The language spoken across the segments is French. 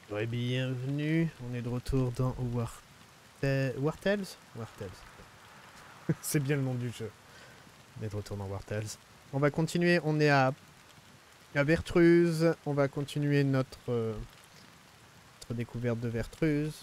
Ouais, bienvenue, on est de retour dans Wartales. Wartales. C'est bien le nom du jeu. On est de retour dans Wartales. On va continuer, on est à Vertruse. On va continuer notre découverte de Vertruse.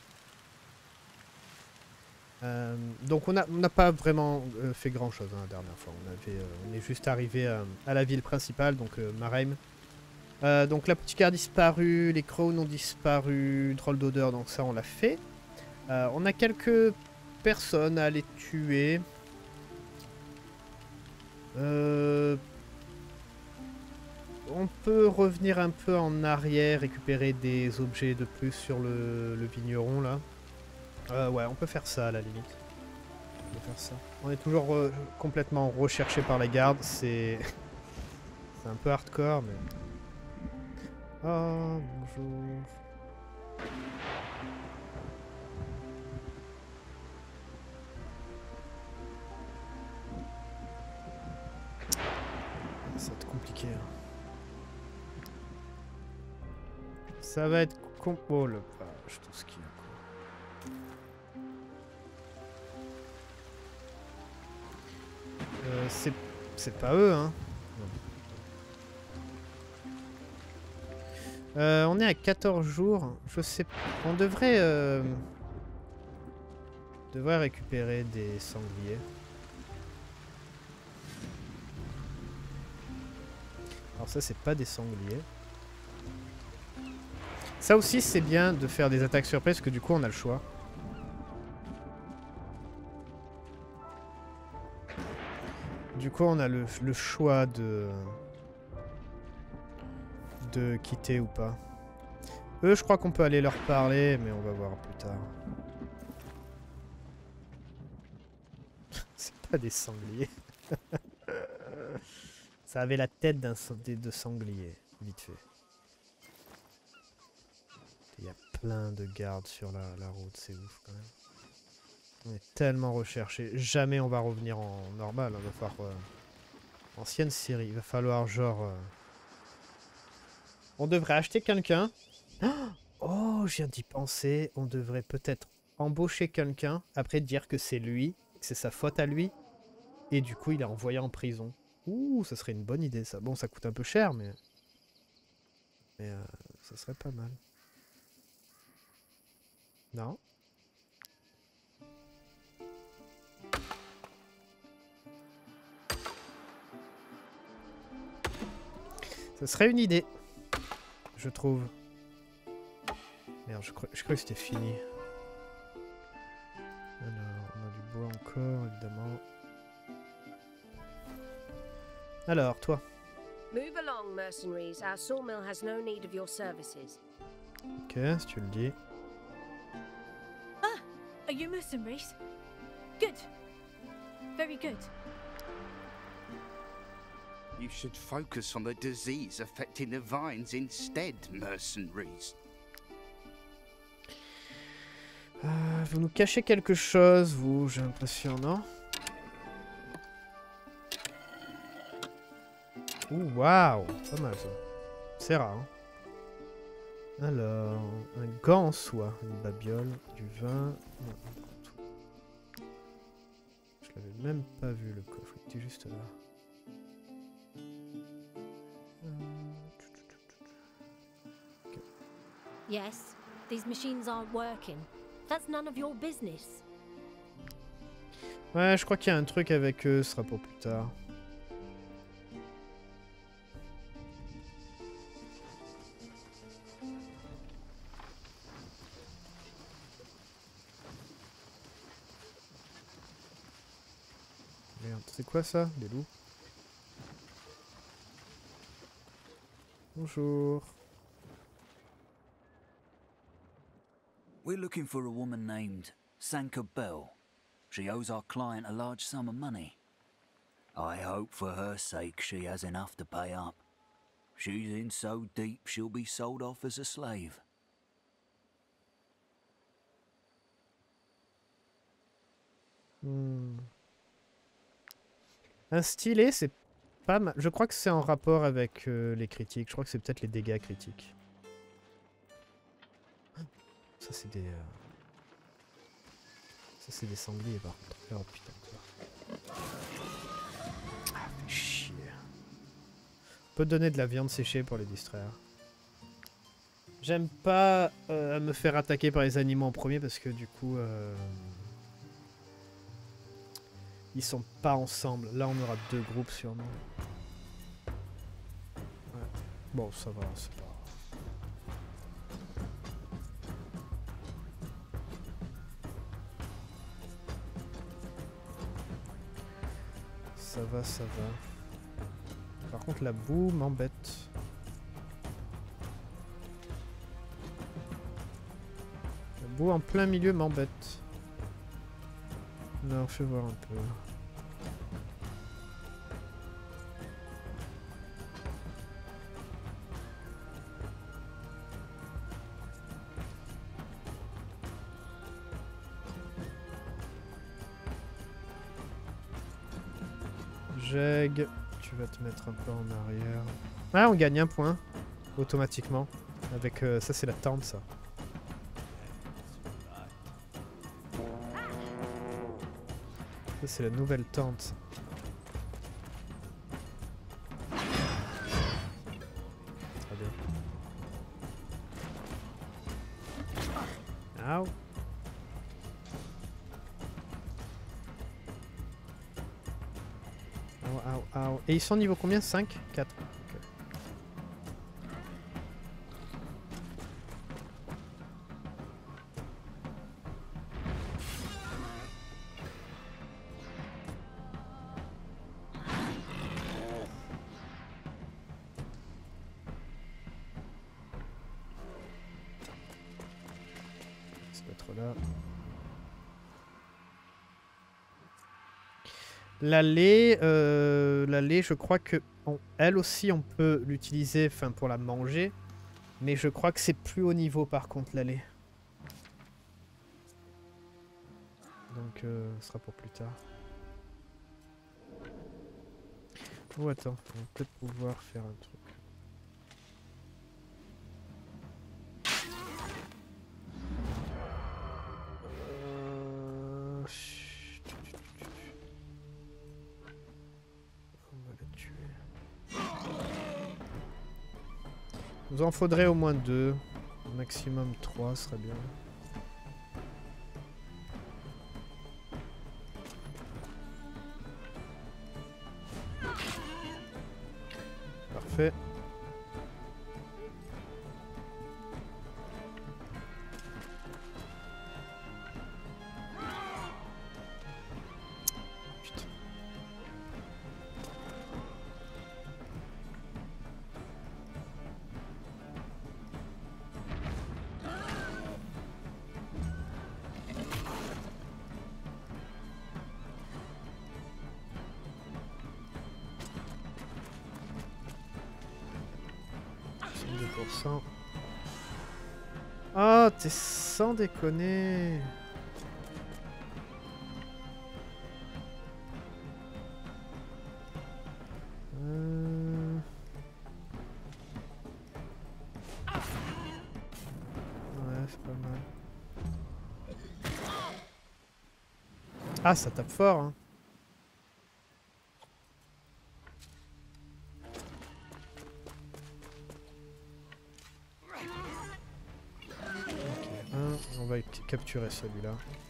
Donc on n'a pas vraiment fait grand chose la dernière fois. On est juste arrivé à la ville principale, donc Marheim. Donc l'apothicaire a disparu, les crows ont disparu, drôle d'odeur, donc ça on l'a fait. On a quelques personnes à aller tuer. On peut revenir un peu en arrière, récupérer des objets de plus sur le vigneron là. Ouais, on peut faire ça à la limite. On peut faire ça. On est toujours complètement recherché par la garde, c'est c'est un peu hardcore mais... Oh, bonjour. Ça va être compliqué. Hein. Ça va être oh le page, tout ce qu'il y a quoi. C'est pas eux, hein. On est à 14 jours. Je sais pas. On devrait récupérer des sangliers. Alors ça, c'est pas des sangliers. Ça aussi, c'est bien de faire des attaques surprises, parce que du coup, on a le choix. Du coup, on a le choix de quitter ou pas. Eux, je crois qu'on peut aller leur parler, mais on va voir plus tard. C'est pas des sangliers. Ça avait la tête de sanglier, vite fait. Il y a plein de gardes sur la route, c'est ouf quand même. On est tellement recherché. Jamais on va revenir en normal. Il va falloir... ancienne série. Il va falloir genre... On devrait acheter quelqu'un. Oh, je viens d'y penser. On devrait peut-être embaucher quelqu'un. Après dire que c'est lui. Que c'est sa faute à lui. Et du coup, il est envoyé en prison. Ouh, ça serait une bonne idée ça. Bon, ça coûte un peu cher, mais... Mais ça serait pas mal. Non. Ça serait une idée. Je trouve. Merde, je crois que c'était fini. Alors, on a du bois encore, évidemment. Alors, toi. Move along, mercenaries. Our sawmill has no need of your services. Ok, si tu le dis. Ah, are you mercenaries? Good. Very good. You should focus on the disease affecting the vines instead, mercenaries. Vous nous cachez quelque chose, vous, j'ai l'impression, non? Ouh, waouh! Pas mal, ça. C'est rare, hein? Alors, un gant en soie, une babiole, du vin... Non, je l'avais même pas vu, le coffre, il était juste là. Okay. Yes, these machines aren't working. That's none of your business. Ouais, je crois qu'il y a un truc avec eux, ce sera pour plus tard. Merde, c'est quoi ça? Des loups? Bonjour. We're looking for a woman named Sanka Bell. She owes our client a large sum of money. I hope for her sake she has enough to pay up. She's in so deep she'll be sold off as a slave. Un stylet, c'est pas mal. Je crois que c'est en rapport avec les critiques. Je crois que c'est peut-être les dégâts critiques. Ça c'est des... Ça c'est des sangliers par contre. Oh putain. Ah, fait chier. On peut donner de la viande séchée pour les distraire. J'aime pas me faire attaquer par les animaux en premier parce que du coup... ils sont pas ensemble. Là on aura 2 groupes sûrement. Ouais. Bon ça va, c'est pas... Ça va, ça va. Par contre, la boue m'embête. La boue en plein milieu m'embête. Non, fais voir un peu. Jeg, tu vas te mettre un peu en arrière. Ah, on gagne un point automatiquement. Avec ça, c'est la tente, ça. Ça, c'est la nouvelle tente. Très bien. Ow. Et ils sont niveau combien? 5? 4. Okay. On va se mettre là. L'allée, je crois que elle aussi on peut l'utiliser, enfin pour la manger, mais je crois que c'est plus haut niveau par contre l'allée. Donc ce sera pour plus tard. Oh attends, on va peut-être pouvoir faire un truc. Nous en faudrait au moins 2. Maximum 3 serait bien. Parfait. Oh, t'es sans déconner. Ouais, c'est pas mal. Ah, ça tape fort, hein. On va capturer celui-là.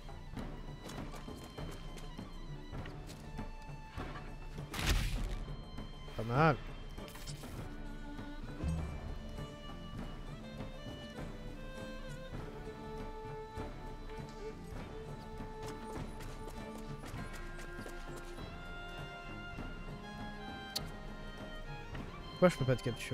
Pas mal. Pourquoi je peux pas te capturer ?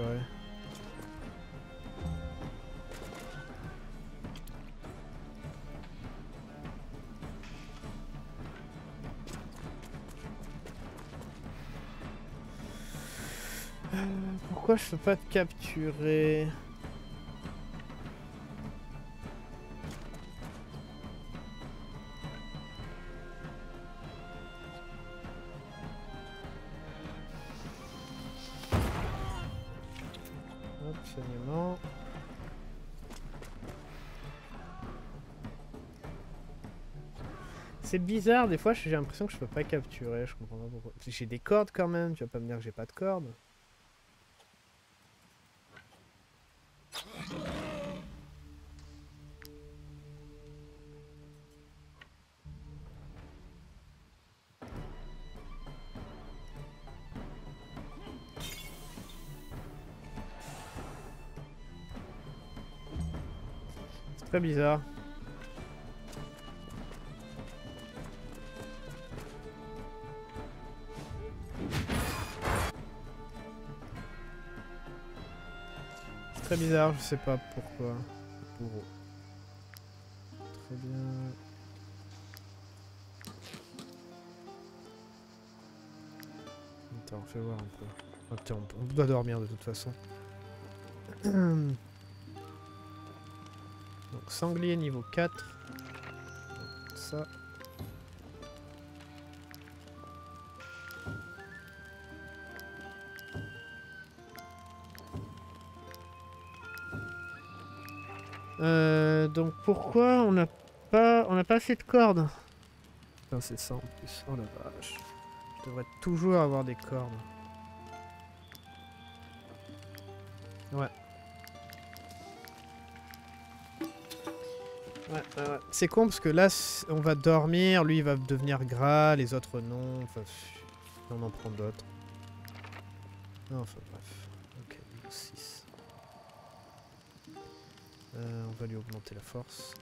Pourquoi je peux pas te capturer? Absolument. C'est bizarre, des fois j'ai l'impression que je peux pas capturer, je comprends pas pourquoi. J'ai des cordes quand même, tu vas pas me dire que j'ai pas de cordes. C'est très bizarre. Très bizarre, je sais pas pourquoi. Bourreau. Très bien. Attends, fais voir un peu. Ah, putain, on doit dormir de toute façon. Donc sanglier niveau 4. Ça. Donc pourquoi on n'a pas assez de cordes? Putain, c'est ça en plus. Oh la vache. Je devrais toujours avoir des cordes. Ouais. Ouais. C'est con parce que là, on va dormir, lui il va devenir gras, les autres non. Enfin, on en prend d'autres. Enfin bref. Ok, niveau 6. On va lui augmenter la force.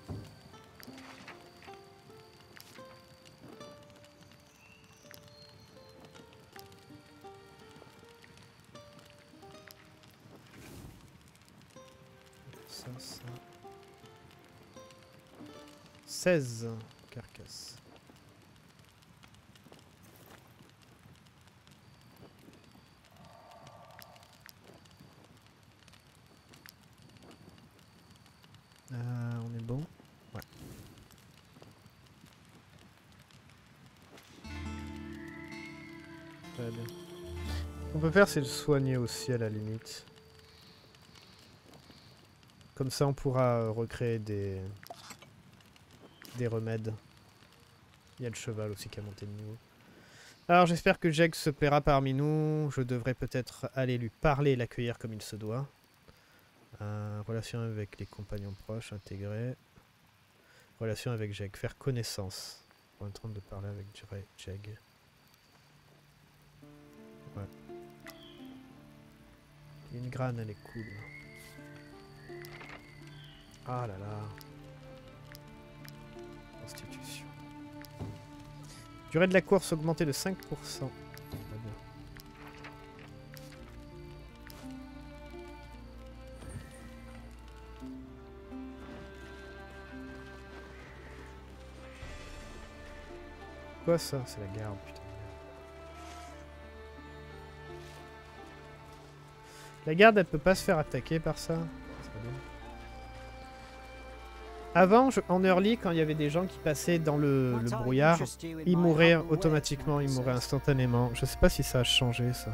Ça. 16 carcasse. On est bon? Ouais. Très bien. Ce qu'on peut faire, c'est le soigner aussi à la limite. Comme ça, on pourra recréer des remèdes. Il y a le cheval aussi qui a monté de niveau. Alors, j'espère que Jeg se plaira parmi nous. Je devrais peut-être aller lui parler et l'accueillir comme il se doit. Relation avec les compagnons proches, intégrée. Relation avec Jeg, faire connaissance. On est en train de parler avec Jeg. Ouais. Une grane, elle est cool. Ah là là. Constitution. Durée de la course augmentée de 5%. Très bien. Quoi ça? C'est la garde, putain. La garde, elle peut pas se faire attaquer par ça. Avant, en early, quand il y avait des gens qui passaient dans le brouillard, ils mouraient automatiquement, ils mouraient instantanément. Je sais pas si ça a changé, ça.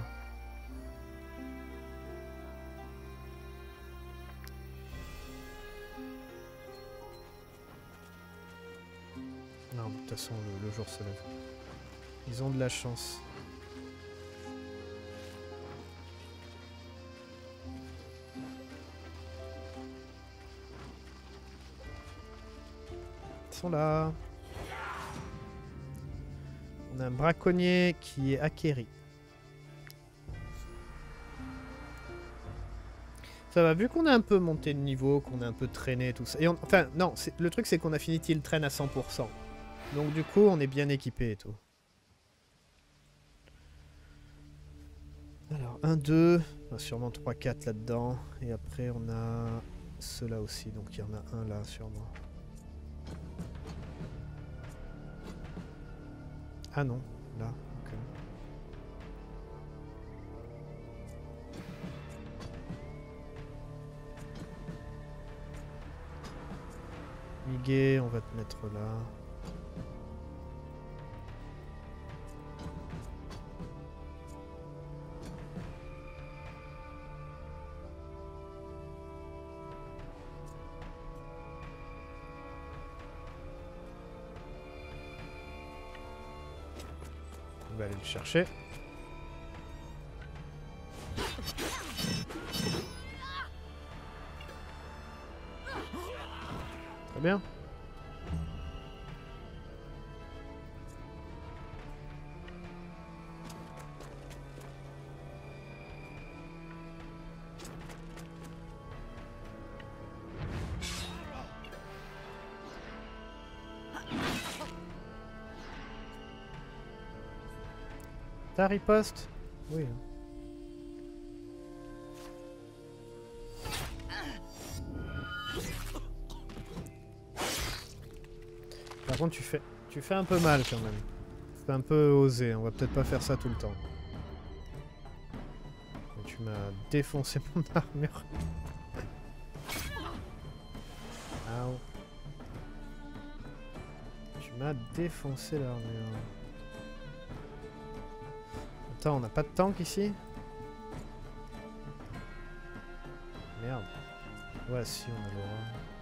Non, de toute façon, le jour se lève. Ils ont de la chance. Ils sont là. On a un braconnier qui est acquéri. Ça va, vu qu'on a un peu monté de niveau, qu'on a un peu traîné, tout ça. Et enfin, non, le truc c'est qu'on a fini Till Train à 100%. Donc du coup, on est bien équipé et tout. Alors, 1, 2, on a sûrement 3, 4 là-dedans. Et après, on a ceux-là aussi, donc il y en a un là, sûrement. Ah non, là, ok. Miguel, on va te mettre là. On va aller le chercher. Très bien. T'as riposte? Oui. Par contre, tu fais un peu mal quand même. C'est un peu osé. On va peut-être pas faire ça tout le temps. Et tu m'as défoncé mon armure. Ow. Tu m'as défoncé l'armure. Attends, on n'a pas de tank ici? Merde. Ouais, si, on a l'aura.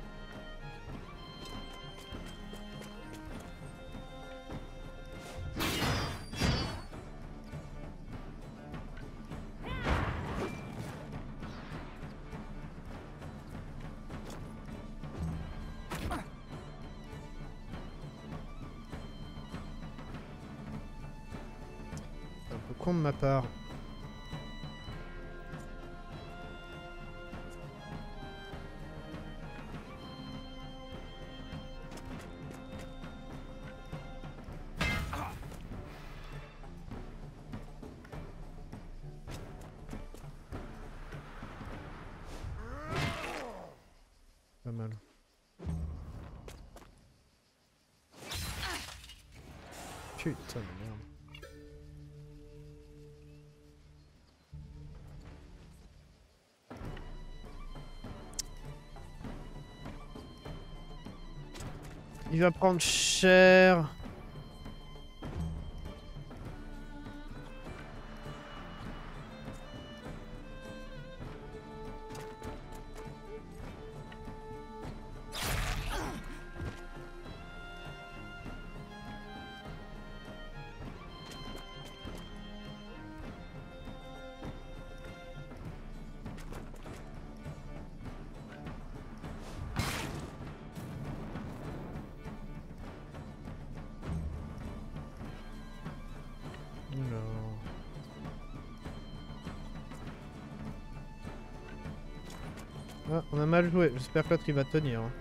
C'est un peu con de ma part. Pas mal. Putain de merde. Il va prendre cher. Ah, on a mal joué. J'espère que l'autre il va tenir. Hein.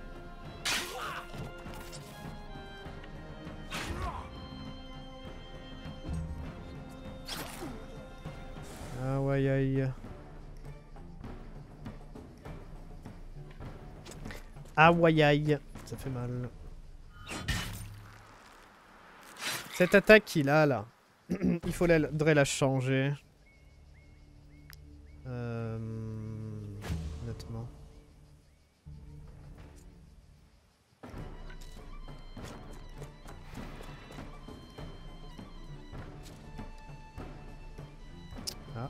Ah ouais aïe. Ah ouais aïe. Ça fait mal. Cette attaque qu'il a là, il faudrait la changer. Honnêtement. Ah.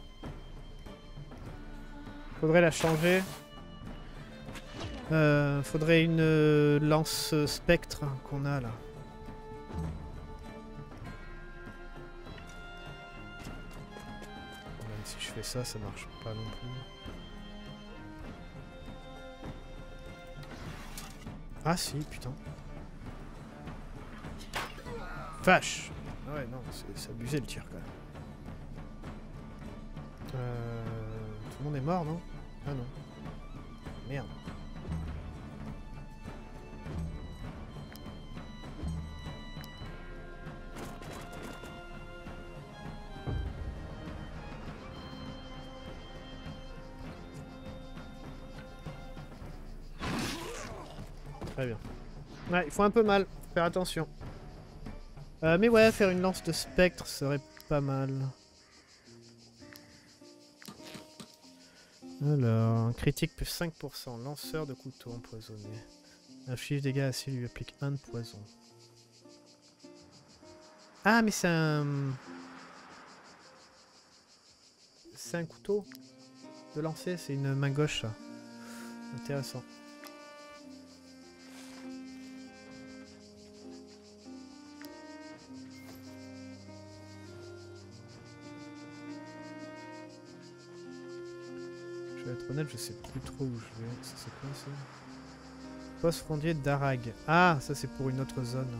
Faudrait la changer. Faudrait une lance spectre qu'on a là. Même si je fais ça, ça marche pas non plus. Ah si, putain. Vache. Ah ouais, non, c'est abusé le tir quand même. Tout le monde est mort, non? Ah non. Merde. Très bien. Ouais, il faut un peu mal. Faire attention. Mais ouais, faire une lance de spectre serait pas mal. Alors, un critique plus 5%. Lanceur de couteau empoisonné. Inflige dégâts à celui lui applique 1 de poison. Ah, mais c'est un... C'est un couteau de lancer, c'est une main gauche, ça. Intéressant. net, je sais plus trop où je vais. Ça c'est quoi ça? Poste frontier d'Arag. Ah, ça c'est pour une autre zone.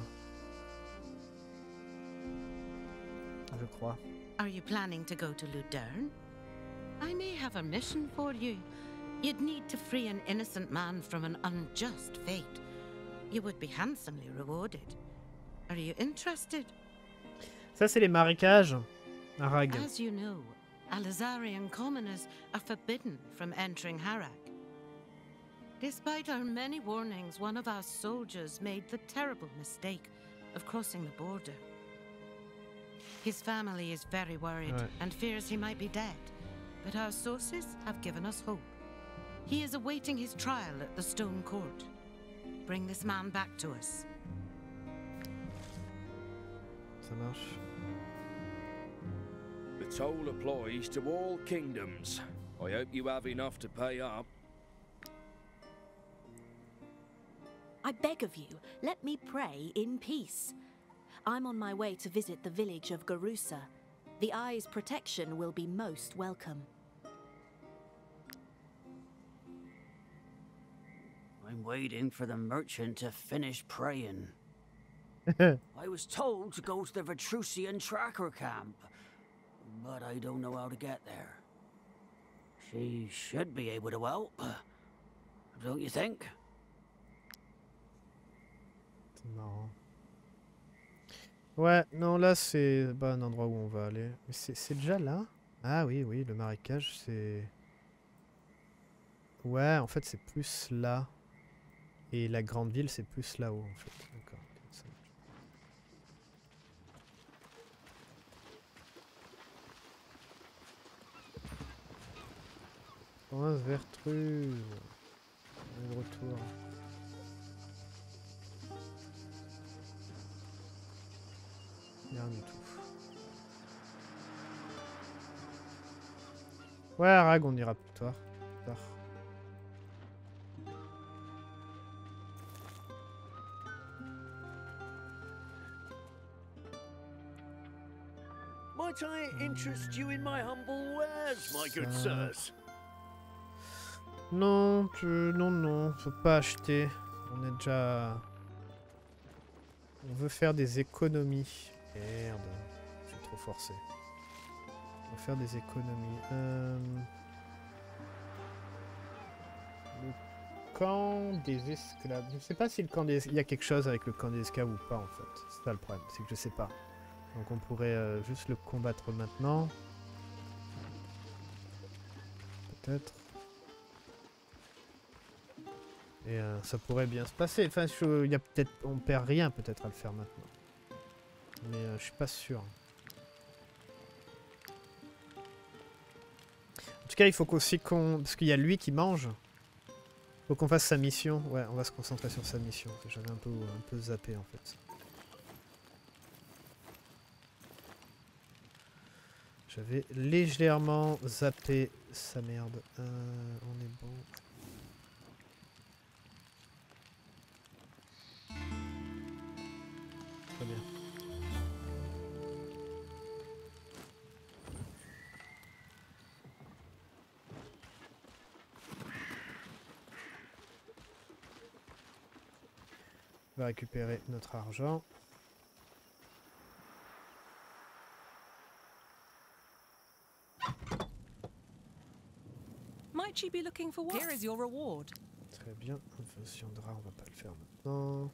Je crois. Are you planning to go to Ludern? I may have a mission for you. You'd need to free an innocent man from an unjust fate. You would be handsomely rewarded. Are you interested? Ça c'est les marécages. Arag. As you know, Alizarian commoners are forbidden from entering Harak. Despite our many warnings, one of our soldiers made the terrible mistake of crossing the border. His family is very worried and fears he might be dead, but our sources have given us hope. He is awaiting his trial at the Stone Court. Bring this man back to us. Ça marche. The toll applies to all kingdoms. I hope you have enough to pay up. I beg of you, let me pray in peace. I'm on my way to visit the village of Garusa. The Eye's protection will be most welcome. I'm waiting for the merchant to finish praying. I was told to go to the Vitrucian tracker camp, but I don't know how to get there. She should be able to help, don't you think? Non. Ouais, non, là c'est pas un endroit où on va aller. Mais c'est déjà là? Ah oui, oui, le marécage c'est... Ouais, en fait c'est plus là. Et la grande ville c'est plus là-haut en fait. D'accord. Province Vertruse. On est de retour. Rien du tout. Ouais, Arag, on ira plus tard. Might I interest you in my humble wares, my good sirs? Non, non, faut pas acheter. On est déjà... On veut faire des économies. Merde, j'ai trop forcé. On va faire des économies. Le camp des esclaves. Je sais pas si le camp des... Il y a quelque chose avec le camp des esclaves ou pas en fait. C'est ça le problème, c'est que je sais pas. Donc on pourrait juste le combattre maintenant. Peut-être. Et ça pourrait bien se passer. Enfin, il y a peut-être, on perd rien peut-être à le faire maintenant. Mais je suis pas sûr. En tout cas, il faut qu'aussi qu'on... Parce qu'il y a lui qui mange. Faut qu'on fasse sa mission. Ouais, on va se concentrer sur sa mission. J'avais un peu zappé en fait. J'avais légèrement zappé sa merde. On est bon. Très bien. On va récupérer notre argent. Might she be looking for what? Here is your reward. Très bien. Invasion de rats, on va pas le faire maintenant.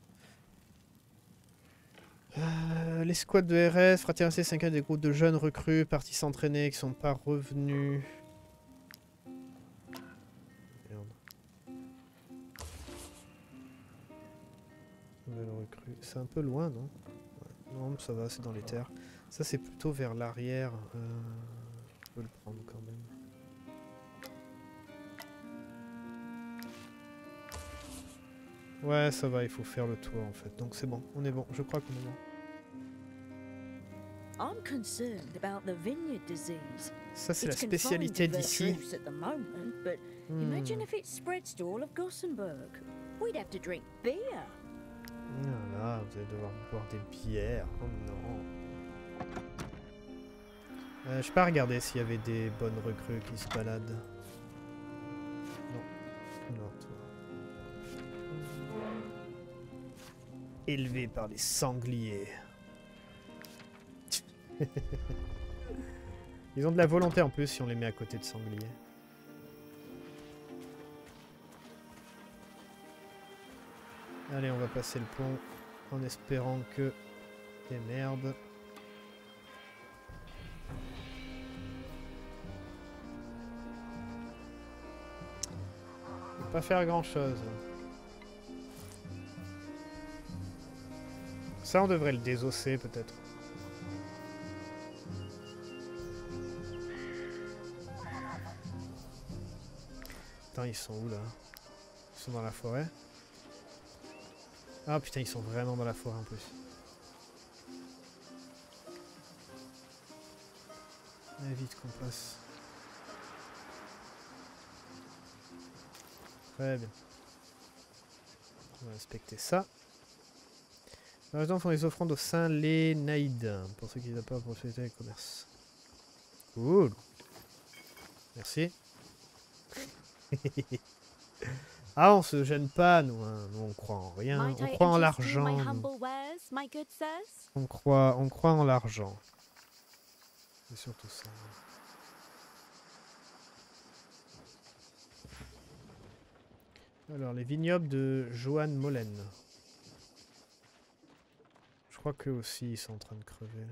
L'escouade de RS, fraternité 5 des groupes de jeunes recrues partis s'entraîner qui sont pas revenus. Merde. Nouvelle recrue. C'est un peu loin, non? Ouais. Non, ça va, c'est dans les terres. Ça, c'est plutôt vers l'arrière. Je peux le prendre quand même. Ouais, ça va, il faut faire le tour en fait. Donc c'est bon, on est bon. Je crois qu'on est bon. I'm concerned about the vineyard disease. Ça c'est la spécialité d'ici. Imagine if it spreads to all of Gothenburg. We'd have to drink beer. Oh là, vous allez devoir boire des bières. Oh non. Je sais pas regarder s'il y avait des bonnes recrues qui se baladent. Élevés par les sangliers. Ils ont de la volonté en plus si on les met à côté de sangliers. Allez, on va passer le pont en espérant que... Et merde. On va pas faire grand chose. Ça, on devrait le désosser peut-être. Putain, ils sont où là? Ils sont dans la forêt? Ah putain, ils sont vraiment dans la forêt en plus. Allez, vite qu'on passe. Très bien. On va inspecter ça. Les gens font les offrandes au Saint Lénaïde, pour ceux qui n'ont pas profité du commerce. Cool. Merci. Ah, on se gêne pas, nous, hein. Nous on croit en rien. On croit en l'argent. On croit en l'argent. C'est surtout ça. Alors, les vignobles de Johan Mollen. Je crois qu'eux aussi, ils sont en train de crever.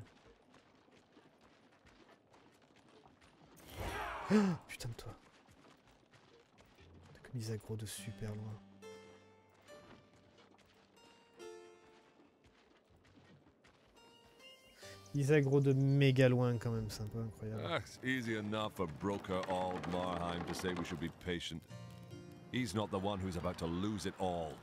Oh, putain de toi. T'as comme des agros de super loin. Ils agro de méga loin quand même, c'est un peu incroyable. It's easy enough for Broker Ald Marheim to say we should be patient. He's not the one who's about to lose it all.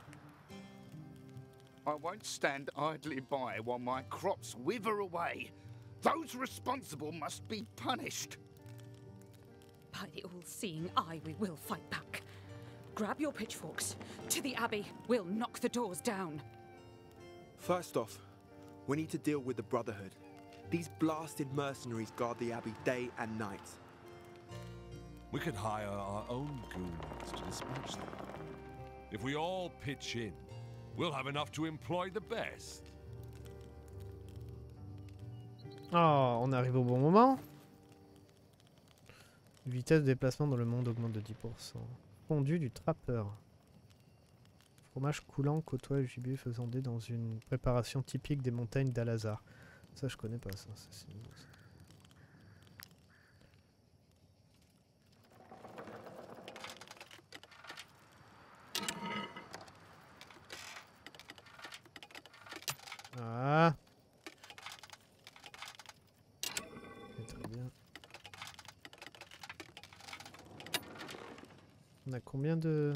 I won't stand idly by while my crops wither away. Those responsible must be punished. By the all-seeing eye, we will fight back. Grab your pitchforks. To the Abbey. We'll knock the doors down. First off, we need to deal with the Brotherhood. These blasted mercenaries guard the Abbey day and night. We could hire our own goons to dispatch them. If we all pitch in, we'll have enough to employ the best. Oh, on arrive au bon moment. Vitesse de déplacement dans le monde augmente de 10%. Fondu du trappeur. Fromage coulant côtoie le gibier faisandé dans une préparation typique des montagnes d'Al-Azhar. Ça, je connais pas ça. C'est nouveau, ça. Ah. Okay, très bien. On a combien de...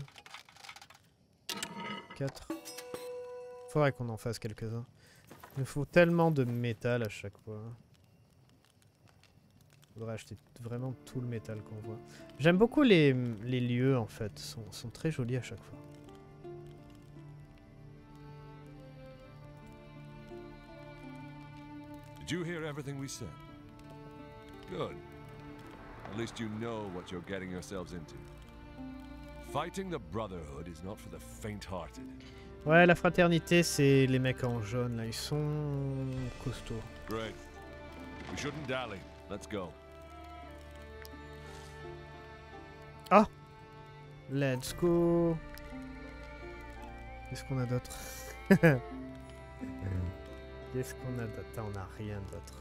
4. Faudrait qu'on en fasse quelques-uns. Il nous faut tellement de métal à chaque fois. Faudrait acheter vraiment tout le métal qu'on voit. J'aime beaucoup les lieux en fait. Sont très jolis à chaque fois. Did you hear everything we said? Good. At least you know what you're getting yourselves into. Fighting the Brotherhood is not for the faint-hearted. Ouais, la fraternité, c'est les mecs en jaune là, ils sont costauds. Great. We shouldn't dally. Let's go. Ah! Let's go! Qu'est-ce qu'on a d'autre? Qu'est-ce qu'on a d'autre? On n'a rien d'autre.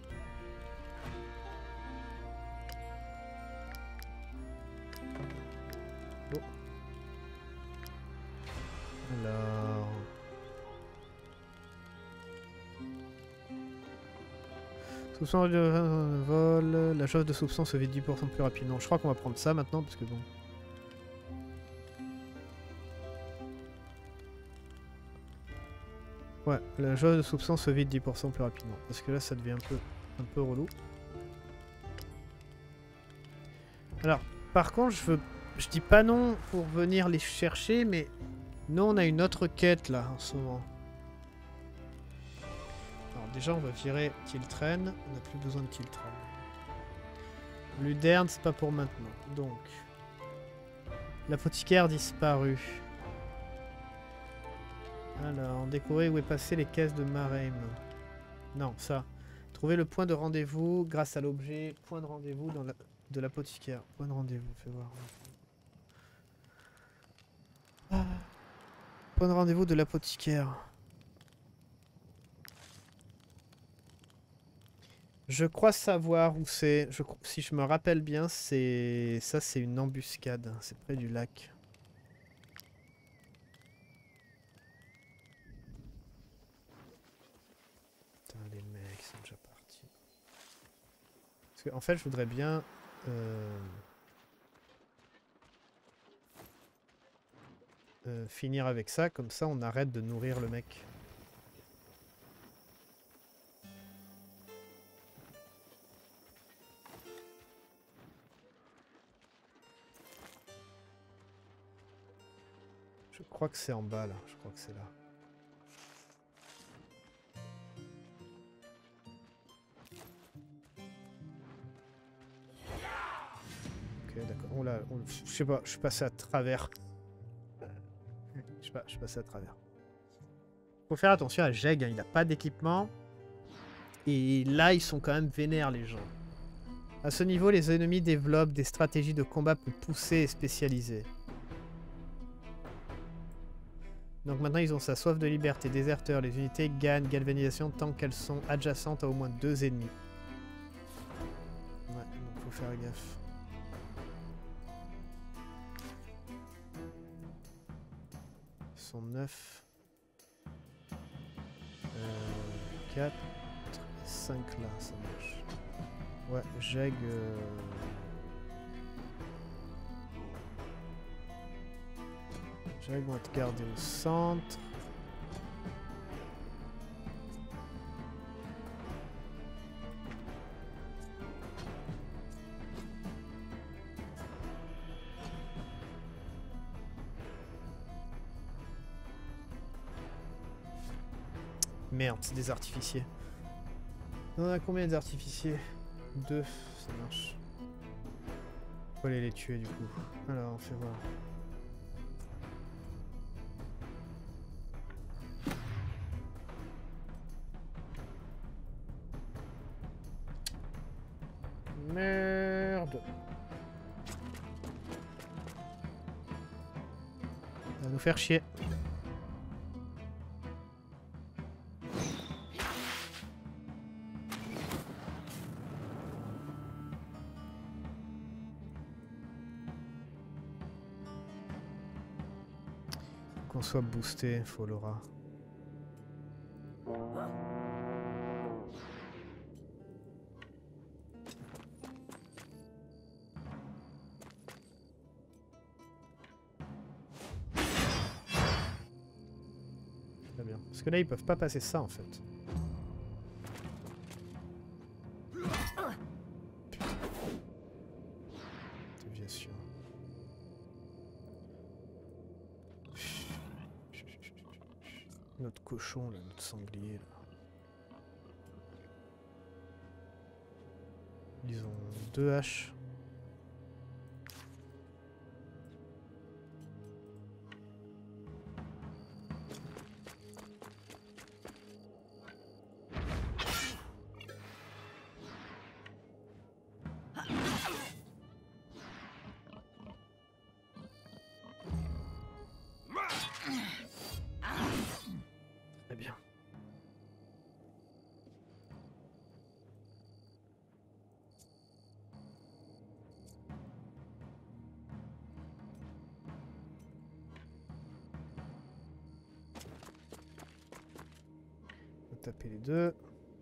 Oh. Alors... Soupçon de vol... La chose de soupçon se vide 10% plus rapidement. Je crois qu'on va prendre ça maintenant parce que bon... Ouais, la jauge de soupçon se vide 10% plus rapidement. Parce que là, ça devient un peu relou. Alors, par contre, je dis pas non pour venir les chercher, mais nous, on a une autre quête, là, en ce moment. Alors, déjà, on va virer Tiltren. On n'a plus besoin de Tiltren. Luderne, c'est pas pour maintenant. Donc, l'apothicaire disparu. Alors, découvrir où est passé les caisses de Marheim. Non, ça. Trouver le point de rendez-vous grâce à l'objet point de rendez-vous dans de l'apothicaire. Point de rendez-vous, fais voir. Ah. Point de rendez-vous de l'apothicaire. Je crois savoir où c'est. Si je me rappelle bien, c'est ça, c'est une embuscade. C'est près du lac. Putain, les mecs sont déjà partis. Parce que, en fait, je voudrais bien. Finir avec ça, comme ça on arrête de nourrir le mec. Je crois que c'est en bas là, je crois que c'est là. Ok d'accord, oh là, je sais pas, je suis passé à travers. Je suis passé à travers. Faut faire attention à Jeg, hein, il a pas d'équipement. Et là, ils sont quand même vénères, les gens. À ce niveau, les ennemis développent des stratégies de combat plus poussées et spécialisées. Donc maintenant, ils ont sa soif de liberté. Déserteur, les unités gagnent galvanisation tant qu'elles sont adjacentes à au moins 2 ennemis. Ouais, donc faut faire gaffe. Ils sont 9. 4. 5 là, ça marche. Ouais, Jeg... Jeg va te garder au centre. Merde, c'est des artificiers. On a combien d'artificiers? 2, ça marche. Faut aller les tuer du coup. Alors, on fait voir. Merde. Ça va nous faire chier. Qu'on soit boosté, faut l'aura. Très bien. Parce que là, ils peuvent pas passer ça en fait. Déviation. Notre cochon, là, notre sanglier. Là. Ils ont 2 haches. Très bien. On va taper les 2.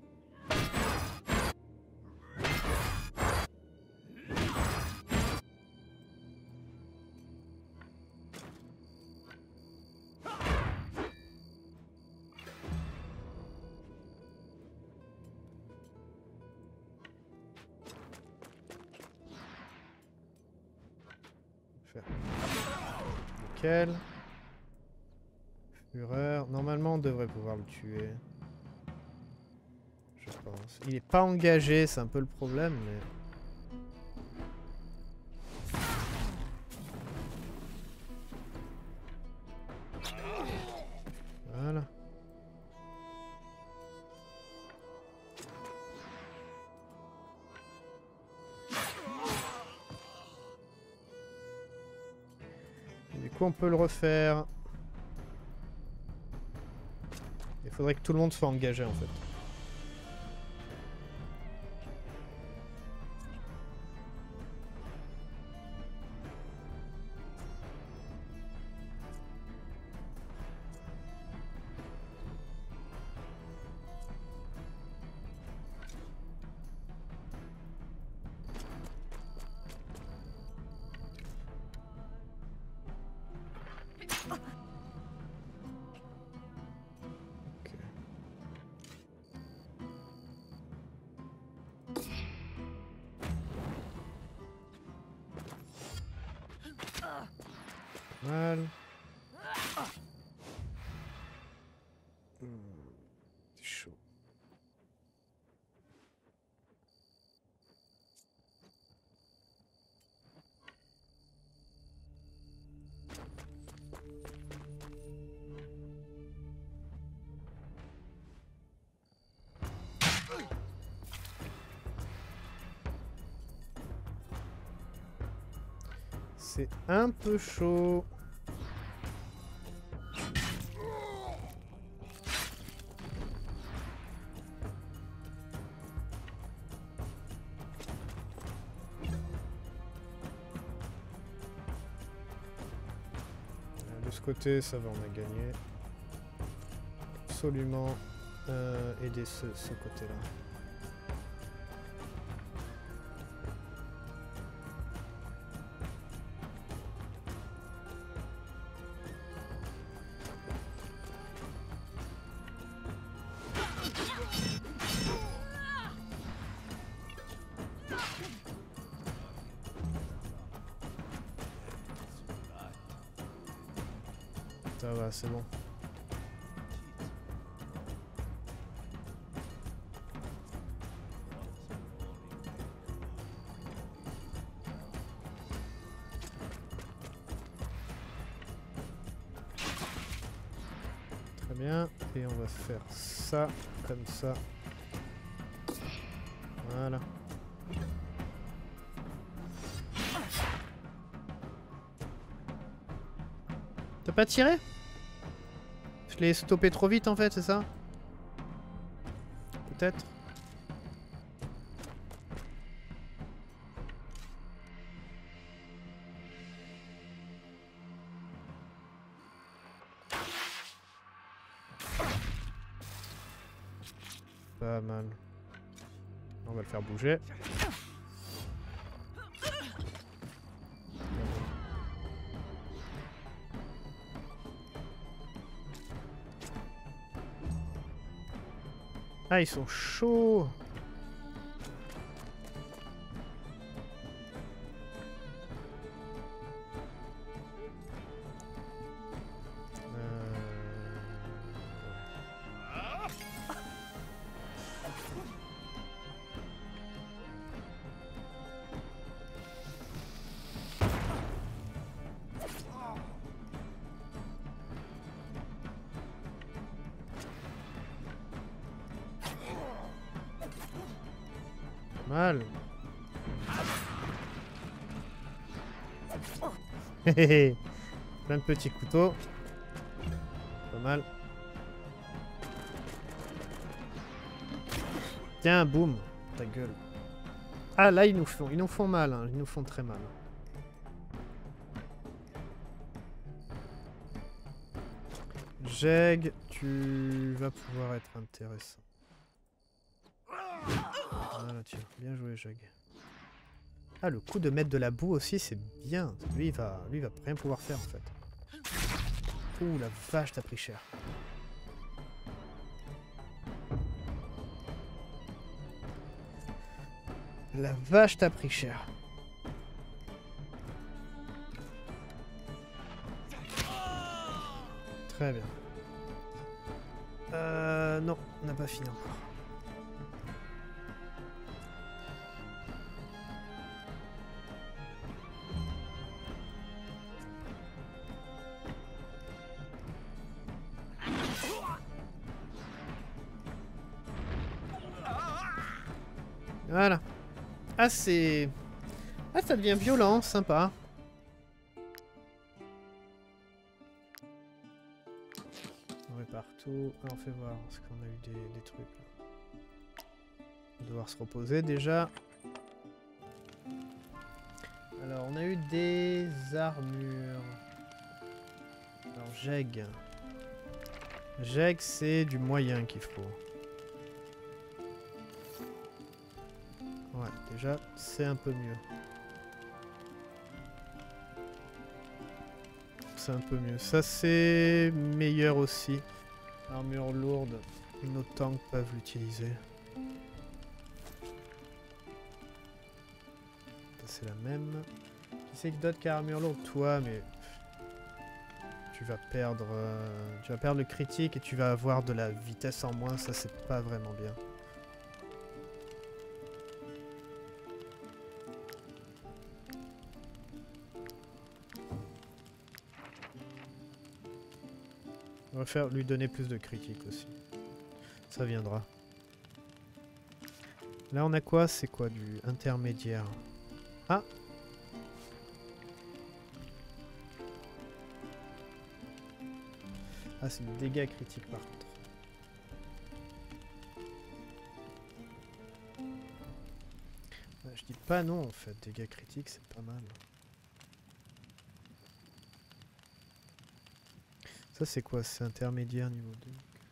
Nickel. Fureur. Normalement, on devrait pouvoir le tuer. Je pense. Il est pas engagé, c'est un peu le problème, mais... Voilà. coup, on peut le refaire. Il faudrait que tout le monde soit engagé en fait. Mal. C'est chaud. C'est un peu chaud. De ce côté, ça va, on a gagné. Absolument aider ce côté-là. Ça va, c'est bon. Très bien. Et on va faire ça, comme ça. Voilà. T'as pas tiré? Je l'ai stoppé trop vite en fait, c'est ça? Peut-être? Pas mal. On va le faire bouger. Ah, ils sont chauds. Mal. Plein de petits couteaux. Pas mal. Tiens, boum. Ta gueule. Ah, là, ils nous font mal. Hein. Ils nous font très mal. Jeg, tu vas pouvoir être intéressant. Voilà, tiens, bien joué, Jeg. Ah, le coup de mettre de la boue aussi, c'est bien. Lui, il va rien pouvoir faire, en fait. Ouh, la vache, t'as pris cher. La vache, t'as pris cher. Très bien. Non, on n'a pas fini encore. Voilà. Ah, c'est... Ah, ça devient violent, sympa. partout. Alors, on fait voir, parce qu'on a eu des trucs. Là. On va devoir se reposer déjà. Alors, on a eu des armures. Alors, Jeg. Jeg, c'est du moyen qu'il faut. Ouais, déjà, c'est un peu mieux. C'est un peu mieux. Ça, c'est meilleur aussi. Armure lourde. Nos tanks peuvent l'utiliser. C'est la même. Qui c'est que d'autres qui a armure lourde? Toi, mais... Tu vas perdre le critique et tu vas avoir de la vitesse en moins. Ça, c'est pas vraiment bien. On va lui donner plus de critique aussi. Ça viendra. Là, on a quoi? C'est quoi du intermédiaire? Ah! Ah, c'est du dégâts critiques par contre. Je dis pas non en fait, dégâts critiques c'est pas mal. Ça c'est quoi? C'est intermédiaire niveau 2.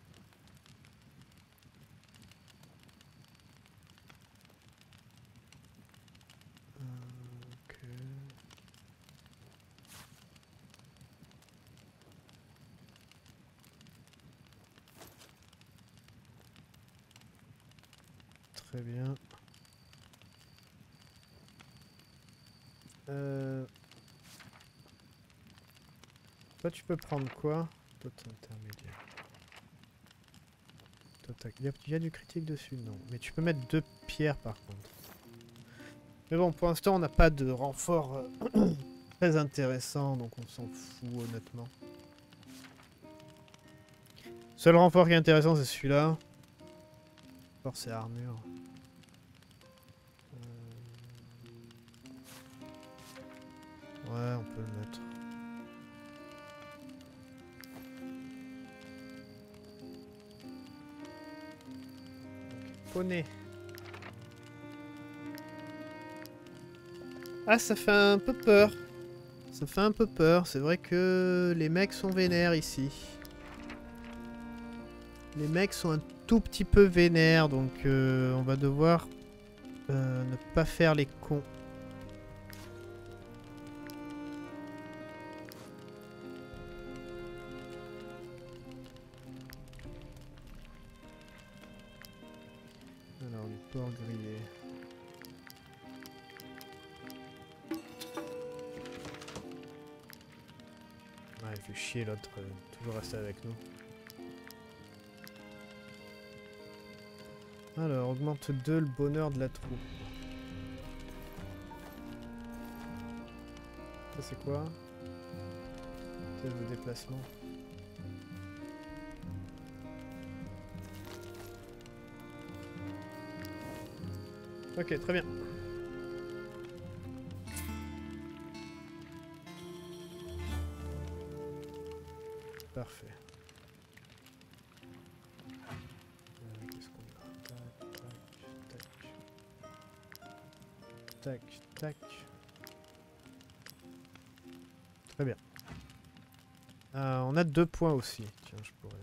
Ok. Très bien. Toi tu peux prendre quoi? Toi t'es intermédiaire. Il y a du critique dessus? Non. Mais tu peux mettre 2 pierres par contre. Mais bon, pour l'instant on n'a pas de renfort très intéressant, donc on s'en fout honnêtement. Seul renfort qui est intéressant c'est celui-là. Force et armure. Ouais, on peut le mettre. Poney. Ah, ça fait un peu peur. Ça fait un peu peur. C'est vrai que les mecs sont vénères ici. Les mecs sont un tout petit peu vénères, donc on va devoir ne pas faire les cons. Alors, du porc grillé. Ouais, il fait chier l'autre, toujours rester avec nous. Alors, augmente 2 le bonheur de la troupe. Ça c'est quoi? Test de déplacement. Ok, très bien. Parfait. Qu'est-ce qu'on a? Tac, tac. Très bien. On a 2 points aussi. Tiens, je pourrais...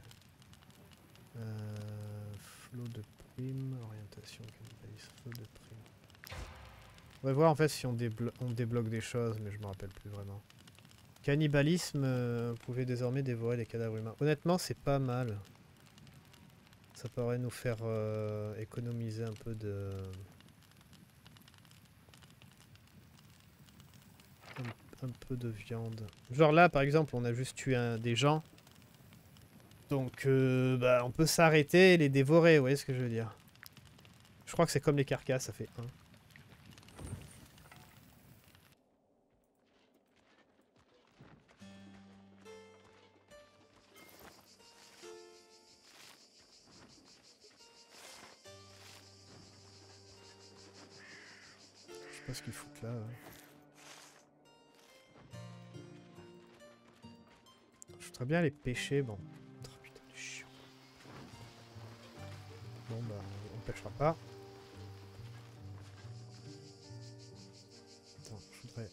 flot de prime, orientation, cannibalisme, flot de prime. On va voir en fait si on débloque des choses, mais je me rappelle plus vraiment. Cannibalisme, vous pouvez désormais dévorer des cadavres humains. Honnêtement, c'est pas mal. Ça pourrait nous faire économiser un peu de... Un peu de viande. Genre là, par exemple, on a juste tué des gens. Donc, bah, on peut s'arrêter et les dévorer, vous voyez ce que je veux dire. Je crois que c'est comme les carcasses, ça fait 1. Je sais pas ce qu'ils foutent là. Je voudrais bien les pêcher, bon. Oh, putain, bah on pêchera pas. Attends, je voudrais...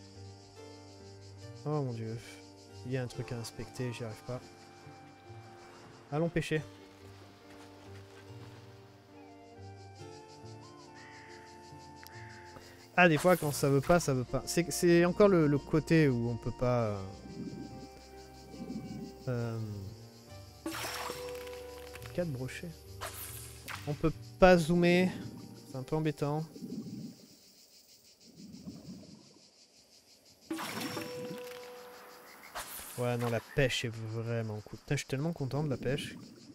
Oh mon dieu. Il y a un truc à inspecter, j'y arrive pas. Allons pêcher. Ah, des fois quand ça veut pas, ça veut pas. C'est encore le côté où on peut pas... 4 brochets. On peut pas zoomer. C'est un peu embêtant. Ouais, non, la pêche est vraiment cool. Putain, je suis tellement content de la pêche.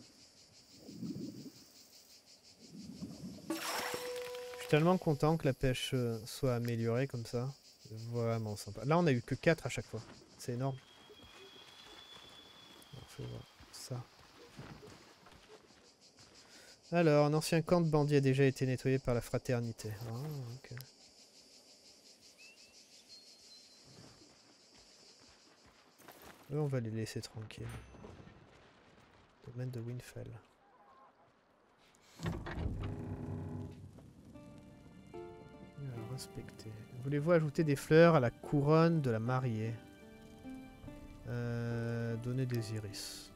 Je suis tellement content que la pêche soit améliorée comme ça. C'est vraiment sympa. Là, on a eu que 4 à chaque fois. C'est énorme. Alors, faut voir ça. Alors, un ancien camp de bandits a déjà été nettoyé par la fraternité. Ah, ok. Eux, on va les laisser tranquilles. Domaine de Winfell. Alors, inspecter. Voulez-vous ajouter des fleurs à la couronne de la mariée? Donner des iris.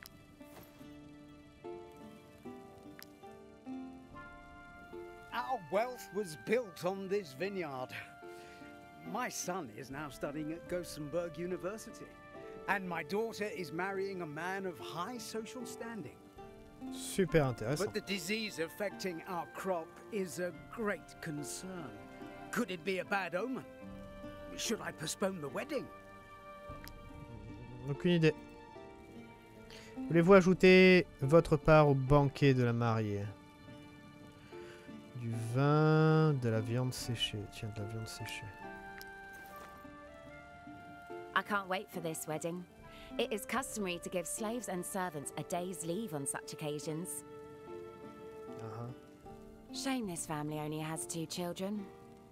Our wealth was built on this vineyard. My son is now studying at Gothenburg University, and my daughter is marrying a man of high social standing. Super intéressant. But the disease affecting our crop is a great concern. Could it be a bad omen? Should I postpone the wedding? Aucune idée. Voulez-vous ajouter votre part au banquet de la mariée? Du vin, de la viande séchée. Tiens, de la viande séchée. I can't wait for this wedding. It is customary to give slaves and servants a day's leave on such occasions. Shame this family only has 2 children.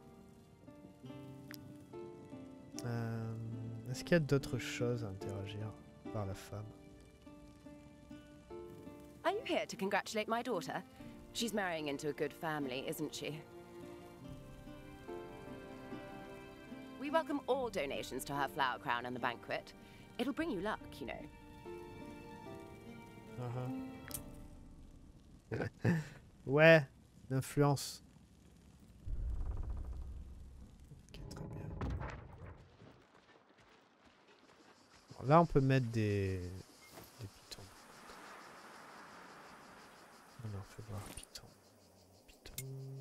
Est-ce qu'il y a d'autres choses à interagir par la femme? Are you here to congratulate my daughter? She's marrying into a good family, isn't she? We welcome all donations to her flower crown and the banquet. It'll bring you luck, you know. Ouais, l'influence. Ok, très bien. Alors là, on peut mettre des pitons. Alors, fais voir piton. Piton.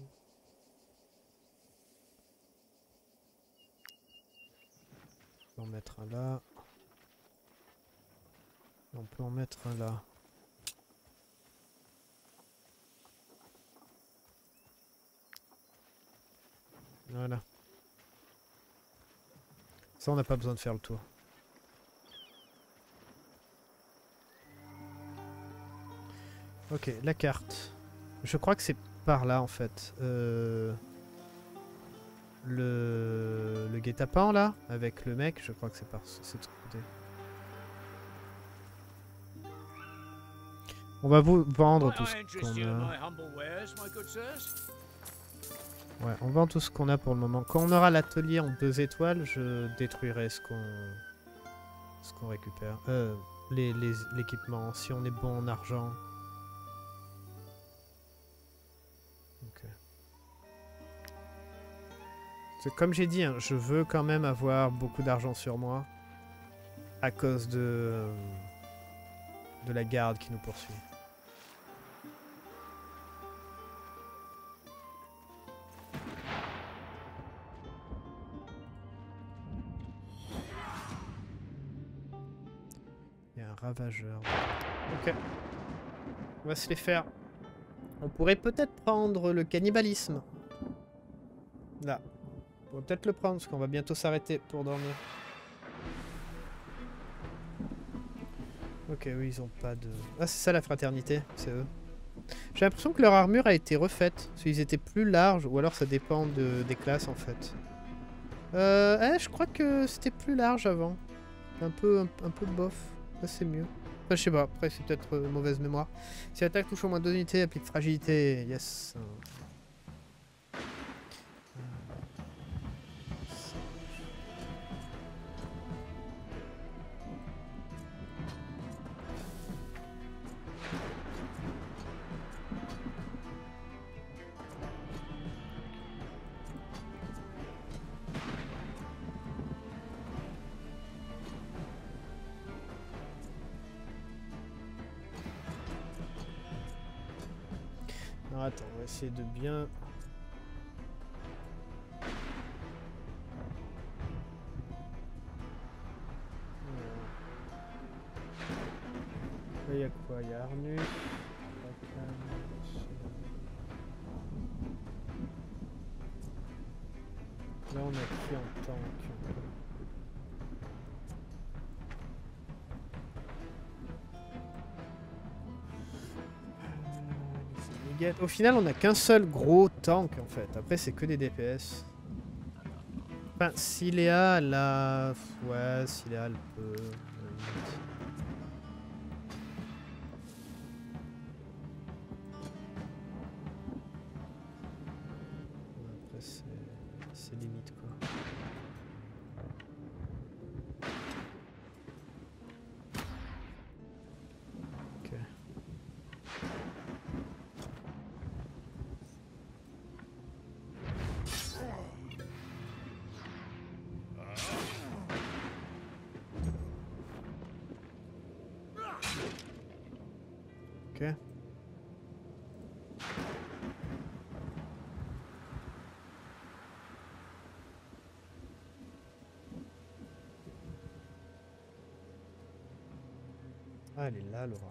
On peut en mettre un là. On peut en mettre un là. Voilà. Ça, on n'a pas besoin de faire le tour. Ok, la carte. Je crois que c'est par là, en fait. Le guet-apens, là, avec le mec, je crois que c'est par ce côté. On va vous vendre tout ce qu'on a. Ouais, on vend tout ce qu'on a pour le moment. Quand on aura l'atelier en 2 étoiles, je détruirai ce qu'on récupère. L'équipement, si on est bon en argent. Ok. C'est comme j'ai dit, hein, je veux quand même avoir beaucoup d'argent sur moi. À cause de la garde qui nous poursuit. Il y a un ravageur. Ok. On va se les faire. On pourrait peut-être prendre le cannibalisme. Là. On va peut-être le prendre parce qu'on va bientôt s'arrêter pour dormir. Ok, oui, ils ont pas de... Ah, c'est ça la fraternité, c'est eux. J'ai l'impression que leur armure a été refaite. Parce qu'ils étaient plus larges, ou alors ça dépend des classes en fait. Je crois que c'était plus large avant. Un peu bof. Là, c'est mieux. Enfin, je sais pas, après c'est peut-être mauvaise mémoire. Si l'attaque touche au moins 2 unités, applique fragilité. Yes. Alors attends, on va essayer de bien... Là il y a quoi? Il y a Arnus. Là on a qui en tank? Au final, on a qu'un seul gros tank en fait. Après, c'est que des DPS. Enfin, si Léa, elle a... Ouais, si Léa, elle peut... Après, c'est limite quoi. Ok. Ok. Ah, elle est là, Laura.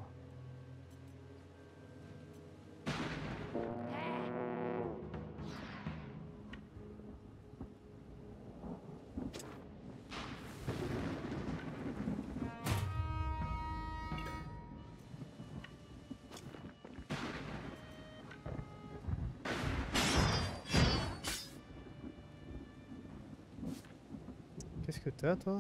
Qu'est-ce que t'as, toi?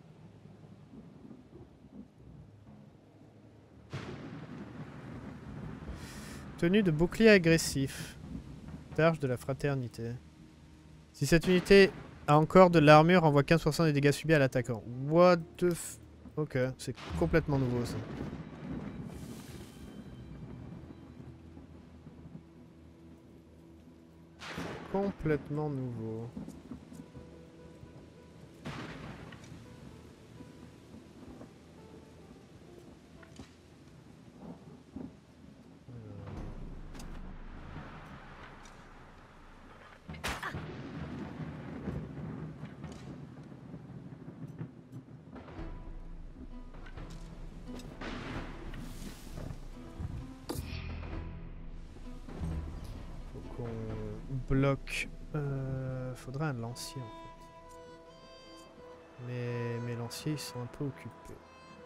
Tenue de bouclier agressif. Targe de la fraternité. Si cette unité a encore de l'armure, envoie 15% des dégâts subis à l'attaquant. What the f... Ok, c'est complètement nouveau ça. Complètement nouveau. Bloc. Faudrait un lancier en fait. Mais mes lanciers ils sont un peu occupés.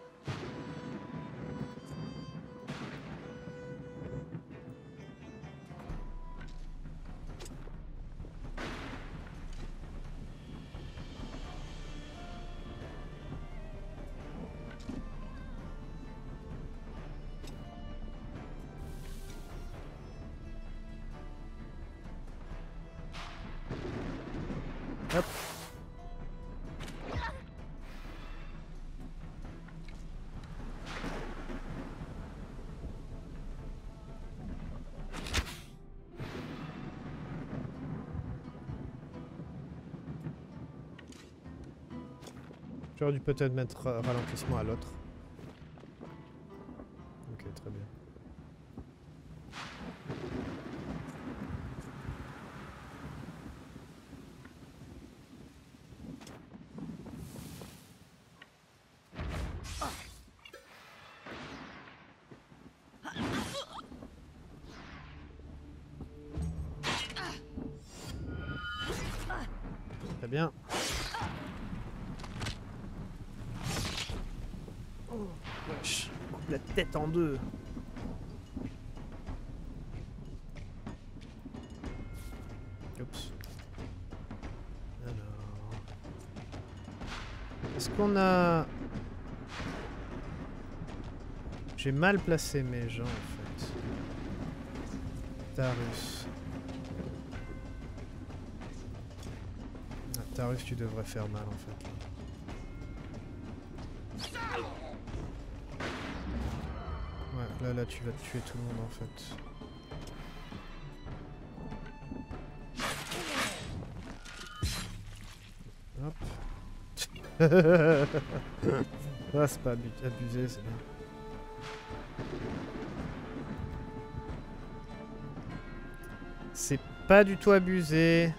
Hop. J'aurais dû peut-être mettre ralentissement à l'autre. Ok, très bien. Très bien. Oh, wesh. Coupe la tête en deux. Oups. Alors. Est-ce qu'on a... J'ai mal placé mes gens en fait. Tarus. Ah, Tarus, tu devrais faire mal en fait. Ouais, là tu vas tuer tout le monde en fait. Hop. Ah, c'est pas abusé, c'est bien. C'est pas du tout abusé.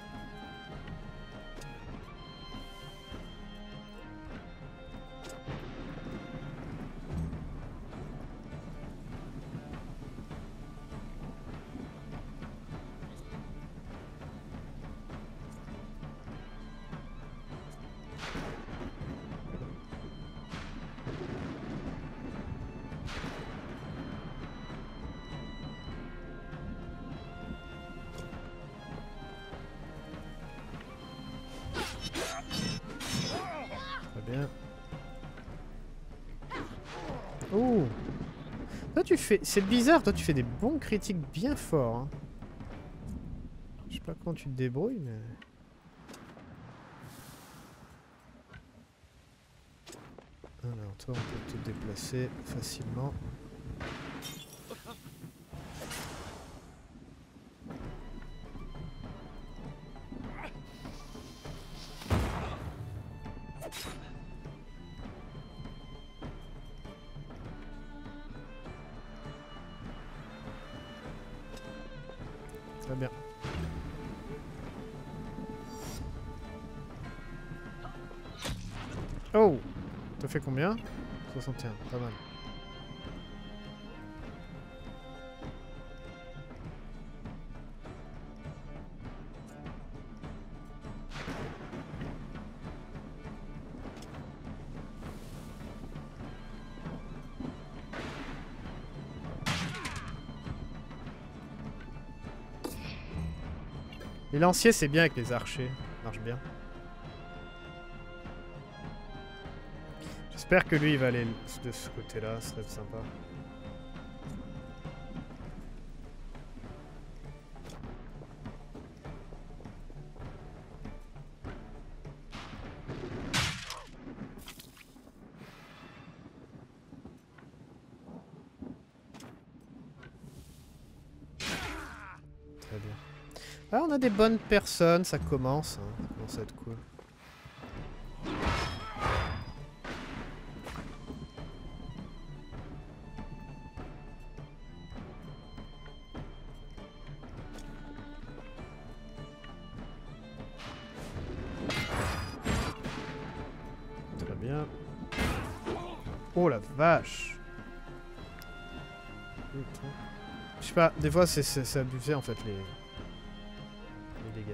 Oh, toi tu fais... C'est bizarre, toi tu fais des bons critiques bien forts. Hein. Je sais pas comment tu te débrouilles, mais... Alors toi on peut te déplacer facilement. Très bien. Oh! T'as fait combien? 61, pas mal. Les lanciers, c'est bien avec les archers. Ça marche bien. J'espère que lui, il va aller de ce côté-là. Ce serait sympa. Très bien. Ah, on a des bonnes personnes, ça commence. Hein. Ça commence à être cool. Très bien. Oh la vache! Je sais pas, des fois c'est abusé en fait les dégâts.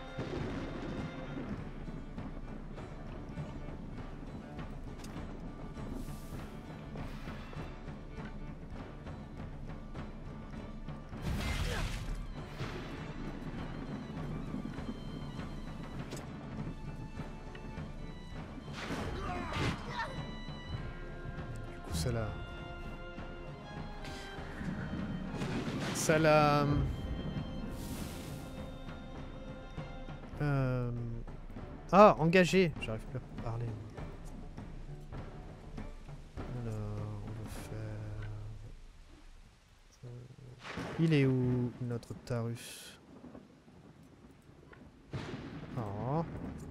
Du coup ça l'a... Ah, engagé. J'arrive plus à parler. Alors, on va faire... Il est où, notre Tarus? Oh.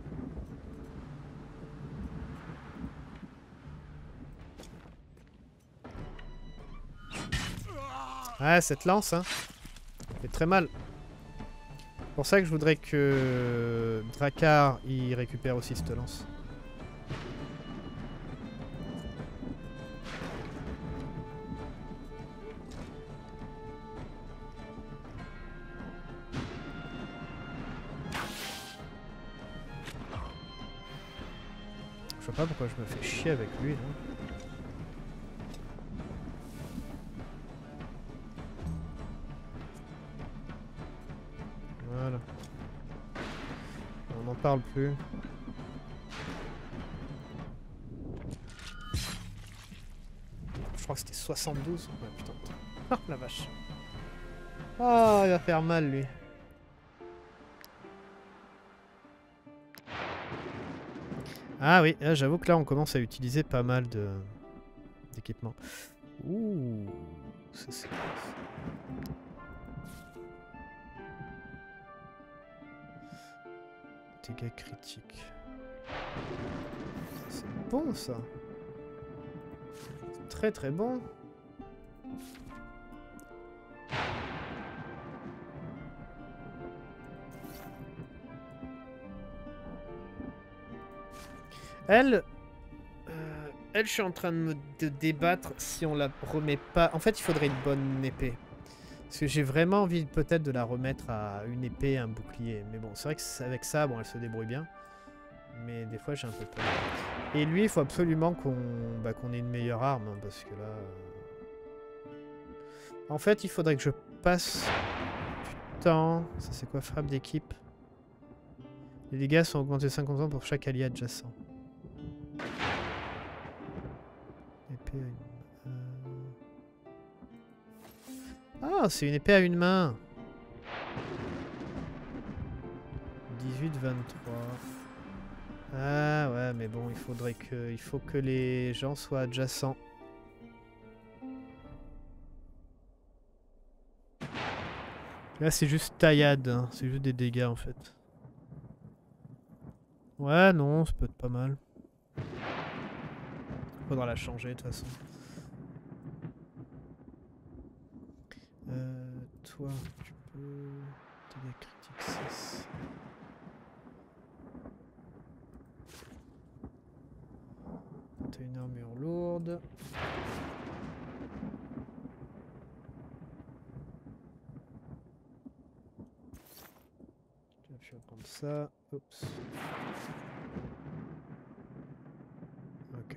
Ouais, cette lance, hein. Fait très mal. C'est pour ça que je voudrais que Drakkar il récupère aussi cette lance. Je vois pas pourquoi je me fais chier avec lui là. Voilà. On n'en parle plus. Je crois que c'était 72. Ouais, putain. Ah, la vache. Oh, il va faire mal, lui. Ah oui, j'avoue que là, on commence à utiliser pas mal d'équipements. Ouh, ça c'est classe. Dégâts critiques. C'est bon, ça. C'est très très bon. Elle, je suis en train de débattre si on la remet pas. En fait, il faudrait une bonne épée. Parce que j'ai vraiment envie peut-être de la remettre à une épée, un bouclier. Mais bon, c'est vrai qu'avec ça, bon, elle se débrouille bien. Mais des fois, j'ai un peu peur. Et lui, il faut absolument qu'on ait une meilleure arme. Hein, parce que là... En fait, il faudrait que je passe du temps. Ça, c'est quoi? Frappe d'équipe. Les dégâts sont augmentés de 50% pour chaque allié adjacent. Épée à une... Ah, c'est une épée à une main. 18-23. Ah ouais, mais bon, il faut que les gens soient adjacents. Là, c'est juste taillade, hein. C'est juste des dégâts en fait. Ouais, non, ça peut être pas mal. Faudra la changer de toute façon. Toi, tu peux... Dégâts critiques 6. T'as une armure lourde. Je vais prendre ça. Oups. Ok.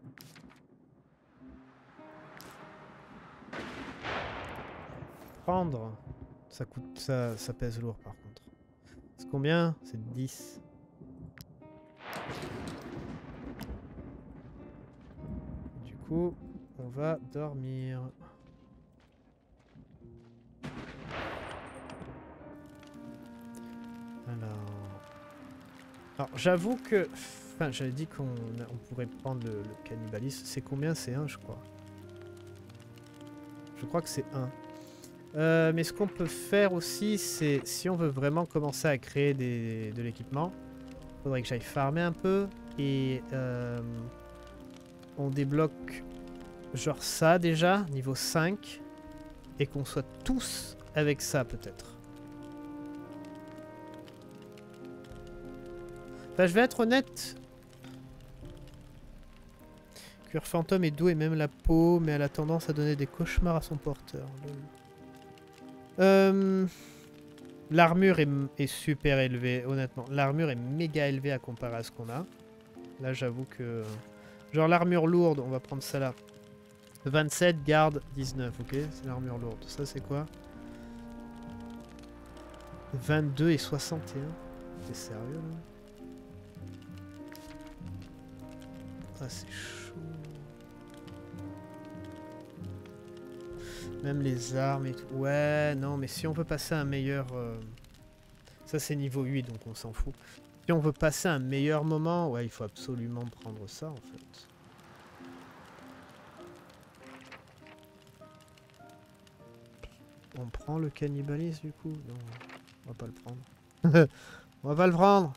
Prendre. Ça coûte, ça pèse lourd par contre. C'est combien? C'est 10. Du coup, on va dormir. Alors j'avoue que... Enfin, j'avais dit qu'on pourrait prendre le cannibalisme. C'est combien? C'est 1, je crois. Je crois que c'est 1. Mais ce qu'on peut faire aussi, c'est... Si on veut vraiment commencer à créer de l'équipement, il faudrait que j'aille farmer un peu. Et on débloque genre ça déjà, niveau 5. Et qu'on soit tous avec ça peut-être. Enfin, je vais être honnête. Cuir fantôme est doux et même la peau, mais elle a tendance à donner des cauchemars à son porteur. L'armure est super élevée, honnêtement. L'armure est méga élevée à comparer à ce qu'on a. Là, j'avoue que... Genre l'armure lourde, on va prendre ça là. 27, garde 19, ok? C'est l'armure lourde. Ça, c'est quoi? 22 et 61. T'es sérieux, là? Ah, c'est chaud. Même les armes et tout. Ouais, non, mais si on veut passer à un meilleur... Ça, c'est niveau 8, donc on s'en fout. Si on veut passer à un meilleur moment, ouais, il faut absolument prendre ça, en fait. On prend le cannibalisme, du coup? Non, on va pas le prendre. On va pas le prendre.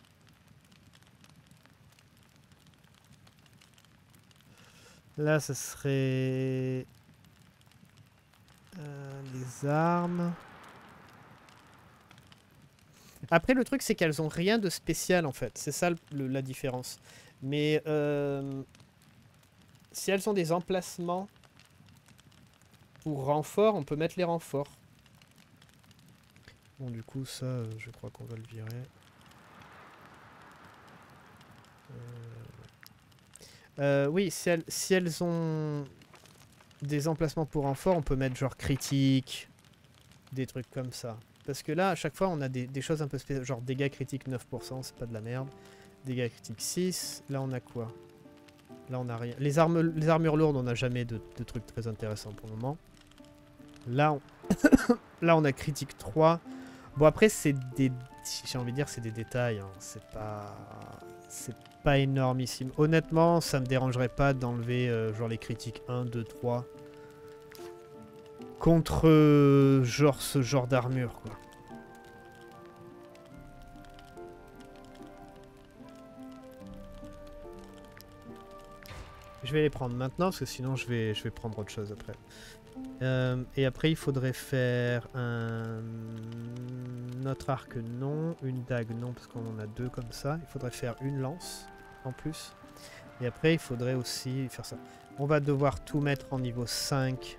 Là, ça serait... les armes. Après, le truc, c'est qu'elles ont rien de spécial, en fait. C'est ça la différence. Mais si elles ont des emplacements pour renforts, on peut mettre les renforts. Bon, du coup, ça, je crois qu'on va le virer. Oui, si elles ont des emplacements pour renfort, on peut mettre genre critique, des trucs comme ça. Parce que là, à chaque fois, on a des choses un peu spéciales, genre dégâts critiques 9%, c'est pas de la merde. Dégâts critiques 6, là on a quoi? Là, on a rien. Les armures lourdes, on n'a jamais de trucs très intéressants pour le moment. Là, là, on a critique 3. Bon, après, c'est des... J'ai envie de dire, c'est des détails. Hein. C'est pas énormissime. Honnêtement, ça me dérangerait pas d'enlever genre les critiques 1, 2, 3. Contre genre ce genre d'armure, quoi. Je vais les prendre maintenant, parce que sinon je vais prendre autre chose après. Et après, il faudrait faire un autre arc, non. Une dague, non, parce qu'on en a 2 comme ça. Il faudrait faire une lance, en plus. Et après, il faudrait aussi faire ça. On va devoir tout mettre en niveau 5.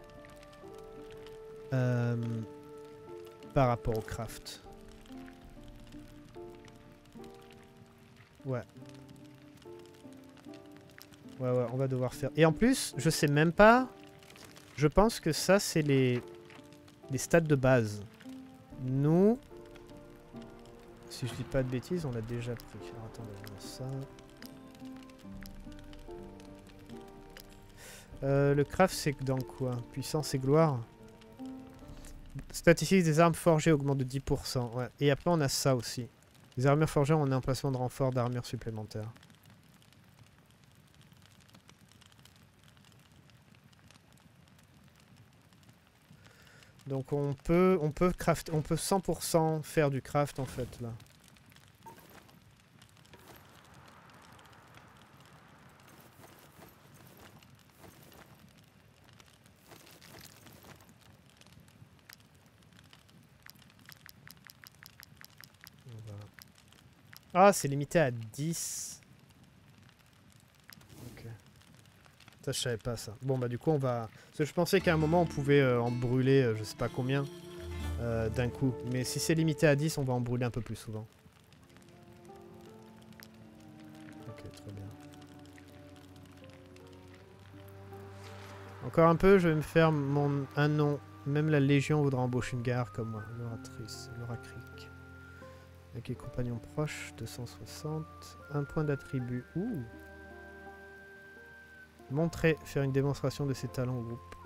Par rapport au craft. Ouais. Ouais, on va devoir faire... Et en plus, je sais même pas... Je pense que ça, c'est les stats de base. Nous... Si je dis pas de bêtises, on l'a déjà pris. Alors, attendez, on a ça... le craft, c'est dans quoi? Puissance et gloire. Statistiques des armes forgées augmente de 10%. Ouais. Et après, on a ça aussi. Les armures forgées ont un emplacement de renfort d'armure supplémentaire. Donc on peut craft, on peut 100% faire du craft en fait là. Ah, c'est limité à 10. Ok. Ça, je savais pas ça. Bon, bah du coup, on va... Parce que je pensais qu'à un moment, on pouvait en brûler, je sais pas combien, d'un coup. Mais si c'est limité à 10, on va en brûler un peu plus souvent. Ok, très bien. Encore un peu, je vais me faire un nom. Même la Légion voudra embaucher une gare comme moi. L'oratrice, l'oracrique. Avec les compagnons proches, 260. Un point d'attribut. Ouh. Montrer, faire une démonstration de ses talents au groupe.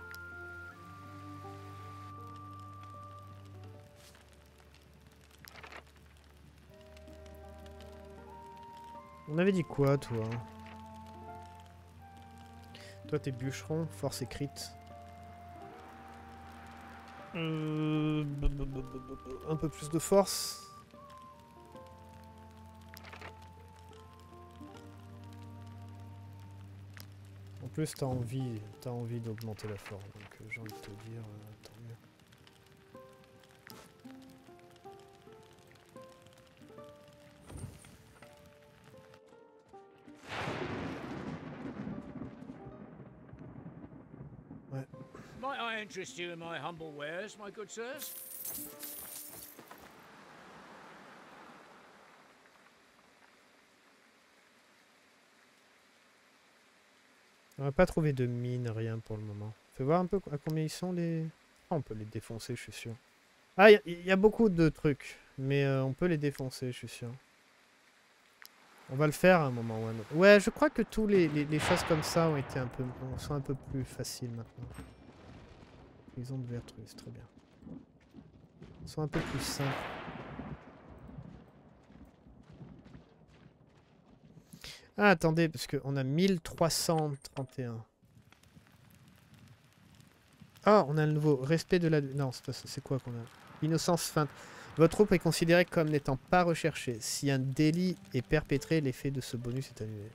On avait dit quoi, toi? Toi, t'es bûcheron, force écrite. Un peu plus de force. En plus, t'as envie d'augmenter la force, donc j'ai envie de te dire, tant mieux. Ouais. Might I interest you in my humble wares, my good sirs? On n'a pas trouvé de mine, rien pour le moment. Fais voir un peu à combien ils sont les... Ah, on peut les défoncer, je suis sûr. Ah, il y a beaucoup de trucs, mais on peut les défoncer, je suis sûr. On va le faire à un moment ou à un autre. Ouais, je crois que tous les choses comme ça ont été sont un peu plus faciles maintenant. Ils ont de Vertrus, très bien. Ils sont un peu plus simples. Ah, attendez, parce qu'on a 1331. Ah, on a le nouveau. Respect de la... Non, c'est pas ça. C'est quoi qu'on a? Innocence feinte. Votre troupe est considérée comme n'étant pas recherchée. Si un délit est perpétré, l'effet de ce bonus est annulé.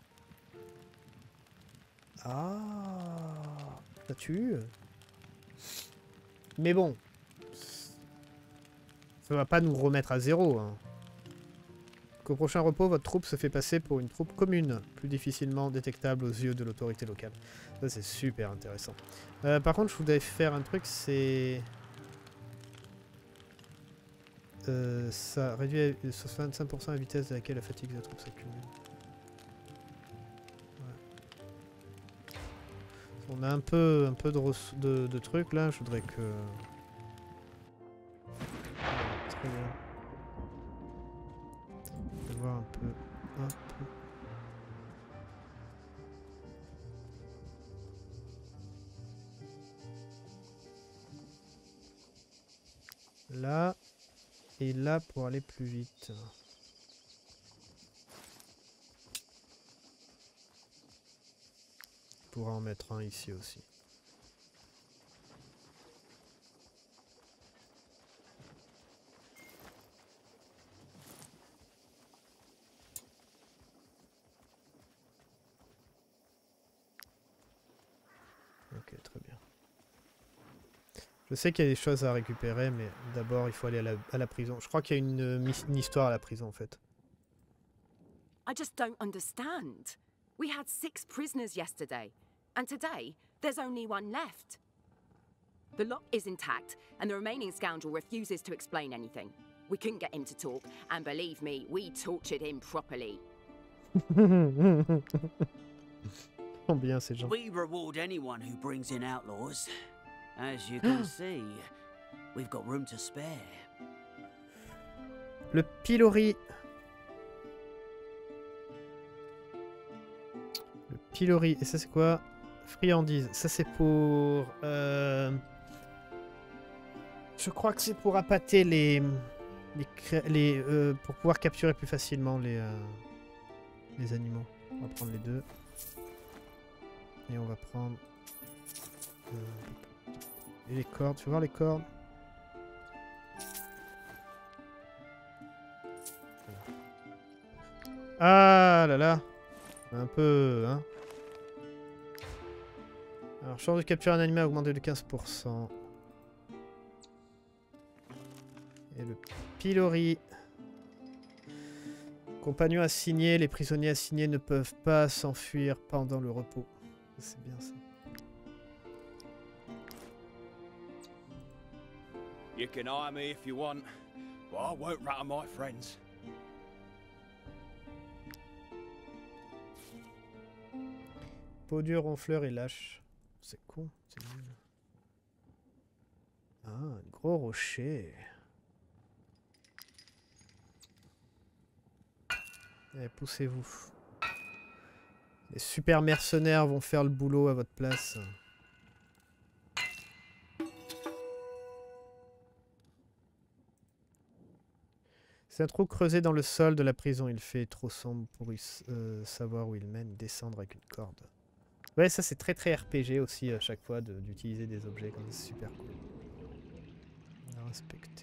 Ah, ça tue. Mais bon. Ça va pas nous remettre à zéro, hein. Qu'au prochain repos, votre troupe se fait passer pour une troupe commune, plus difficilement détectable aux yeux de l'autorité locale. Ça, c'est super intéressant. Par contre, je voudrais faire un truc, c'est... ça réduit à 65% la vitesse à laquelle la fatigue de la troupe s'accumule. Ouais. On a un peu de trucs là, je voudrais que... Très bien. On va voir un peu. Hop. là et là pour aller plus vite. On pourra en mettre un ici aussi. Ok, très bien. Je sais qu'il y a des choses à récupérer, mais d'abord il faut aller à la prison. Je crois qu'il y a une histoire à la prison en fait. I just don't understand. We had 6 prisoners yesterday, and today there's only one left. The lock is intact, and the remaining scoundrel refuses to explain anything. We couldn't get him to talk, and believe me, we tortured him properly. Bien ces gens. We reward anyone who brings in outlaws. As you can see, we've got room to spare. Le pilori. Le pilori. Et ça c'est quoi? Friandise. Ça c'est pour... Je crois que c'est pour appâter pour pouvoir capturer plus facilement les animaux. On va prendre les deux. Et on va prendre... et les cordes. Tu veux voir les cordes? Ah là là. Un peu, hein. Alors, chance de capturer un animal augmenté de 15%. Et le pilori. Compagnons assignés, les prisonniers assignés ne peuvent pas s'enfuir pendant le repos. C'est bien ça. You can hire me if you want, but I won't rat on my friends. Peau dure, ronfleur et lâche. C'est con, c'est nul. Ah, un gros rocher. Allez, poussez-vous. Les super mercenaires vont faire le boulot à votre place. C'est un trou creusé dans le sol de la prison. Il fait trop sombre pour savoir où il mène. Descendre avec une corde. Ouais, ça c'est très très RPG aussi à chaque fois d'utiliser des objets comme ça. C'est super cool. On a respecté.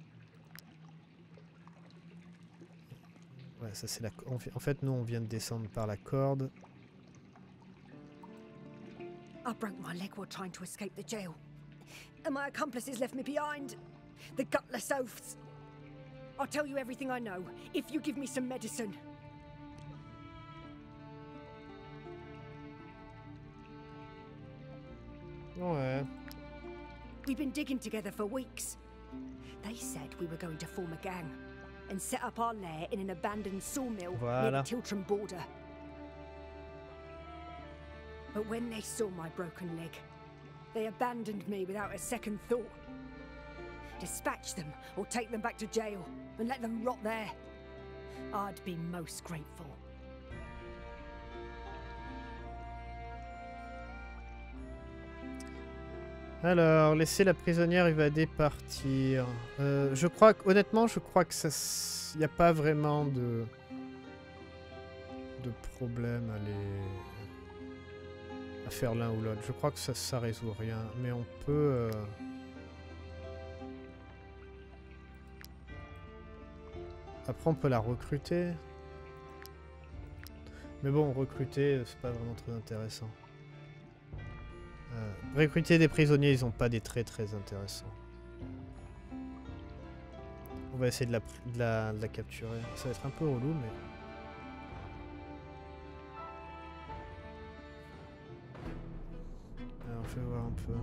Ouais, ça c'est la... En fait, nous on vient de descendre par la corde. I broke my leg while trying to escape the jail. And my accomplices left me behind. The gutless oafs. I'll tell you everything I know, if you give me some medicine. Ouais. We've been digging together for weeks. They said we were going to form a gang and set up our lair in an abandoned sawmill near the Tiltram border. But when they saw my broken leg, they abandoned me without a second thought. Dispatch them or take them back to jail and let them rot there. I'd be most grateful. Alors, laisser la prisonnière évader, partir. Je crois que, honnêtement, je crois que ça, il n'y a pas vraiment de problème à faire l'un ou l'autre. Je crois que ça résout rien, mais on peut. Après, on peut la recruter. Mais bon, recruter, c'est pas vraiment très intéressant. Recruter des prisonniers, ils ont pas des traits très intéressants. On va essayer de la capturer. Ça va être un peu relou, mais... Alors, je vais voir un peu...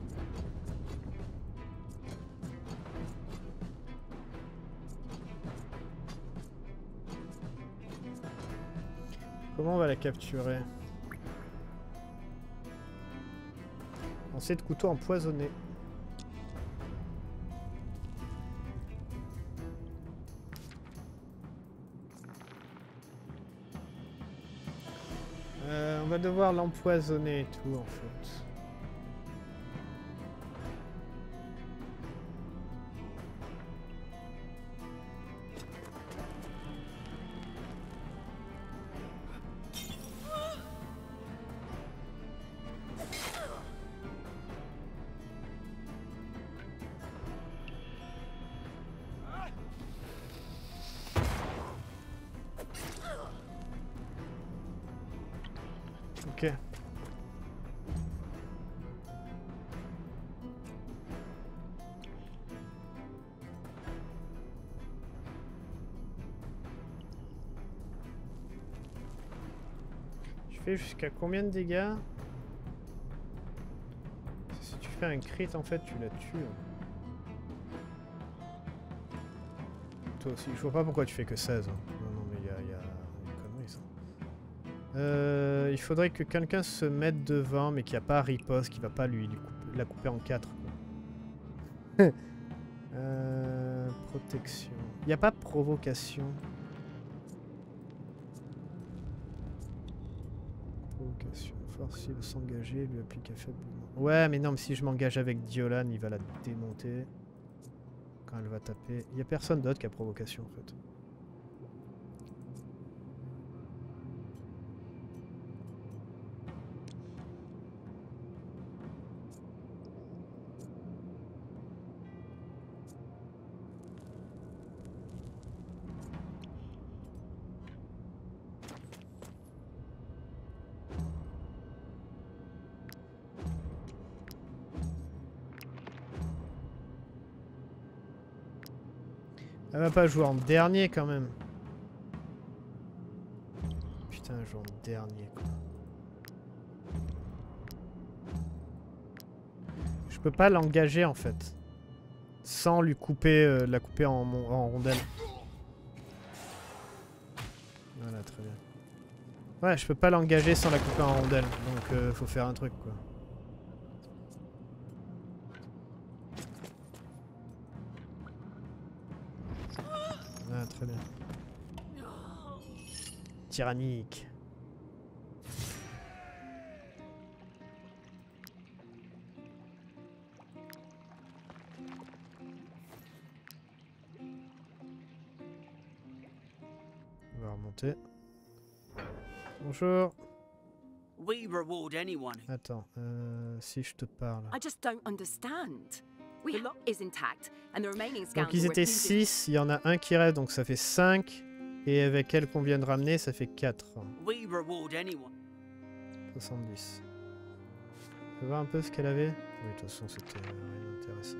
Comment on va la capturer? Lancer de couteau empoisonné. On va devoir l'empoisonner et tout en fait. Ok. Tu fais jusqu'à combien de dégâts? Si tu fais un crit, en fait, tu la tues. Toi aussi, je vois pas pourquoi tu fais que 16. Non, non, mais il y a une connerie, ça. Il faudrait que quelqu'un se mette devant, mais qui a pas riposte, qui va pas la couper en 4. Protection. Il n'y a pas provocation. Provocation. Force de s'engager, lui applique faiblement. Ouais, mais non, mais si je m'engage avec Diolan, il va la démonter. Quand elle va taper. Il n'y a personne d'autre qui a provocation en fait. Elle va pas jouer en dernier quand même. Putain, elle joue en dernier quoi. Je peux pas l'engager en fait. Sans lui couper, la couper en rondelle. Voilà, très bien. Ouais, je peux pas l'engager sans la couper en rondelle. Donc faut faire un truc quoi. Ah, très bien. Tyrannique. On va remonter. Bonjour. We reward anyone. Attends, si je te parle. I just don't understand. The lot is intact, and the remaining Donc scoundrel ils étaient refused- 6, il y en a un qui reste, donc ça fait 5. Et avec elle qu'on vient de ramener, ça fait 4. We reward anyone. 70. Tu veux voir un peu ce qu'elle avait? Oui, de toute façon, c'était rien d'intéressant.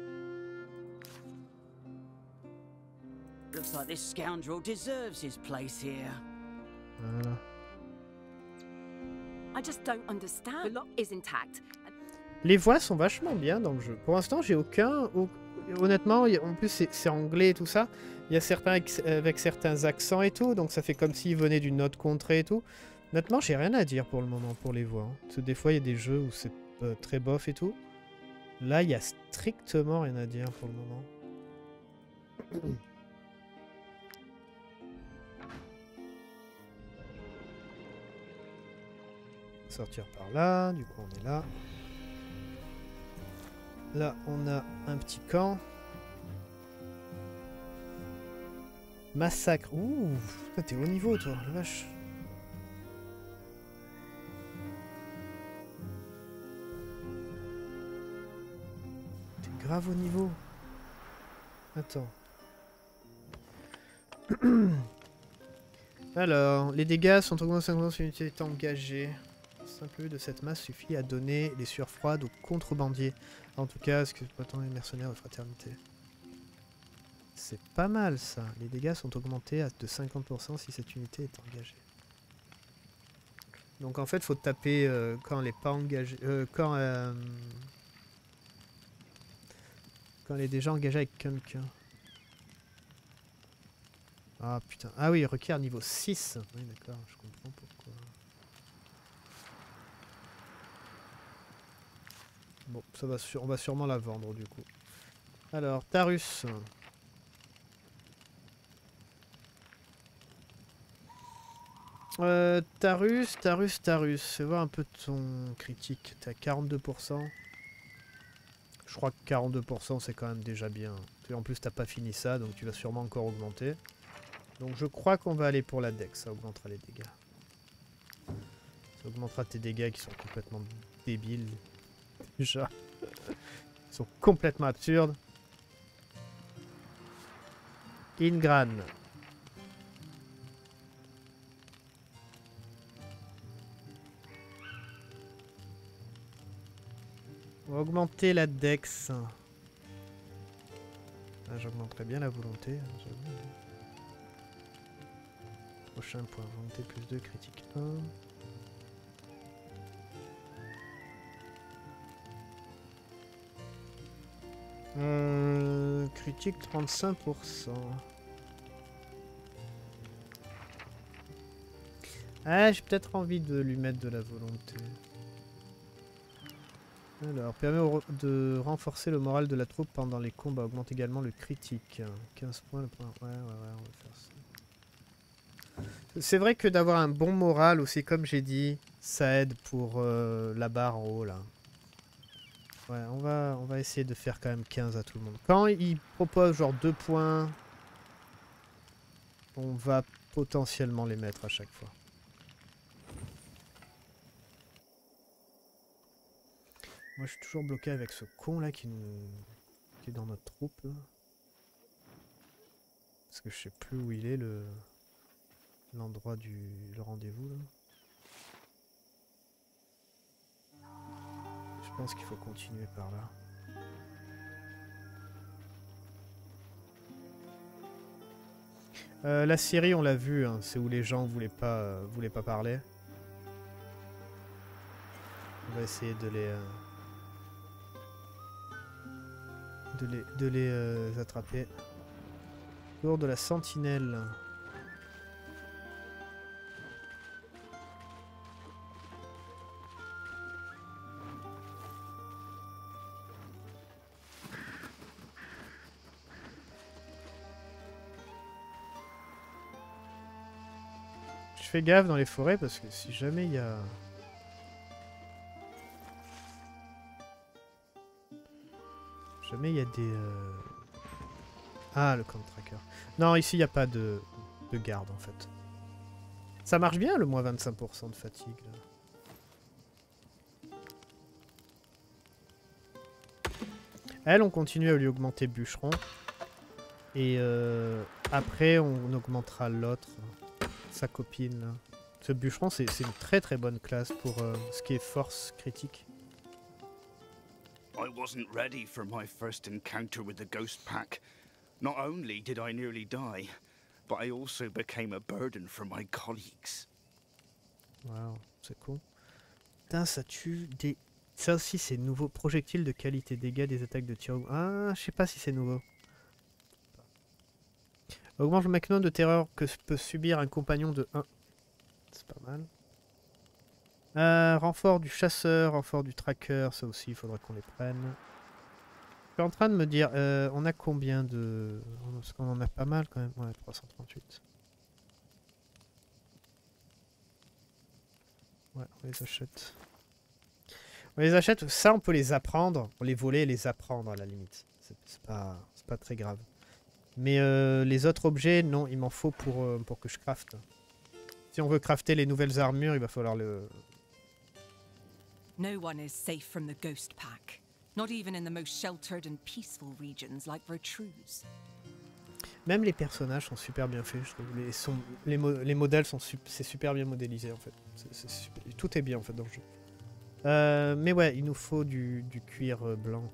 Looks like this scoundrel deserves his place here. Voilà. I just don't understand. The lot is intact. Les voix sont vachement bien dans le jeu. Pour l'instant, j'ai aucun... Honnêtement, en plus, c'est anglais et tout ça. Il y a certains avec certains accents et tout, donc ça fait comme s'ils venaient d'une autre contrée et tout. Honnêtement, j'ai rien à dire pour le moment, pour les voix. Hein. Parce que des fois, il y a des jeux où c'est très bof et tout. Là, il y a strictement rien à dire pour le moment. Sortir par là, du coup on est là. Là on a un petit camp. Massacre. Ouh, t'es haut niveau toi, la vache. T'es grave au niveau. Attends. Alors, les dégâts sont augmentés 50% si l'unité est engagée. Simple de cette masse suffit à donner les sueurs froides aux contrebandiers. En tout cas, ce que prétendent les mercenaires de fraternité. C'est pas mal ça. Les dégâts sont augmentés de 50% si cette unité est engagée. Donc en fait, faut taper quand elle n'est pas engagée. Quand elle est déjà engagée avec quelqu'un. Ah putain. Ah oui, requiert niveau 6. Oui d'accord, je comprends pourquoi. Bon, ça va on va sûrement la vendre du coup. Alors, Tarus. Tarus. Fais voir un peu ton critique. T'es à 42%. Je crois que 42% c'est quand même déjà bien. Et en plus, t'as pas fini ça, donc tu vas sûrement encore augmenter. Donc je crois qu'on va aller pour la dex, ça augmentera les dégâts. Ça augmentera tes dégâts qui sont complètement débiles. Déjà. Ils sont complètement absurdes. Ingran. On va augmenter la dex. Ah, j'augmenterai bien la volonté. Prochain point, volonté plus 2, critique 1. Critique 35%. Ah, j'ai peut-être envie de lui mettre de la volonté. Alors, permet de renforcer le moral de la troupe pendant les combats. Augmente également le critique. 15 points le point. Ouais, on va faire ça. C'est vrai que d'avoir un bon moral aussi, comme j'ai dit, ça aide pour la barre en haut là. Ouais, on va essayer de faire quand même 15 à tout le monde. Quand il propose genre 2 points, on va potentiellement les mettre à chaque fois. Moi je suis toujours bloqué avec ce con là qui est dans notre troupe. Là. Parce que je sais plus où il est l'endroit du rendez-vous là. Je pense qu'il faut continuer par là. La Syrie, on l'a vu, hein, c'est où les gens voulaient pas parler. On va essayer de les attraper. Tour de la sentinelle. Je fais gaffe dans les forêts parce que si jamais il y a... Jamais il y a des... Ah, le camp tracker. Non, ici il n'y a pas de garde en fait. Ça marche bien le moins 25% de fatigue. Là. Elle, on continue à lui augmenter bûcheron. Et après, on augmentera l'autre. Sa copine là. Ce bûcheron c'est une très très bonne classe pour ce qui est force critique. I wasn't ready for my first encounter with the Ghost Pack. Not only did I nearly die, but I also became a burden for my colleagues. Waouh, c'est cool. Putain, ça tue des... Ça aussi c'est nouveau. Projectile de qualité, dégâts des attaques de tir. Ah, je sais pas si c'est nouveau. Augmente le maximum de terreur que peut subir un compagnon de 1. C'est pas mal. Renfort du chasseur, renfort du tracker, ça aussi il faudra qu'on les prenne. Je suis en train de me dire, on a combien de... Parce qu'on en a pas mal quand même. Ouais, 338. Ouais, on les achète. On les achète, ça on peut les apprendre. On les voler et les apprendre à la limite. C'est pas très grave. Mais les autres objets, non, il m'en faut pour que je crafte. Si on veut crafter les nouvelles armures, il va falloir le... No one is safe from the Ghost Pack. Not even in the most sheltered and peaceful regions like Vertruse. Même les personnages sont super bien faits, je trouve. Les modèles sont c'est super bien modélisé en fait. Tout est bien en fait dans le jeu. Mais ouais, il nous faut du cuir blanc.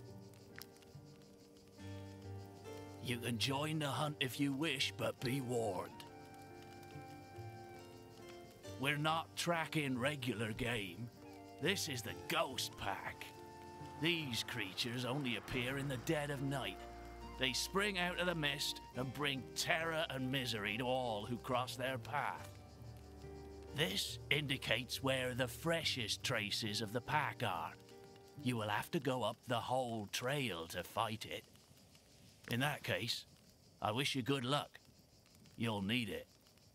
You can join the hunt if you wish, but be warned. We're not tracking regular game. This is the Ghost Pack. These creatures only appear in the dead of night. They spring out of the mist and bring terror and misery to all who cross their path. This indicates where the freshest traces of the pack are. You will have to go up the whole trail to fight it. In that case, I wish you good luck. You'll need it.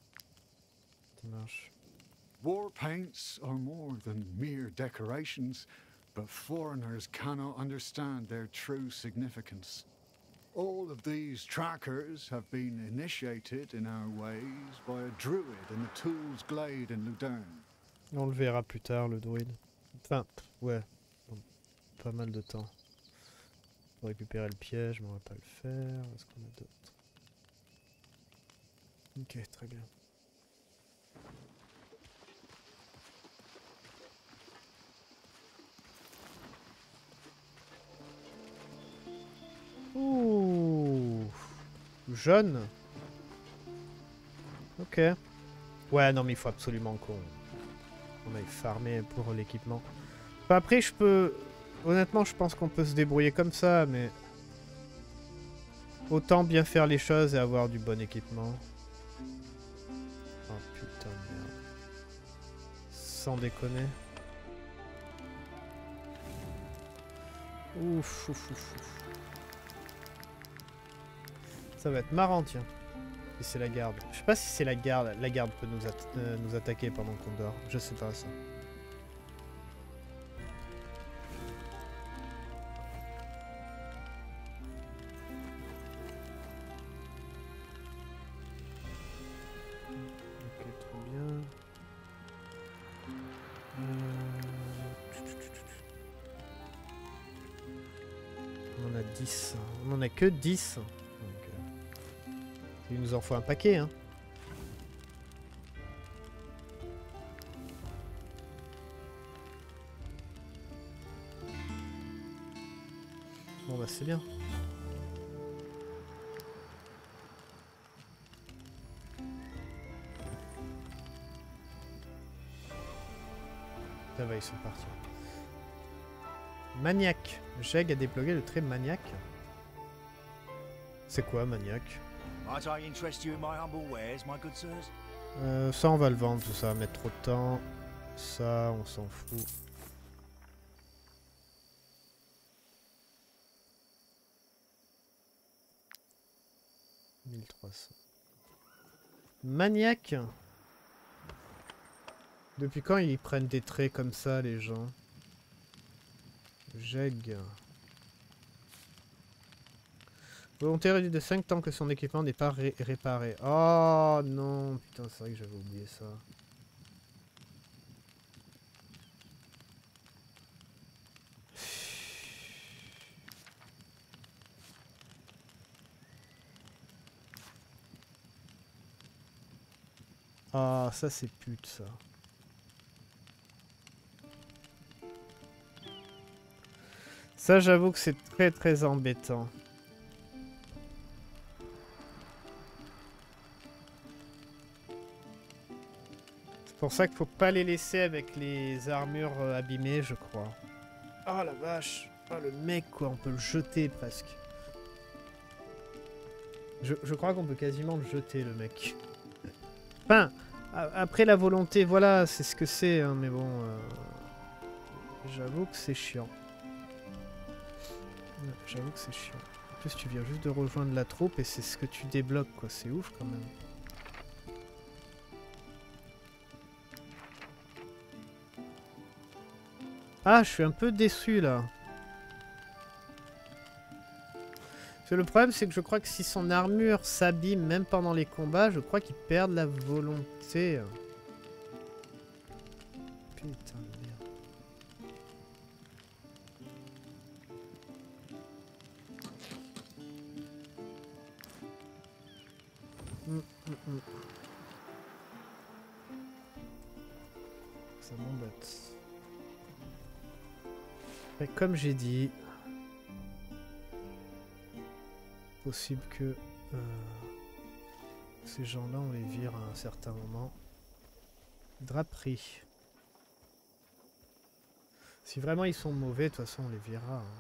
War paints are more than mere decorations, but foreigners cannot understand their true significance. All of these trackers have been initiated in our ways by a druid in the Tool's Glade in Ludern. On le verra plus tard, le druide. Enfin, ouais, pas mal de temps. Pour récupérer le piège, mais on va pas le faire. Est-ce qu'on a d'autres? Ok, très bien. Jaune. Ok. Ouais, non, mais il faut absolument qu'on aille farmer pour l'équipement. Enfin, après, je peux... Honnêtement, je pense qu'on peut se débrouiller comme ça, mais... Autant bien faire les choses et avoir du bon équipement. Oh putain de merde. Sans déconner. Ouf, ouf, ouf, ouf. Ça va être marrant, tiens. Et c'est la garde. Je sais pas si c'est la garde. La garde peut nous attaquer pendant qu'on dort. Je sais pas ça. Ok, trop bien. On en a 10. On en a que 10. Il nous en faut un paquet, hein. Bon bah c'est bien. Ça va, ils sont partis. Maniaque. Jeg a débloqué le trait maniaque. C'est quoi maniaque? Ça on va le vendre, tout ça va mettre trop de temps. Ça on s'en fout. « 1300. Maniaque. Depuis quand ils prennent des traits comme ça les gens? Jeg. Volontaire réduit de 5 tant que son équipement n'est pas réparé. Oh non, putain, c'est vrai que j'avais oublié ça. Ah, ça c'est pute ça. Ça j'avoue que c'est très très embêtant. C'est pour ça qu'il faut pas les laisser avec les armures abîmées, je crois. Oh la vache. Oh le mec quoi, on peut le jeter presque. Je crois qu'on peut quasiment le jeter le mec. Enfin, après la volonté, voilà, c'est ce que c'est, hein, mais bon... J'avoue que c'est chiant. J'avoue que c'est chiant. En plus, tu viens juste de rejoindre la troupe et c'est ce que tu débloques, quoi. C'est ouf, quand même. Ah, je suis un peu déçu, là. Le problème, c'est que je crois que si son armure s'abîme, même pendant les combats, je crois qu'il perd la volonté. Putain de merde. Ça m'embête. Mais comme j'ai dit... possible que ces gens-là, on les vire à un certain moment. Draperie. Si vraiment ils sont mauvais, de toute façon, on les virera. Hein.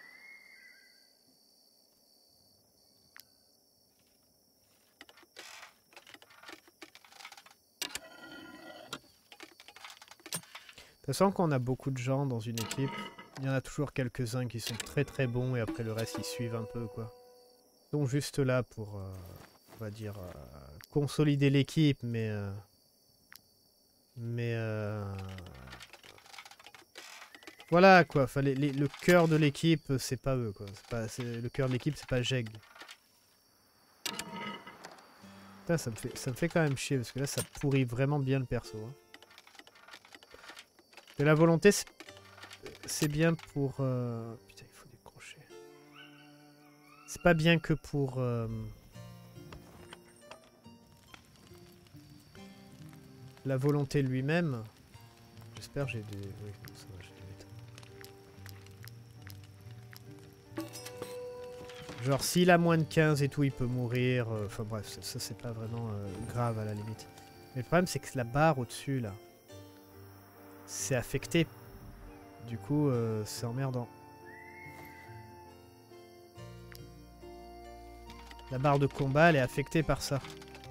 De toute façon, quand on a beaucoup de gens dans une équipe, il y en a toujours quelques-uns qui sont très très bons et après le reste, ils suivent un peu, quoi. Donc juste là pour, on va dire, consolider l'équipe, mais voilà quoi. Enfin, le cœur de l'équipe, c'est pas eux quoi. Le cœur de l'équipe, c'est pas Jeg. Putain, ça me fait quand même chier parce que là, ça pourrit vraiment bien le perso. Hein. Et la volonté, c'est bien pour. Putain, il faut décrocher. C'est pas bien que pour... la volonté lui-même. J'espère que j'ai des... Oui, ça va, j'ai des Genre s'il a moins de 15 et tout, il peut mourir. Enfin bref, ça c'est pas vraiment grave à la limite. Mais le problème c'est que la barre au-dessus là, c'est affecté. Du coup, c'est emmerdant. La barre de combat, elle est affectée par ça.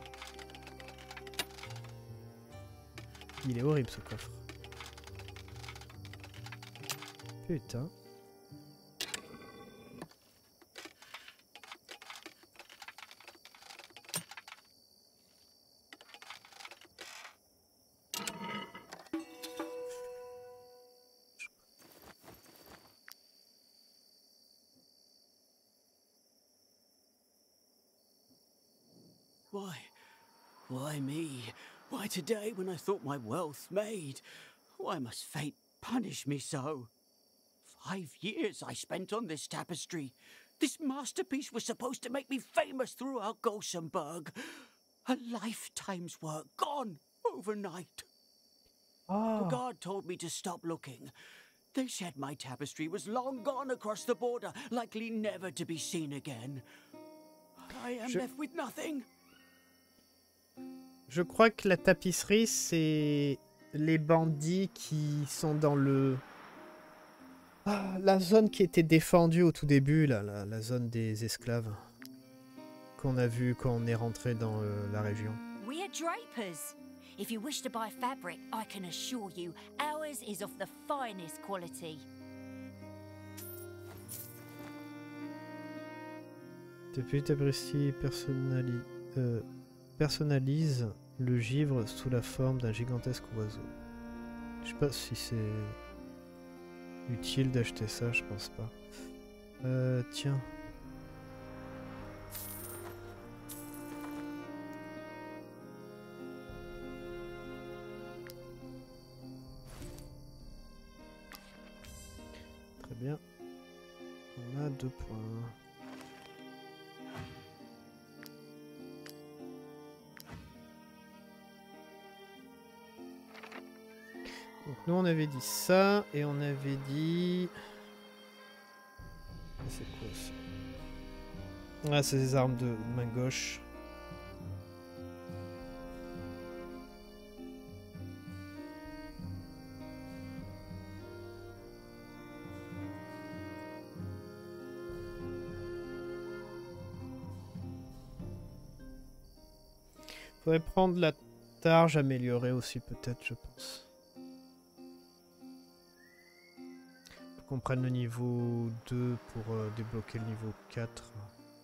Il est horrible ce coffre. Putain. Why me? Why today when I thought my wealth made? Why must fate punish me so? 5 years I spent on this tapestry. This masterpiece was supposed to make me famous throughout Gossenburg. A lifetime's work gone overnight. The guard told me to stop looking. They said my tapestry was long gone across the border, likely never to be seen again. I am left with nothing. Je crois que la tapisserie, c'est les bandits qui sont dans le... Ah, la zone qui était défendue au tout début, là, la zone des esclaves. Qu'on a vu quand on est rentré dans la région. We're drapers. If you wish to buy fabric, I can assure you, ours is of the finest quality. Depuis tapisserie personnalise le givre sous la forme d'un gigantesque oiseau. Je sais pas si c'est utile d'acheter ça, je pense pas. Tiens. Très bien. On a 2 points. Donc nous on avait dit ça et on avait dit... C'est quoi ça? Ah c'est des armes de main gauche. Faudrait prendre la targe améliorée aussi peut-être, je pense. Faut qu'on prenne le niveau 2 pour débloquer le niveau 4.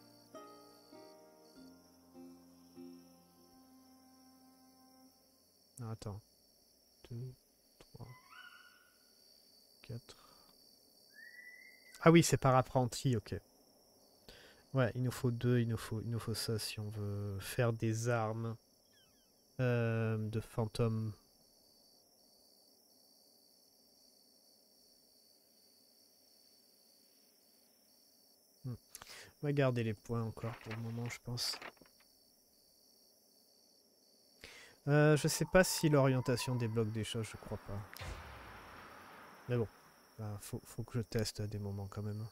Ah, attends. 2, 3, 4... Ah oui, c'est par apprenti, ok. Ouais, il nous faut 2, il nous faut ça si on veut faire des armes de fantômes. On va garder les points encore pour le moment, je pense. Je sais pas si l'orientation débloque des choses, je crois pas. Mais bon, bah, faut que je teste à des moments quand même.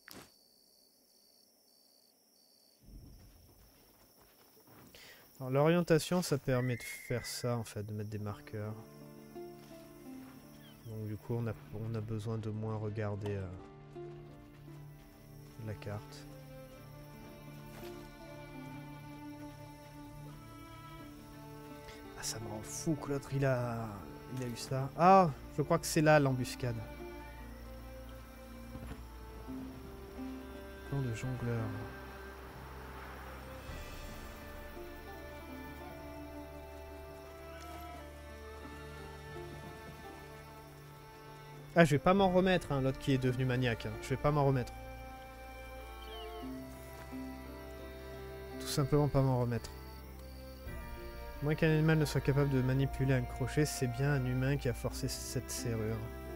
L'orientation, ça permet de faire ça, en fait, de mettre des marqueurs. Donc du coup, on a besoin de moins regarder la carte. Ah, ça me rend fou que l'autre, il a eu ça. Ah, je crois que c'est là l'embuscade. Plan de jongleur. Ah, je vais pas m'en remettre, hein, l'autre qui est devenu maniaque. Hein. Je vais pas m'en remettre. Tout simplement pas m'en remettre. Moins qu'un animal ne soit capable de manipuler un crochet, c'est bien un humain qui a forcé cette serrure.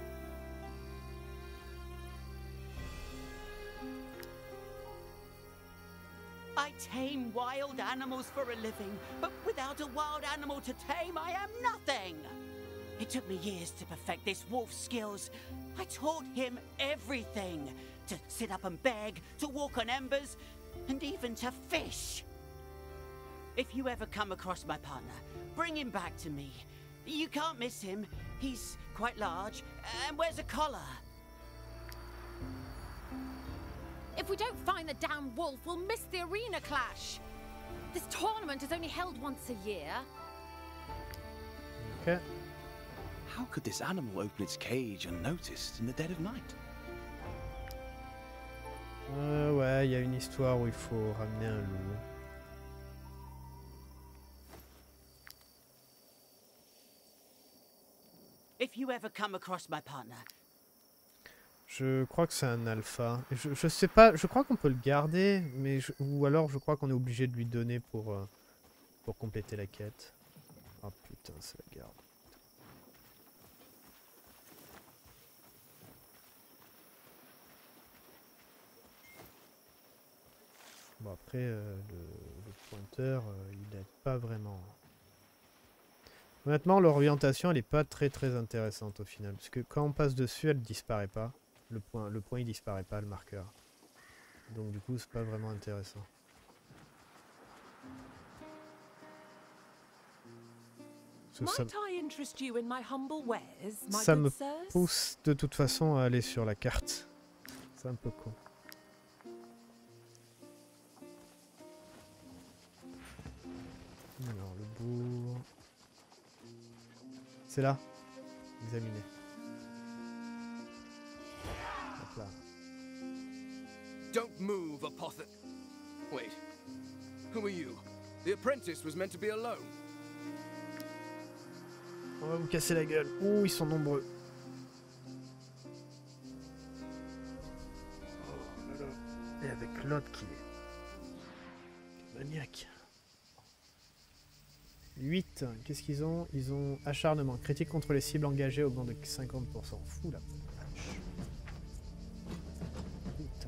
I tame wild animals for a living, but without a wild animal to tame, I am nothing! It took me years to perfect this wolf's skills. I taught him everything. to sit up and beg, to walk on embers, and even to fish. If you ever come across my partner, bring him back to me. You can't miss him. He's quite large and wears a collar. If we don't find the damn wolf, we'll miss the arena clash. This tournament is only held once a year. Okay. How could this animal open its cage unnoticed in the dead of night? Ouais, il y a une histoire où il faut ramener un loup. If you ever come across my partner. Je crois que c'est un alpha. Je sais pas, je crois qu'on peut le garder, mais ou alors je crois qu'on est obligé de lui donner pour compléter la quête. Oh putain, c'est la garde. Bon après, le pointeur, il aide pas vraiment. Honnêtement, l'orientation, elle est pas très intéressante au final, parce que quand on passe dessus, elle disparaît pas. Le point il disparaît pas, le marqueur. Donc du coup, c'est pas vraiment intéressant. Ça me pousse de toute façon à aller sur la carte. C'est un peu con. Alors, le bourg... C'est là. Examiner. Hop là. Don't move, Apothec. Wait. Who are you? The apprentice was meant to be alone. On va vous casser la gueule. Ouh, ils sont nombreux. Oh là là. Et avec l'autre qui est maniaque. 8. Qu'est-ce qu'ils ont? Ils ont acharnement. Critique contre les cibles engagées augmente de 50%. Fou la vache. Putain.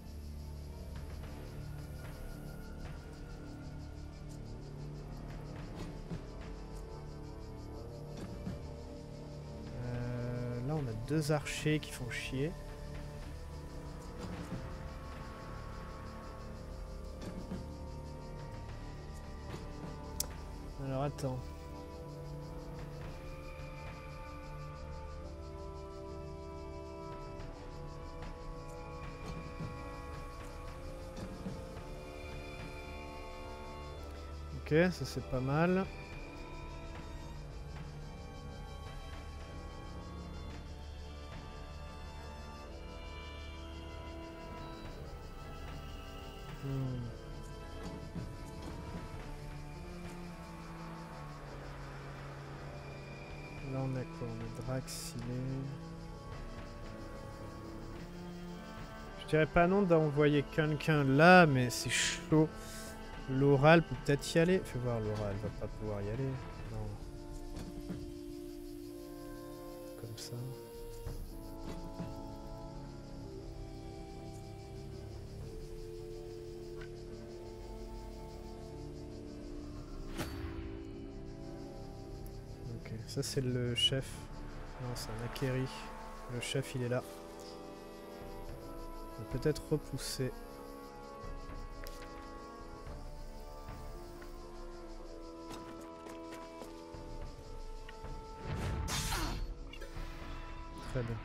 Là on a 2 archers qui font chier. Alors attends. Ok, ça c'est pas mal. Là on a quoi? On a Drax, il est... Je dirais pas non d'envoyer quelqu'un là, mais c'est chaud. Laura, elle peut peut-être y aller. Fais voir, Laura, elle va pas pouvoir y aller. Non. Comme ça. Ok, ça c'est le chef. Non, c'est un acquéri. Le chef, il est là. On va peut-être repousser. Très bien.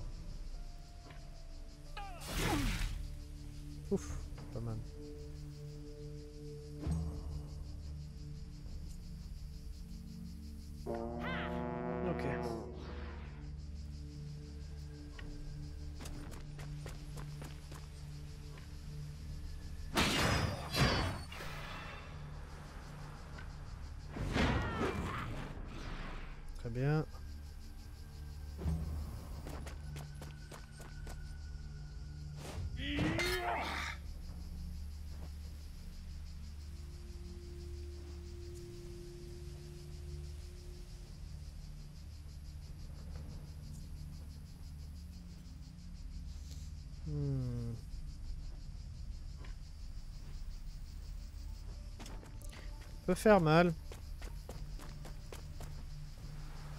Ouf, pas mal. Ok. Très bien. Peut faire mal.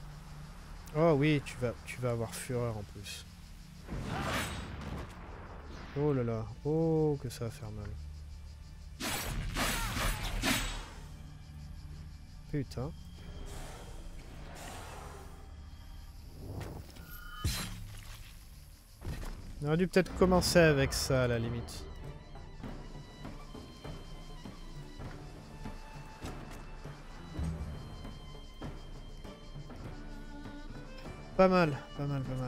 Oh oui, tu vas avoir fureur en plus. Oh là là. Oh, que ça va faire mal. Putain. On aurait dû peut-être commencer avec ça à la limite. Pas mal, pas mal, pas mal.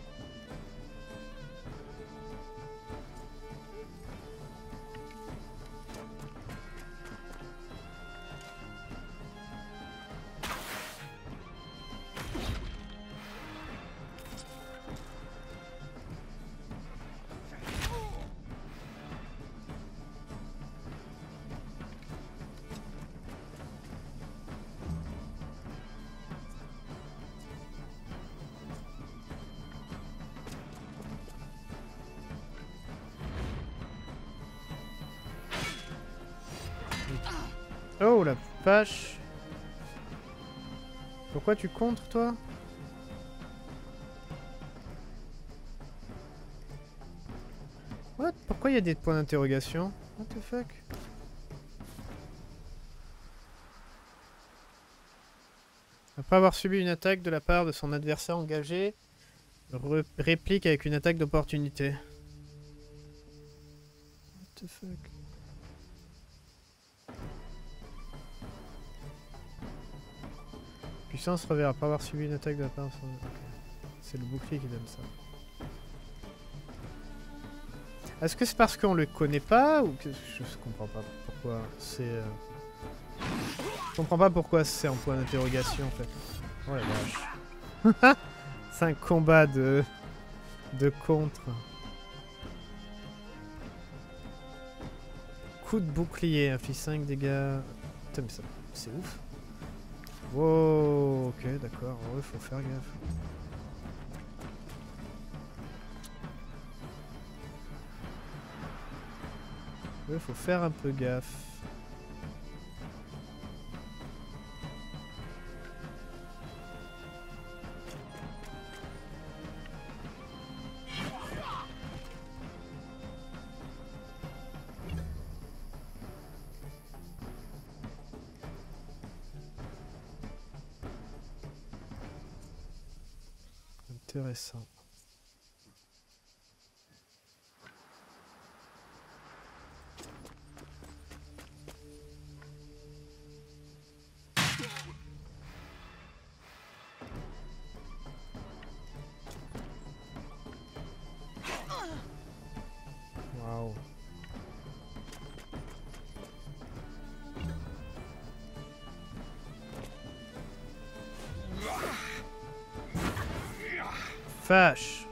Oh la vache. Pourquoi tu contres toi? What? Pourquoi il y a des points d'interrogation? What the fuck? Après avoir subi une attaque de la part de son adversaire engagé, réplique avec une attaque d'opportunité. What the fuck? Puissance revers après avoir subi une attaque de la part de son... Okay. C'est le bouclier qui donne ça. Est-ce que c'est parce qu'on le connaît pas ou que... Je comprends pas pourquoi c'est... Je comprends pas pourquoi c'est en point d'interrogation en fait. Oh la vache. C'est un combat de contre. Coup de bouclier, inflige 5 dégâts. Putain mais ça... c'est ouf. Wow, ok, d'accord. Ouais, faut faire gaffe. Ouais, faut faire un peu gaffe. Intéressant. Waouh. Vache.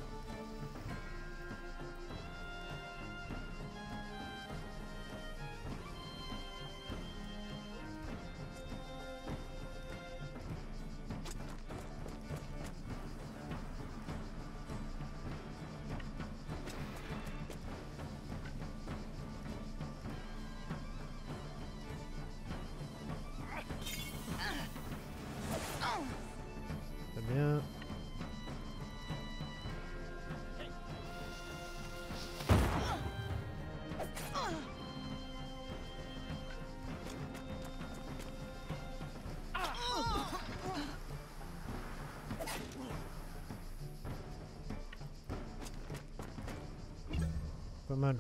Très bien. Pas mal.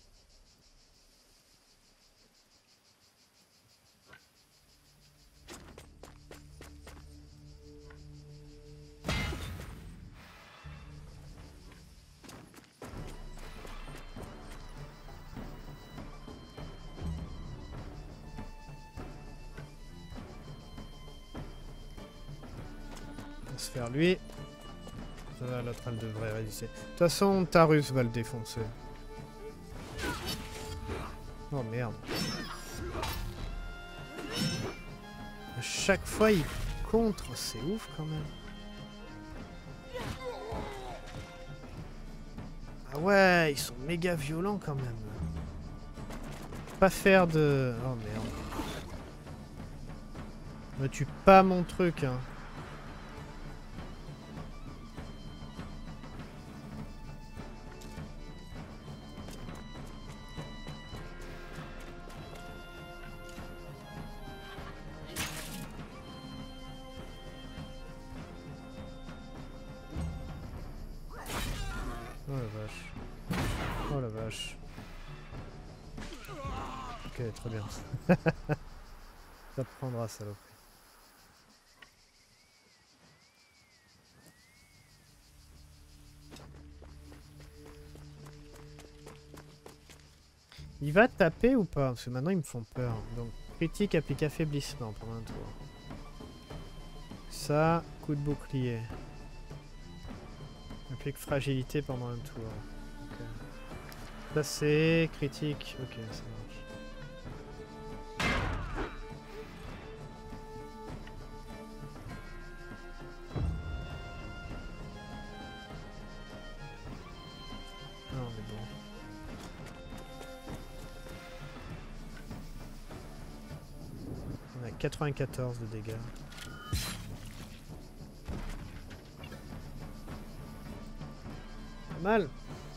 On va se faire lui. Ça va, l'autre elle devrait résister. De toute façon, Tarus va le défoncer. Oh merde. À chaque fois il contre, c'est ouf quand même. Ah ouais, ils sont méga violents quand même. Pas faire de... Oh merde. Me tue pas mon truc hein. Oh la vache. Ok, très bien. Ça te prendra, saloperie. Il va taper ou pas? Parce que maintenant ils me font peur. Donc critique applique affaiblissement pendant un tour. Ça, coup de bouclier. Applique fragilité pendant un tour. Okay. Ça c'est critique. Ok, ça marche. Non mais bon. On a 94 de dégâts. Pas mal.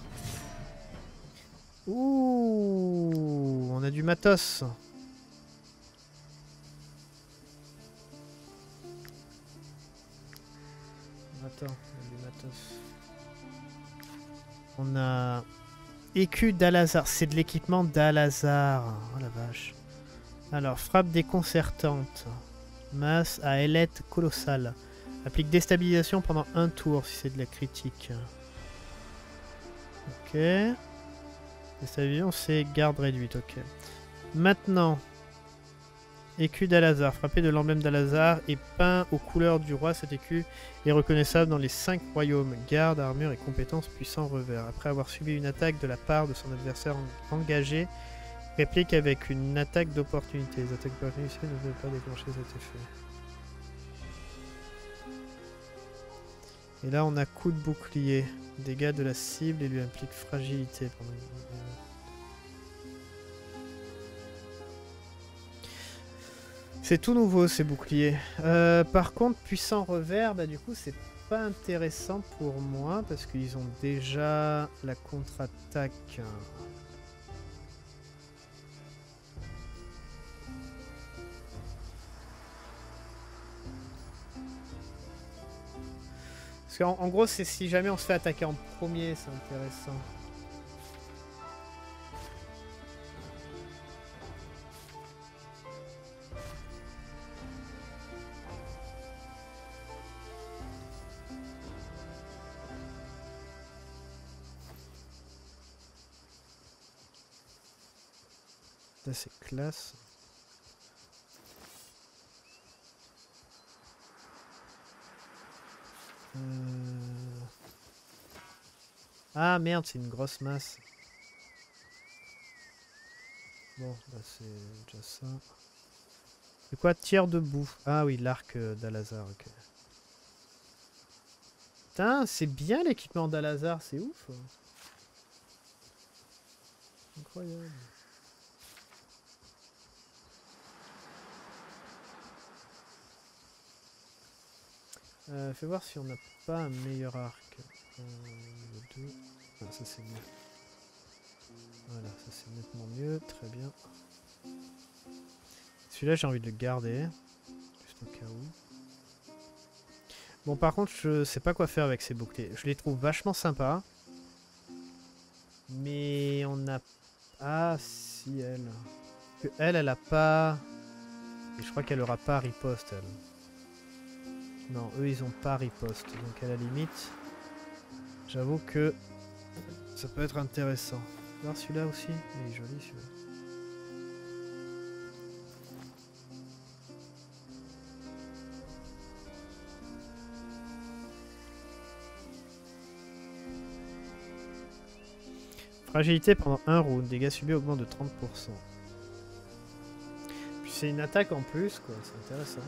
Ouh, on a du matos. Attends, on a du matos. On a écu d'Alazar. C'est de l'équipement d'Alazar. Oh la vache. Alors, frappe déconcertante. Masse à ailette colossale. Applique déstabilisation pendant un tour si c'est de la critique. Ok. Déstabilisation, c'est garde réduite. Ok. Maintenant, écu d'Alazar. Frappé de l'emblème d'Alazar et peint aux couleurs du roi. Cet écu est reconnaissable dans les 5 royaumes. Garde, armure et compétences puissants revers. Après avoir subi une attaque de la part de son adversaire engagé, réplique avec une attaque d'opportunité. Les attaques d'opportunité ne peuvent pas déclencher cet effet. Et là on a coup de bouclier. Dégâts de la cible et lui implique fragilité. C'est tout nouveau ces boucliers. Par contre puissant revers, bah du coup c'est pas intéressant pour moi parce qu'ils ont déjà la contre-attaque. Parce qu'en gros, c'est si jamais on se fait attaquer en premier, c'est intéressant. Là, c'est classe. Ah merde, c'est une grosse masse. Bon, bah c'est déjà ça. C'est quoi? Tir debout. Ah oui, l'arc d'Alazar, ok. Putain, c'est bien l'équipement d'Alazar, c'est ouf. Incroyable. Fais voir si on n'a pas un meilleur arc. Le 2. Ah, ça c'est mieux. Voilà, ça c'est nettement mieux. Très bien. Celui-là, j'ai envie de le garder. Juste au cas où. Bon, par contre, je sais pas quoi faire avec ces boucliers. Je les trouve vachement sympas. Mais on a... Ah, si, elle. Que elle a pas... Et je crois qu'elle aura pas riposte, elle. Non, eux, ils ont pas riposte. Donc, à la limite, j'avoue que ça peut être intéressant. Voir celui-là aussi. Il est joli, celui-là. Fragilité pendant un round. Dégâts subis augmentent de 30%. Puis c'est une attaque en plus, quoi. C'est intéressant.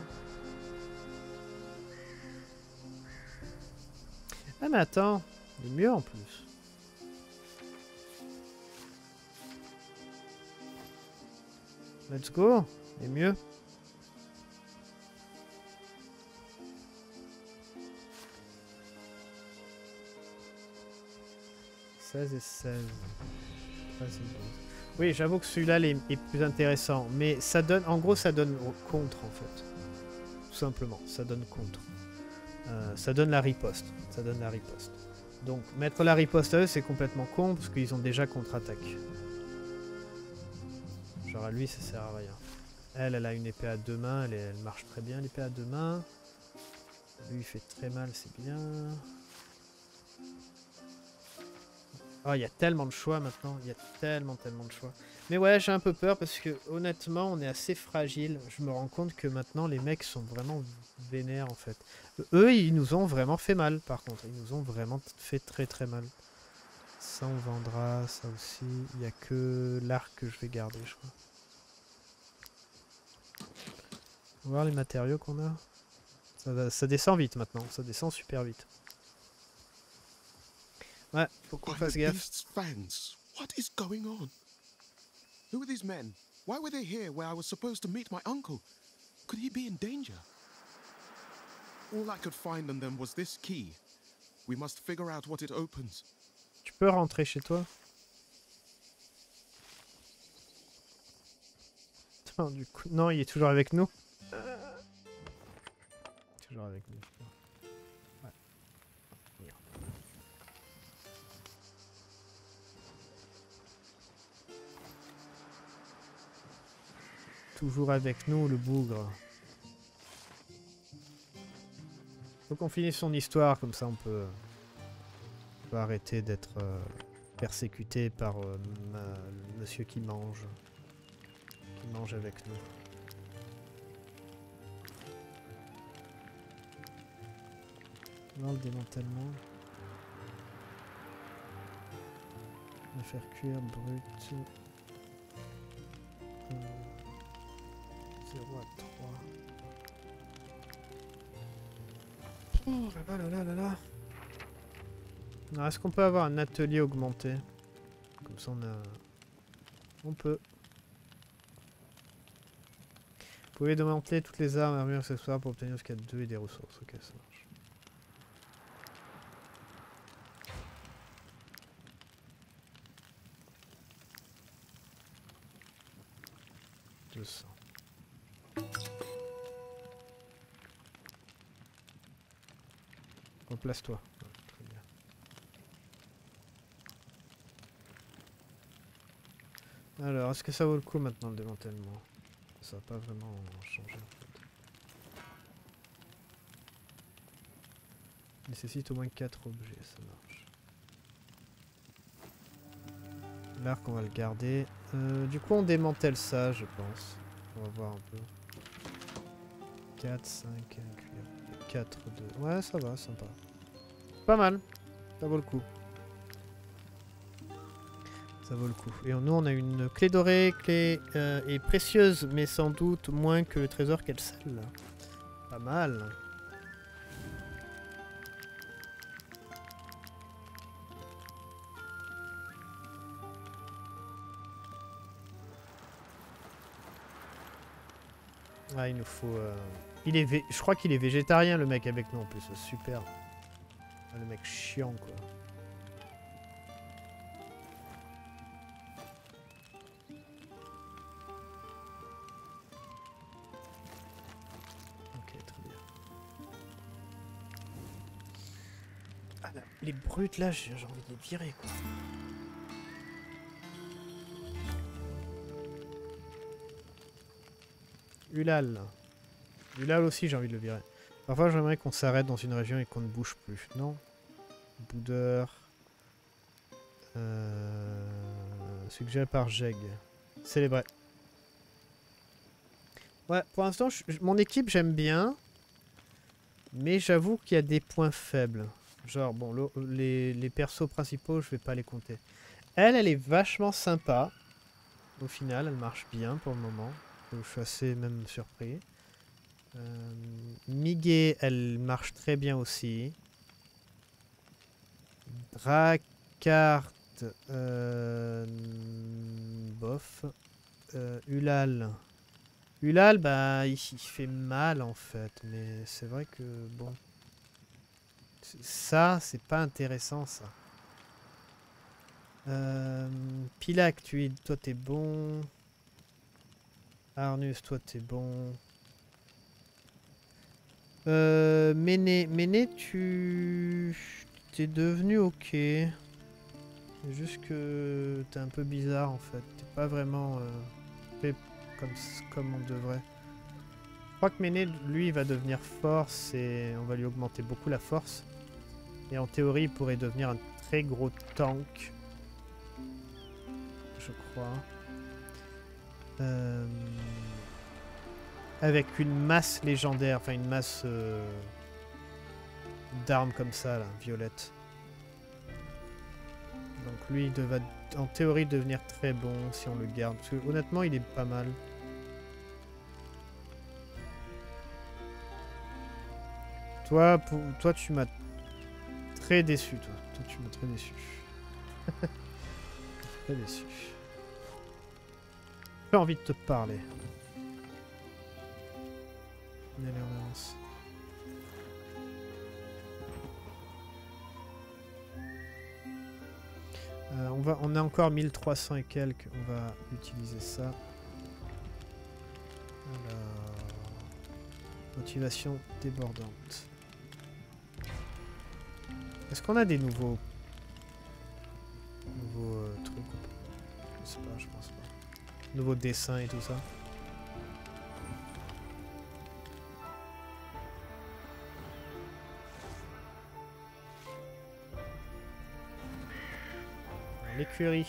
Ah mais attends, il est mieux en plus. Let's go, il est mieux. « 16 et 16. 13 et 12. » Oui, j'avoue que celui-là est plus intéressant. Mais ça donne... En gros, ça donne contre, en fait. Tout simplement, ça donne contre. Ça donne la riposte. Ça donne la riposte. Donc mettre la riposte à eux c'est complètement con parce qu'ils ont déjà contre-attaque. Genre à lui ça sert à rien. Elle a une épée à 2 mains, elle marche très bien l'épée à 2 mains. Lui il fait très mal, c'est bien. Oh, il y a tellement de choix maintenant, il y a tellement de choix. Mais ouais, j'ai un peu peur parce que honnêtement, on est assez fragile. Je me rends compte que maintenant, les mecs sont vraiment vénères en fait. Eux, ils nous ont vraiment fait mal par contre. Ils nous ont vraiment fait très mal. Ça, on vendra, ça aussi. Il n'y a que l'arc que je vais garder, je crois. On va voir les matériaux qu'on a. Ça descend vite maintenant, ça descend super vite. Ouais, faut qu'on fasse gaffe. What is going on? Who are these men? Why were they here where I was supposed to meet my uncle? Could he be in danger? All I could find on them was this key. We must figure out what it opens. Tu peux rentrer chez toi? Non, du coup, non, il est toujours avec nous. Toujours avec nous. Ouais. Toujours avec nous, le bougre. Faut qu'on finisse son histoire, comme ça on peut arrêter d'être persécuté par le monsieur qui mange avec nous. Dans le démantèlement. On va faire cuire brut. 0 à 3. Oh là là là là là. Alors, est-ce qu'on peut avoir un atelier augmenté? Comme ça on a... On peut. Vous pouvez démanteler toutes les armes, armures, accessoires pour obtenir jusqu'à 2 et des ressources. Ok, ça marche. Replace-toi. Ouais, très bien. Alors, est-ce que ça vaut le coup maintenant le démantèlement? Ça va pas vraiment changer en fait. Nécessite au moins 4 objets, ça marche. L'arc on va le garder. Du coup on démantèle ça je pense. On va voir un peu. 4, 5, 1 cuir. 4, 2. Ouais ça va, sympa. Pas mal. Ça vaut le coup. Ça vaut le coup. Et nous on a une clé dorée, clé est précieuse mais sans doute moins que le trésor qu'elle scelle. Pas mal. Ah, il nous faut... Je crois qu'il est végétarien le mec avec nous en plus, super. Ah, le mec chiant quoi. Ok, très bien. Ah, là, les brutes là, j'ai envie de les virer quoi. Ulal. Ulal aussi j'ai envie de le virer. Parfois j'aimerais qu'on s'arrête dans une région et qu'on ne bouge plus. Non. Boudeur. Suggéré par Jeg. Célébré. Ouais, pour l'instant mon équipe j'aime bien. Mais j'avoue qu'il y a des points faibles. Genre bon les persos principaux je vais pas les compter. Elle est vachement sympa. Au final elle marche bien pour le moment. Je suis assez même surpris. Miguel, elle marche très bien aussi. Dracart, bof. Ulal. Ulal, bah, il fait mal en fait, mais c'est vrai que bon. Ça, c'est pas intéressant ça. Pilac, toi t'es bon. Arnus, toi t'es bon. Méné, tu t'es devenu ok. C'est juste que t'es un peu bizarre en fait. T'es pas vraiment fait comme on devrait. Je crois que Méné, lui, il va devenir force et on va lui augmenter beaucoup la force. Et en théorie, il pourrait devenir un très gros tank. Je crois. Avec une masse légendaire, enfin une masse d'armes comme ça, là, violette. Donc lui, il va en théorie devenir très bon si on le garde. Parce que honnêtement, il est pas mal. Toi, tu m'as très déçu, toi. Toi, tu m'as très déçu. Très déçu. J'ai envie de te parler. Allez, on avance. On a encore 1300 et quelques. On va utiliser ça. Alors, motivation débordante. Est-ce qu'on a des nouveaux trucs? Je sais pas, je pense pas. Nouveaux dessins et tout ça. L'écurie.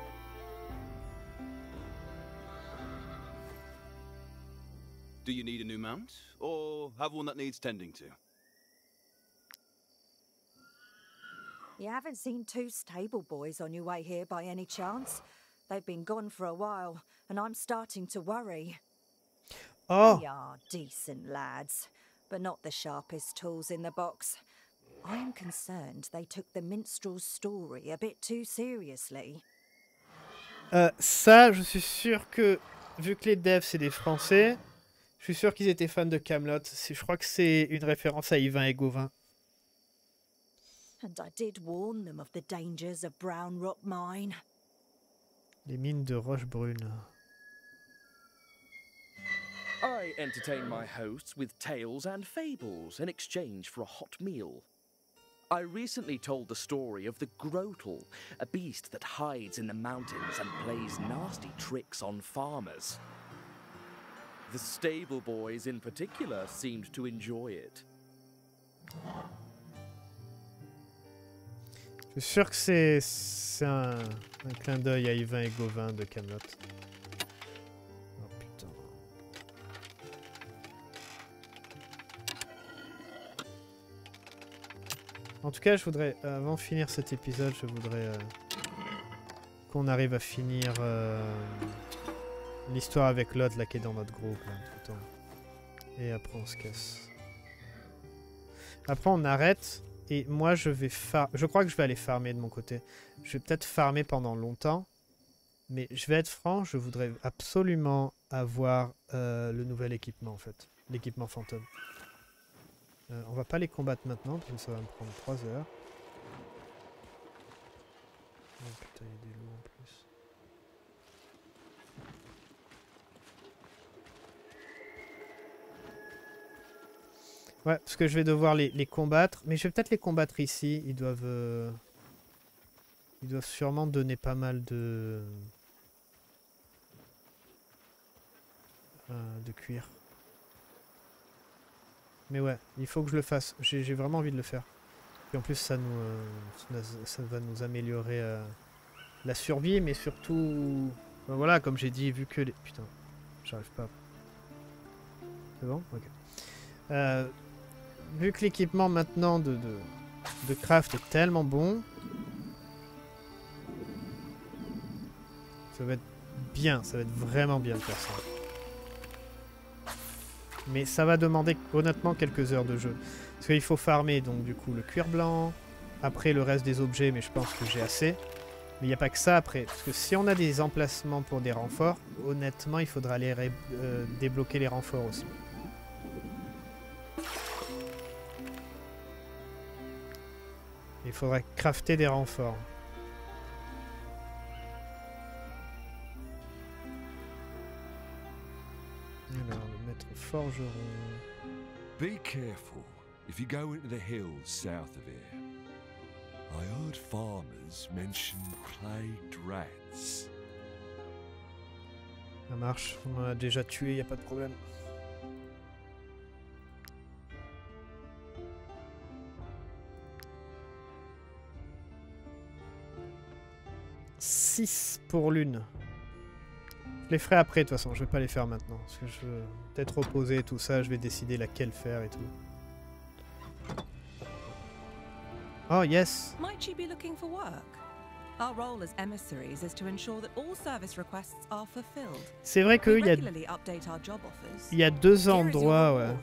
Do you need a new mount, or have one that needs tending to? You haven't seen two stable boys on your way here by any chance? They've been gone for a while, and I'm starting to worry. Oh. They are decent lads, but not the sharpest tools in the box. I am concerned they took the minstrel's story a bit too seriously. Ça, je suis sûr que, vu que les devs c'est des Français, je suis sûr qu'ils étaient fans de Camelot. Je crois que c'est une référence à Yvain et Gauvin. And I did warn them of the dangers of Brown Rock Mine. Les mines de roche brune. I entertain my hosts with tales and fables in exchange for a hot meal. I recently told the story of the Grotel, a beast that hides in the mountains and plays nasty tricks on farmers. The stable boys in particular seemed to enjoy it. Je suis sûr que c'est un clin d'œil à Yvain et Gauvin de Camelot. Oh putain. En tout cas, je voudrais, avant de finir cet épisode, je voudrais qu'on arrive à finir l'histoire avec l'autre là qui est dans notre groupe là, tout le temps. Et après on se casse. Après on arrête. Et moi, je crois que je vais aller farmer de mon côté. Je vais peut-être farmer pendant longtemps. Mais je vais être franc, je voudrais absolument avoir le nouvel équipement, en fait. L'équipement fantôme. On va pas les combattre maintenant, parce que ça va me prendre 3 heures. Oh putain, il y a des loups en plus. Ouais, parce que je vais devoir les combattre. Mais je vais peut-être les combattre ici. Ils doivent sûrement donner pas mal de cuir. Mais ouais, il faut que je le fasse. J'ai vraiment envie de le faire. Et en plus, ça va nous améliorer la survie, mais surtout... Ben voilà, comme j'ai dit, vu que les... Putain, j'arrive pas. C'est bon? Ok. Vu que l'équipement maintenant de craft est tellement bon, ça va être bien, ça va être vraiment bien de faire ça. Mais ça va demander honnêtement quelques heures de jeu. Parce qu'il faut farmer donc du coup le cuir blanc, après le reste des objets, mais je pense que j'ai assez. Mais il n'y a pas que ça après, parce que si on a des emplacements pour des renforts, honnêtement il faudra aller débloquer les renforts aussi. Il faudrait crafter des renforts. Alors, le maître forgeron. Be careful if you go into the hills south of here. I heard farmers mention plagued rats. Ça marche, on en a déjà tué, y a pas de problème. « 6 pour l'une. » Je les ferai après de toute façon, je vais pas les faire maintenant. Parce que je veux peut-être reposer tout ça, je vais décider laquelle faire et tout. Oh yes! Might you be looking for work? Our role as emissaries is to ensure that all service requests are fulfilled. C'est vrai qu'il y a 2 endroits, ouais.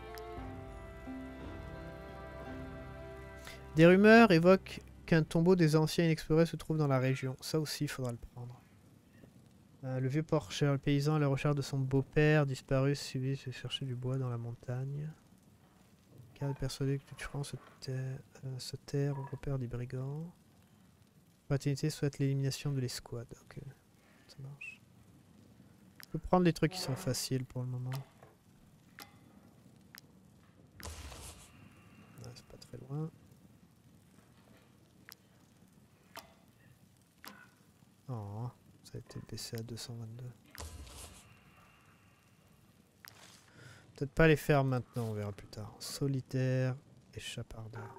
Des rumeurs évoquent qu'un tombeau des anciens inexplorés se trouve dans la région. Ça aussi, il faudra le prendre. Le vieux porcheur, le paysan à la recherche de son beau-père, disparu, suivi, se chercher du bois dans la montagne. Car est persuadé que tu prends se taire au repère des brigands. Fraternité souhaite l'élimination de l'escouade. Ok, ça marche. Je peux prendre des trucs qui sont faciles pour le moment. Ouais, c'est pas très loin. Oh, ça a été baissé à 222. Peut-être pas les faire maintenant, on verra plus tard. Solitaire et chapardeur.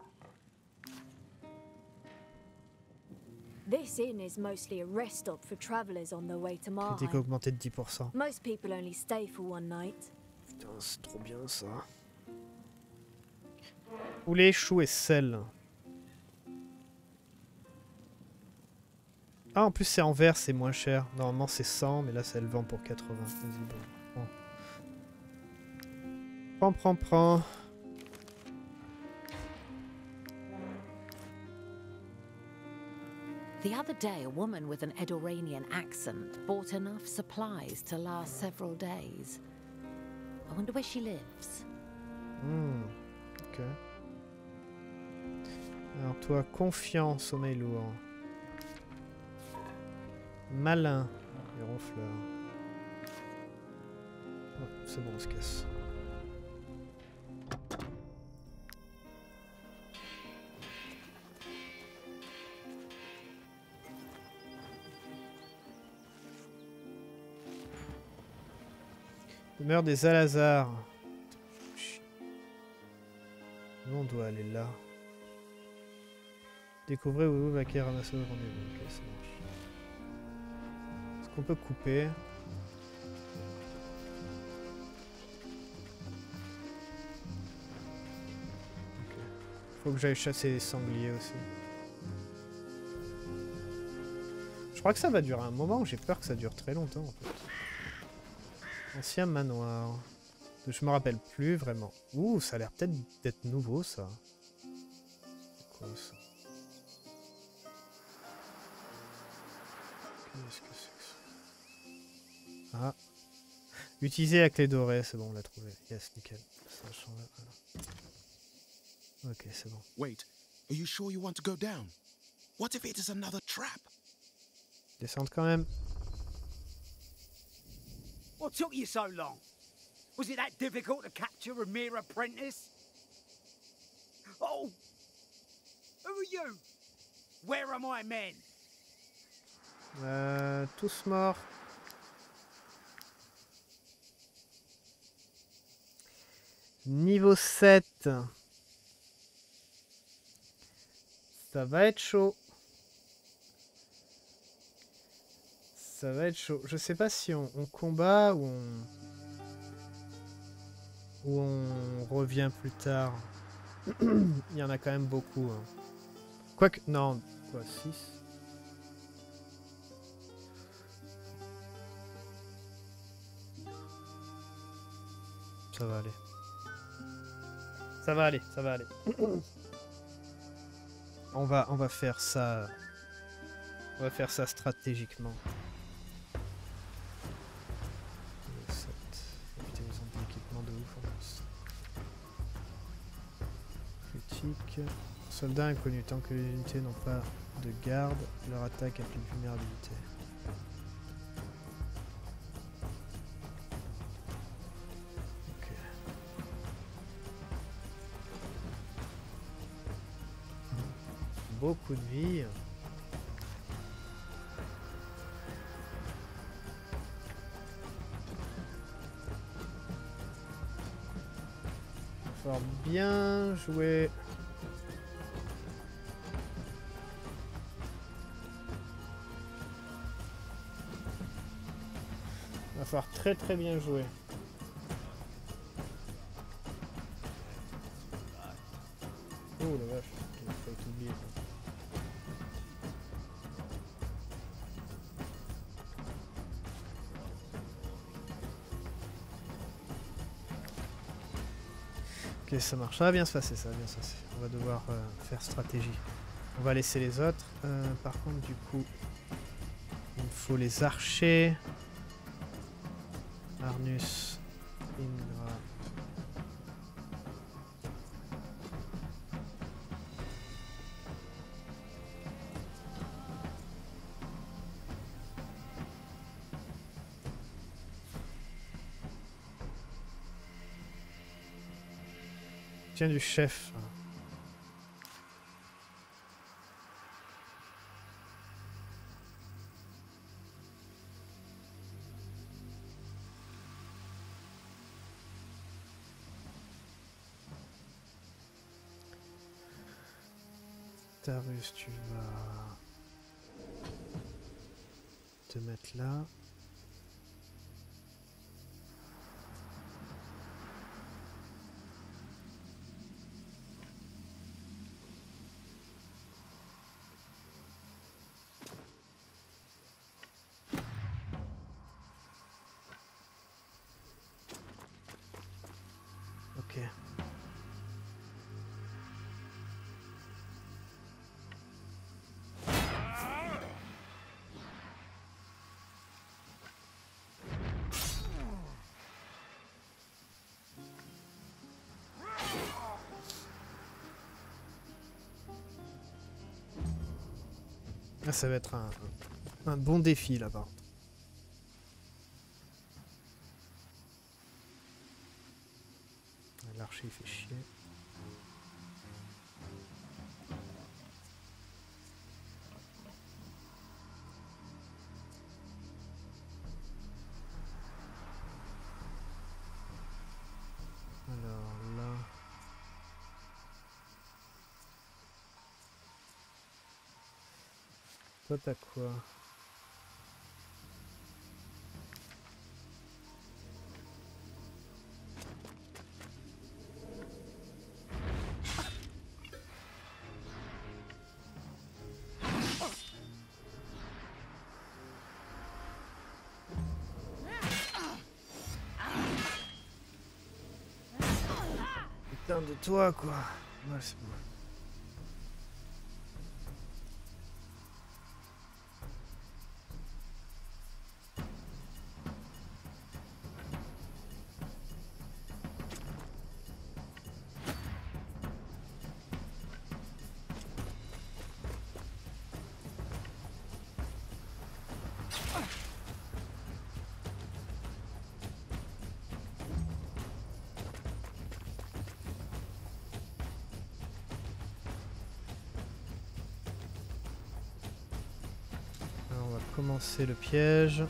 This inn is mostly a rest stop for travelers on their way to Marheim. Critique augmenté de 10%. Most people only stay for one night. Putain, c'est trop bien ça. Poulet, chou et sel. Ah, en plus c'est en verre, c'est moins cher. Normalement c'est 100, mais là ça le vend pour 80. Vas-y, bon. Prends. The other day, a woman with an Edoranian accent bought enough supplies to last several days. I wonder where she lives. Ok. Alors toi, confiant, sommeil lourd. Malin, et ronfleur. Oh, c'est bon, on se casse. Demeure des Alazars. Nous on doit aller là. Découvrez où va qui ramasser le rendez-vous. Ok, ça marche. Est-ce qu'on peut couper? Ok. Faut que j'aille chasser les sangliers aussi. Je crois que ça va durer un moment. J'ai peur que ça dure très longtemps en fait. Ancien manoir. Je me rappelle plus vraiment. Ouh, ça a l'air peut-être d'être nouveau ça. C'est quoi ça? Qu'est-ce que c'est que ça? Ah. Utiliser la clé dorée, c'est bon, on l'a trouvé. Yes, nickel. Ça change. Voilà. Ok, c'est bon. Wait, are you sure you want to go down? What if it is another trap? Descendre quand même. What took you so long? Was it that difficult to capture a mere apprentice? Oh! Who are you? Where are my men? Tous morts. Niveau 7. Ça va être chaud. Ça va être chaud. Je sais pas si on combat ou on revient plus tard. Il y en a quand même beaucoup. Hein. Quoique... Non. Quoi, 6 ? Ça va aller. Ça va aller, ça va aller. On va faire ça... On va faire ça stratégiquement. Putain, ils ont des équipements de ouf en plus. Critique. Soldats inconnus. Tant que les unités n'ont pas de garde, leur attaque a plus de vulnérabilité. Ok. beaucoup de vie. Fort bien joué. Va falloir très très bien jouer. Oh la vache, il faut être oublié. Ok, ça marche, ça va bien se passer, ça va bien se passer. On va devoir faire stratégie. On va laisser les autres. Par contre, du coup, il me faut les archers. Arnus, Indra. Tiens du chef. Tarus, tu vas te mettre là. Ok. Ah, ça va être un bon défi là-bas. L'archer il fait chier. Alors là... Toi t'as quoi? Putain de toi quoi. Ouais, c'est bon. Alors, on va commencer le piège.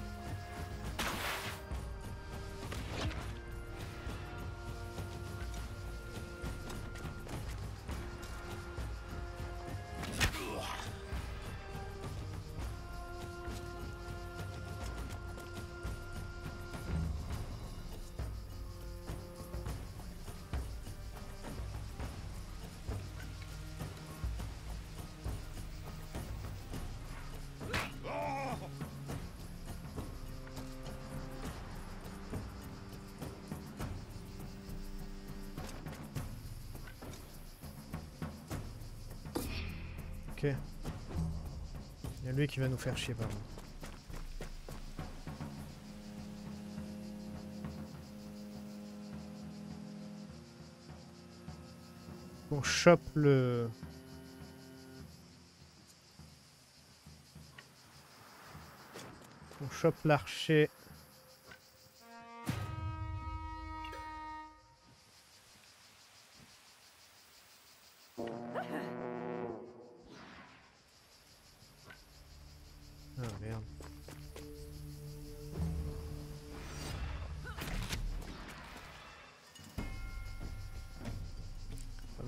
Ok. Il y a lui qui va nous faire chier par contre. On chope le... On chope l'archer.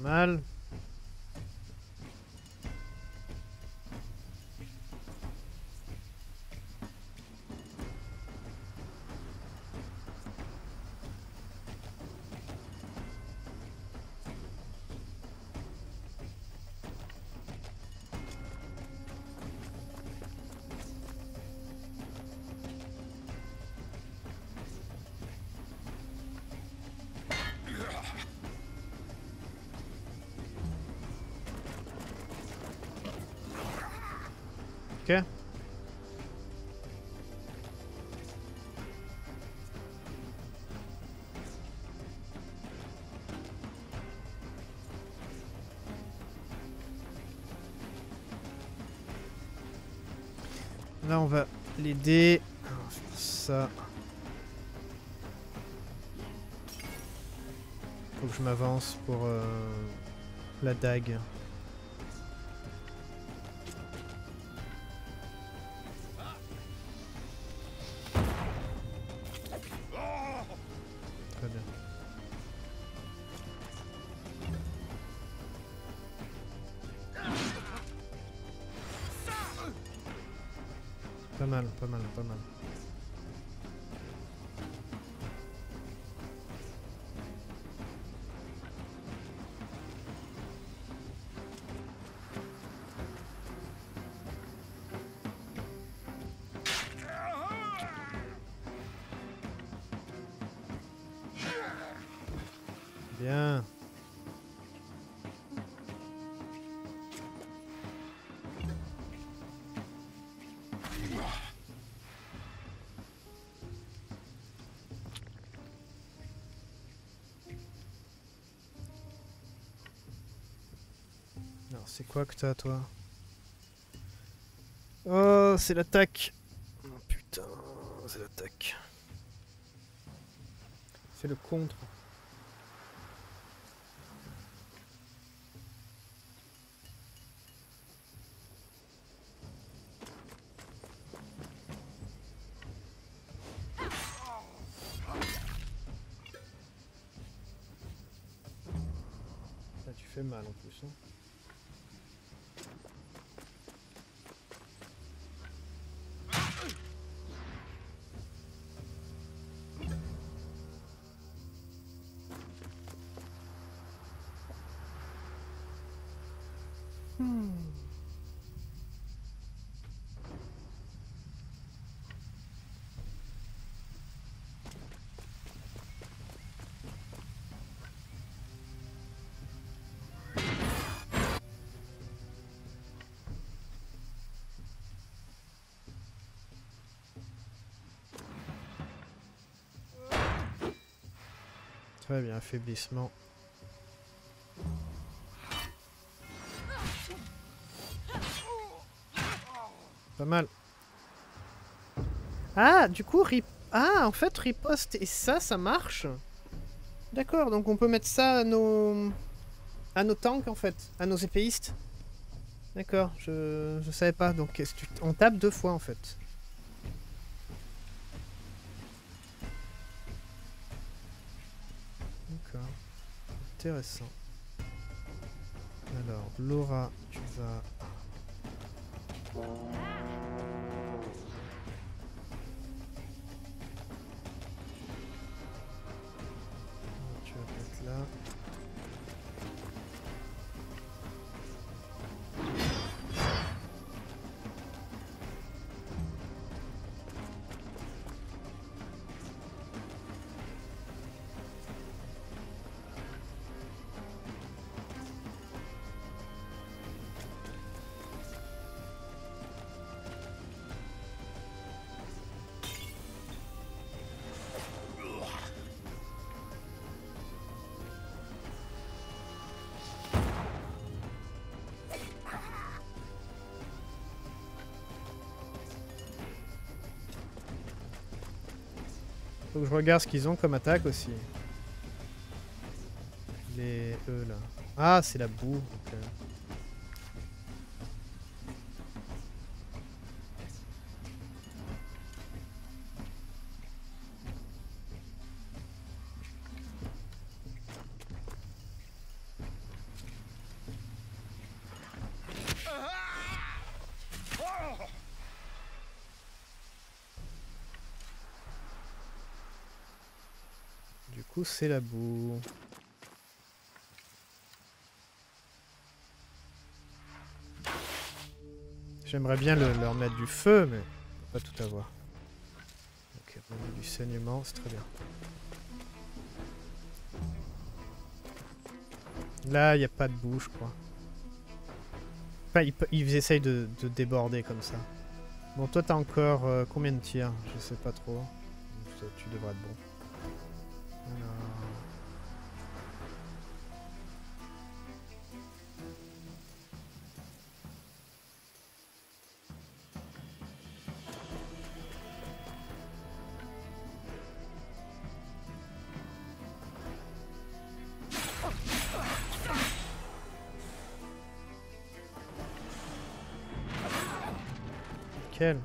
mal. Ok. Là on va l'aider. On va faire ça. Faut que je m'avance pour la dague. Très bien. Pas mal, pas mal, pas mal. Bien. Alors c'est quoi que t'as toi? Oh c'est l'attaque. Oh putain, c'est l'attaque. C'est le contre. Ça tu fais mal en plus. Hein. Très bien, affaiblissement. Pas mal. Ah, du coup, ah, en fait, riposte et ça marche. D'accord, donc on peut mettre ça à nos tanks, en fait, à nos épéistes. D'accord, je savais pas. Donc, on tape 2 fois, en fait. D'accord. Intéressant. Alors, Laura, tu vas... Tu vas mettre là. Faut que je regarde ce qu'ils ont comme attaque aussi. Les eux là. Ah, c'est la boue. Okay. coup, c'est la boue. J'aimerais bien leur mettre du feu, mais on peut pas tout avoir. Ok, on a du saignement, c'est très bien. Là, il n'y a pas de boue, je crois. Enfin, ils essayent de déborder comme ça. Bon, toi, t'as encore combien de tirs? Je sais pas trop. Tu devrais être bon. Alors... Nickel.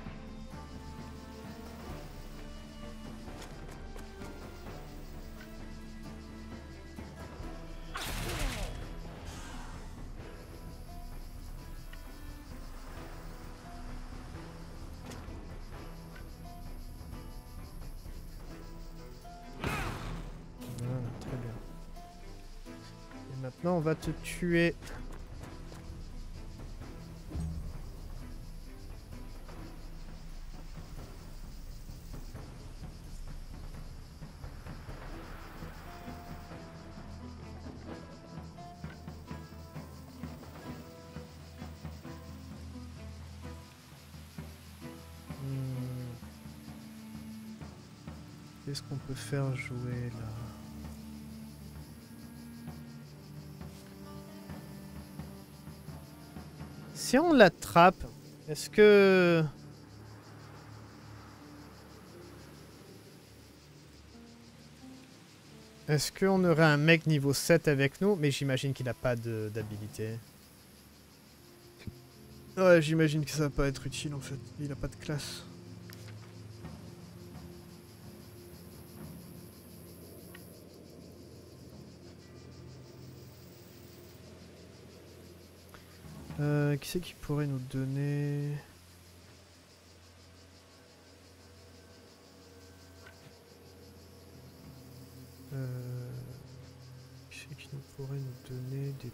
Voilà, très bien. Et maintenant, on va te tuer. Qu'est-ce qu'on peut faire jouer là? Si on l'attrape, est-ce que... Est-ce qu'on aurait un mec niveau 7 avec nous? Mais j'imagine qu'il n'a pas d'habilité. Ouais, j'imagine que ça va pas être utile en fait. Il a pas de classe. Qui c'est qui pourrait nous donner... Qui c'est qui nous pourrait nous donner des...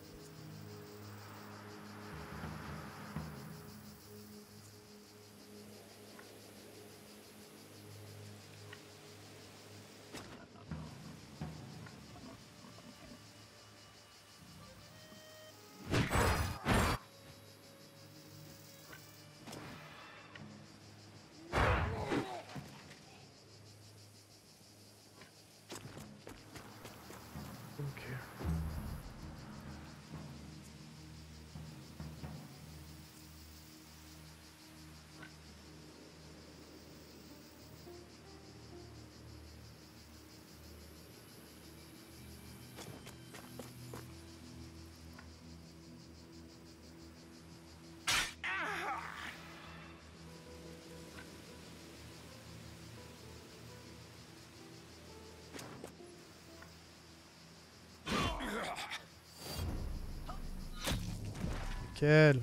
Nickel.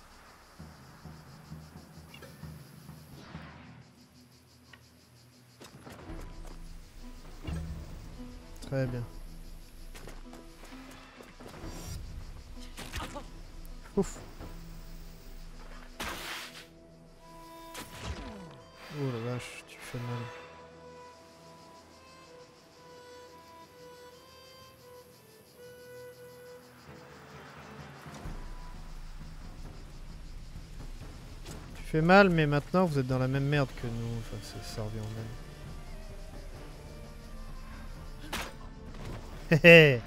Très bien. Ouf. Oh la vache, tu fais mal. Tu fais mal, mais maintenant vous êtes dans la même merde que nous. Enfin, ça revient en même. Hé hé.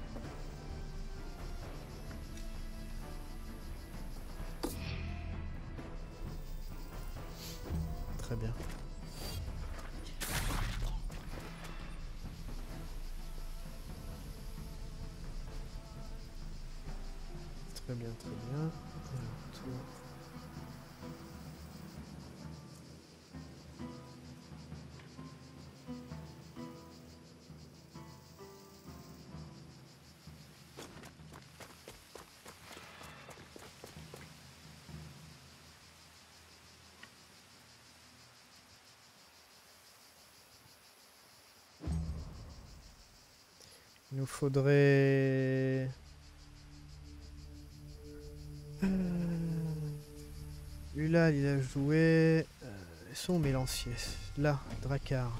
Très bien. Très bien, très bien. Alors, toi... nous faudrait... Ulal, il a joué... Son Mélancier. Là, Drakkar.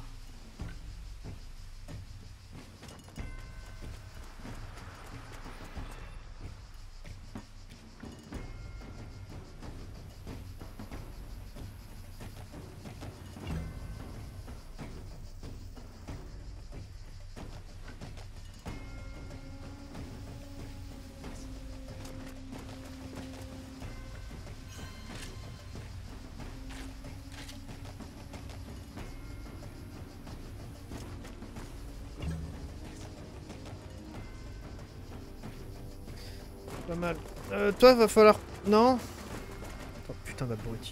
Pas mal. Toi, va falloir... Non. Oh putain d'abruti.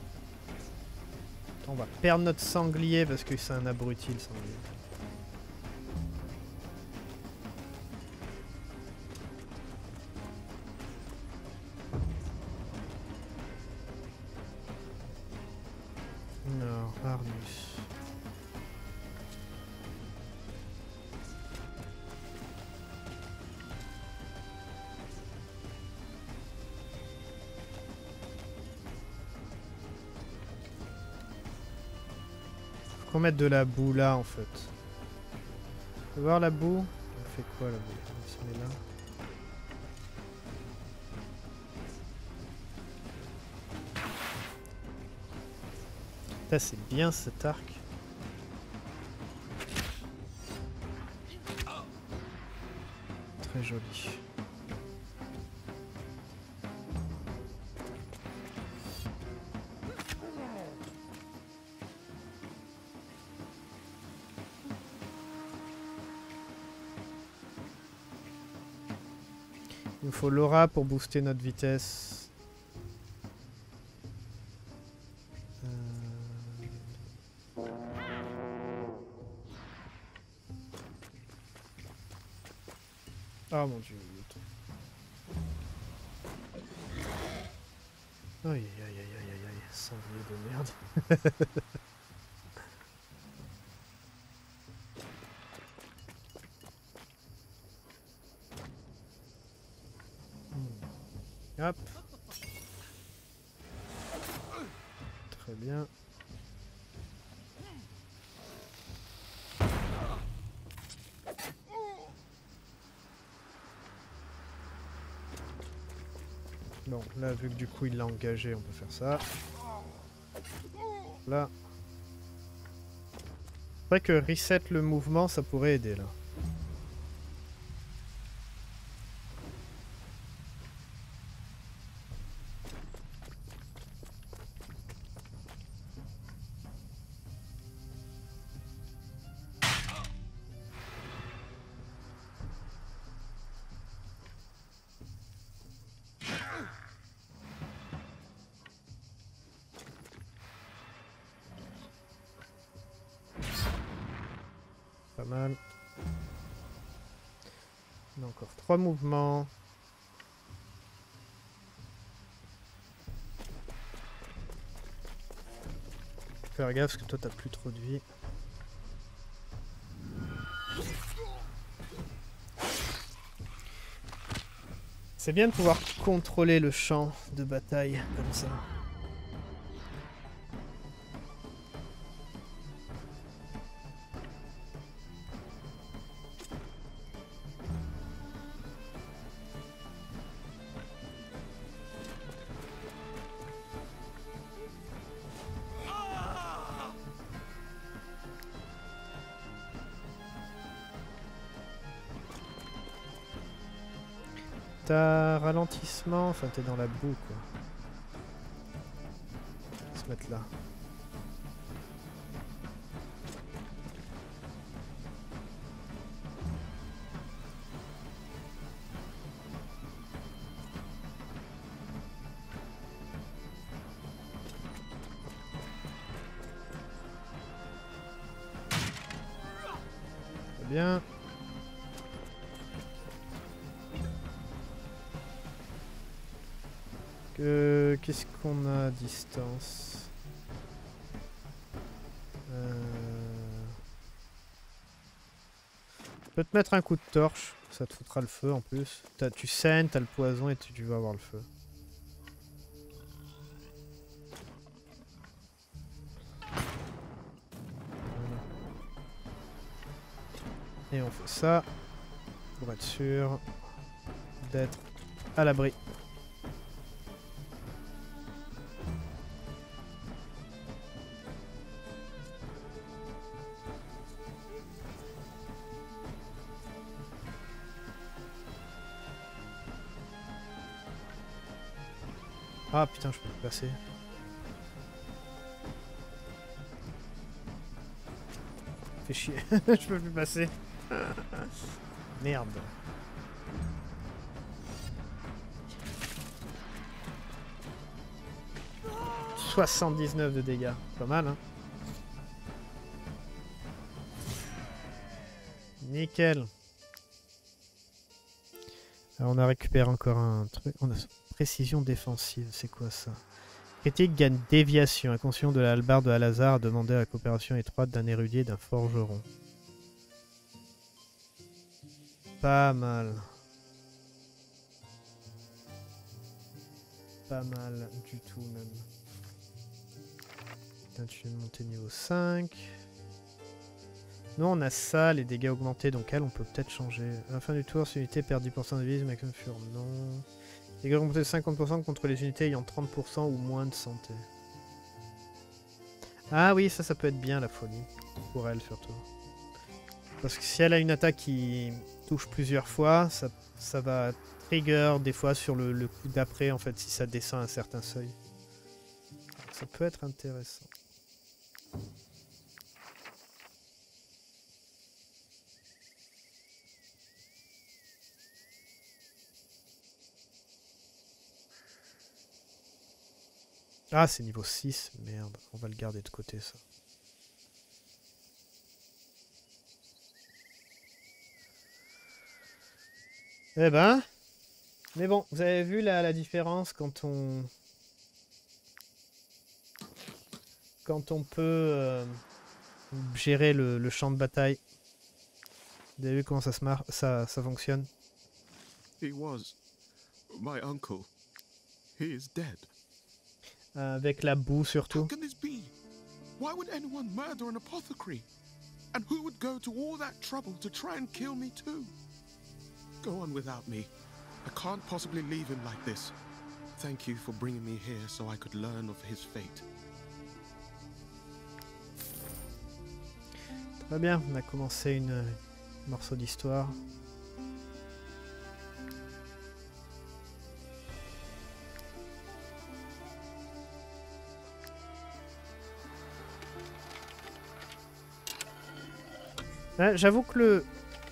On va perdre notre sanglier parce que c'est un abruti le sanglier. Non, Arnus. Faut qu'on mette de la boue là en fait. On peut voir la boue? On fait quoi la boue? On se met là. Putain, c'est bien cet arc. Très joli. Il nous faut l'aura pour booster notre vitesse. Oh mon dieu. Aïe aïe aïe aïe aïe aïe, sanglier de merde. Hop. Très bien. Bon, là, vu que du coup il l'a engagé, on peut faire ça. Là. C'est vrai que reset le mouvement, ça pourrait aider là. Pas mal. On a encore 3 mouvements. Faire gaffe parce que toi t'as plus trop de vie. C'est bien de pouvoir contrôler le champ de bataille comme ça. T'as ralentissement, enfin t'es dans la boue quoi. On va se mettre là. Très bien. Qu'est-ce qu'on a à distance? On peux te mettre un coup de torche, ça te foutra le feu en plus. Tu saignes, t'as le poison et tu vas avoir le feu. Et on fait ça pour être sûr d'être à l'abri. Ah putain, je peux plus passer. Fais chier, je peux plus passer. Merde. « 79 de dégâts. Pas mal, hein. Nickel. Alors on a récupéré encore un truc. On a précision défensive. C'est quoi ça? Critique gagne déviation. Inconscient de la hallebarde de Al-Azhar a demandé la coopération étroite d'un érudit et d'un forgeron. Pas mal. Pas mal du tout même. Putain, tu viens de monter niveau 5. Nous on a ça, les dégâts augmentés, donc elle on peut peut-être changer. À la fin du tour, si l'unité perd 10% de vie, maximum fur. Non. Dégâts augmentés de 50% contre les unités ayant 30% ou moins de santé. Ah oui, ça peut être bien la folie. Pour elle surtout. Parce que si elle a une attaque qui touche plusieurs fois, ça va trigger des fois sur le coup d'après en fait si ça descend à un certain seuil. Ça peut être intéressant. Ah, c'est niveau 6. Merde, on va le garder de côté, ça. Eh ben... Mais bon, vous avez vu la différence quand on... Quand on peut gérer le champ de bataille. Vous avez vu comment ça fonctionne? He was my uncle. He is dead. Avec la boue surtout. How can this be? Why would anyone murder an apothecary? And who would go to all that trouble to try and kill me too? Go on without me. I can't possibly leave him like this. Thank you for bringing me here so I could learn of his fate. Très bien, on a commencé un morceau d'histoire. J'avoue que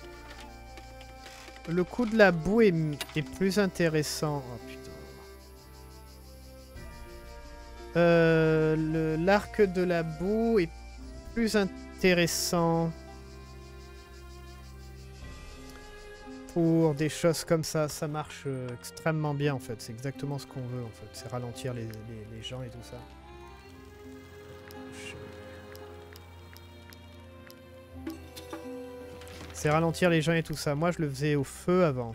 le coup de la boue est plus intéressant. Oh putain. L'arc de la boue est plus intéressant pour des choses comme ça. Ça marche extrêmement bien en fait. C'est exactement ce qu'on veut en fait. C'est ralentir les gens et tout ça. C'est ralentir les gens et tout ça. Moi, je le faisais au feu avant.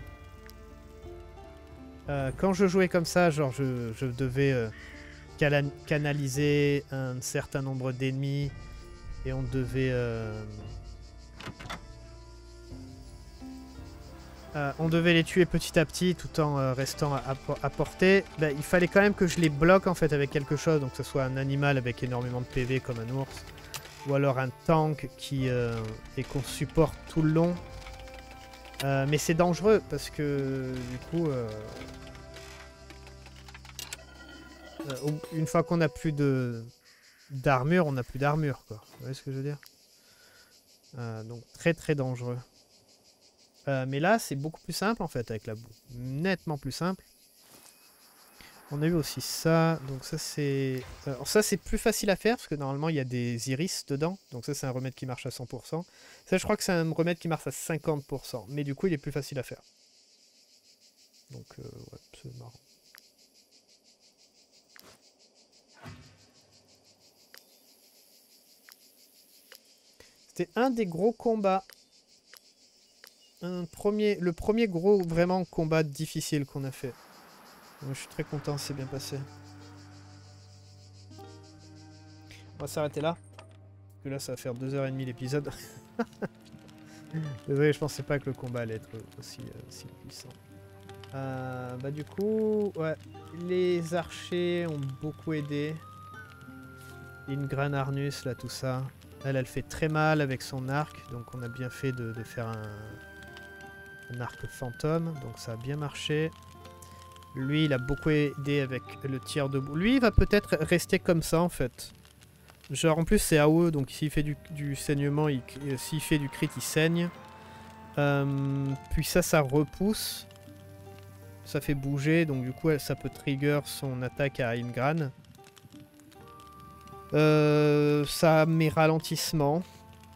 Quand je jouais comme ça, genre, je devais canaliser un certain nombre d'ennemis. Et on devait... on devait les tuer petit à petit tout en restant à portée. Ben, il fallait quand même que je les bloque en fait avec quelque chose. Donc que ce soit un animal avec énormément de PV comme un ours. Ou alors un tank et qu'on supporte tout le long. Mais c'est dangereux parce que du coup... une fois qu'on n'a plus d'armure, on n'a plus d'armure, quoi. Vous voyez ce que je veux dire? Donc très très dangereux. Mais là, c'est beaucoup plus simple en fait avec la boue. Nettement plus simple. On a eu aussi ça, donc ça c'est... Alors ça c'est plus facile à faire parce que normalement il y a des iris dedans. Donc ça c'est un remède qui marche à 100%. Ça je crois que c'est un remède qui marche à 50%. Mais du coup il est plus facile à faire. Donc ouais, c'est marrant. C'était un des gros combats. le premier gros vraiment combat difficile qu'on a fait. Moi, je suis très content, c'est bien passé. On va s'arrêter là. Parce que là, ça va faire 2h30 l'épisode. Désolé, je pensais pas que le combat allait être aussi puissant. Bah du coup, ouais, les archers ont beaucoup aidé. Ingran Arnus, là, tout ça. Elle fait très mal avec son arc, donc on a bien fait de faire un arc fantôme, donc ça a bien marché. Lui, il a beaucoup aidé avec le tir de bout. Lui, il va peut-être rester comme ça, en fait. Genre, en plus, c'est AOE, donc s'il fait du saignement, s'il fait du crit, il saigne. Puis ça repousse. Ça fait bouger, donc du coup, ça peut trigger son attaque à Ingran. Ça met ralentissement.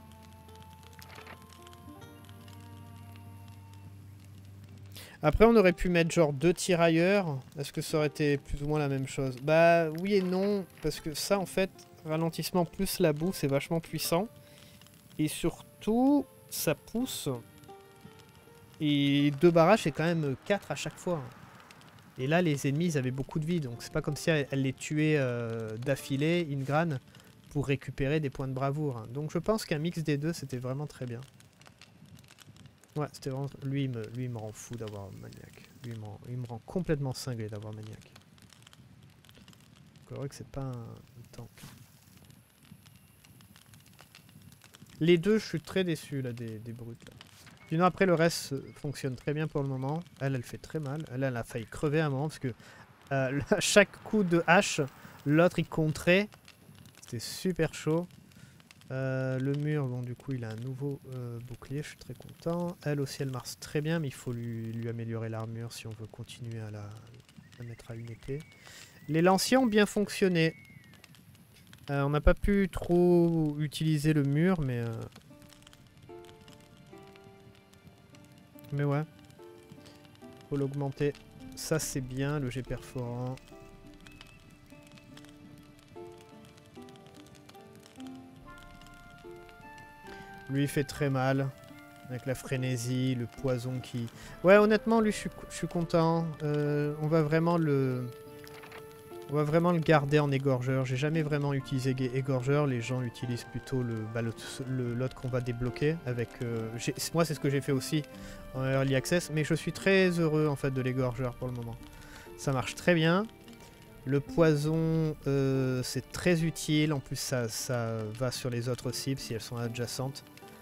Après, on aurait pu mettre genre 2 tirailleurs. Est-ce que ça aurait été plus ou moins la même chose? Bah oui et non, parce que ça en fait, ralentissement plus la boue, c'est vachement puissant. Et surtout, ça pousse. Et 2 barrages, c'est quand même 4 à chaque fois. Et là, les ennemis, ils avaient beaucoup de vie, donc c'est pas comme si elle les tuait d'affilée, Ingran, pour récupérer des points de bravoure. Donc je pense qu'un mix des deux, c'était vraiment très bien. Ouais, c'était vraiment... Lui, il me rend fou d'avoir Maniac. Lui, il me rend complètement cinglé d'avoir Maniac. C'est vrai que c'est pas un tank. Les deux, je suis très déçu là, des brutes. Là. Sinon, après, le reste fonctionne très bien pour le moment. Elle fait très mal. Elle a failli crever à un moment parce que à chaque coup de hache, l'autre il contrait. C'était super chaud. Le mur, bon, du coup, il a un nouveau bouclier. Je suis très content. Elle aussi, elle marche très bien, mais il faut lui améliorer l'armure si on veut continuer à la mettre à une épée. Les lanciers ont bien fonctionné. On n'a pas pu trop utiliser le mur, mais ouais. Faut l'augmenter. Ça, c'est bien, le jet perforant. Lui, il fait très mal. Avec la frénésie, le poison qui... Ouais, honnêtement, lui, je suis content. On va vraiment le garder en égorgeur. J'ai jamais vraiment utilisé égorgeur. Les gens utilisent plutôt l'autre qu'on va débloquer. Avec, moi, c'est ce que j'ai fait aussi en Early Access. Mais je suis très heureux, en fait, de l'égorgeur pour le moment. Ça marche très bien. Le poison, c'est très utile. En plus, ça va sur les autres cibles si elles sont adjacentes.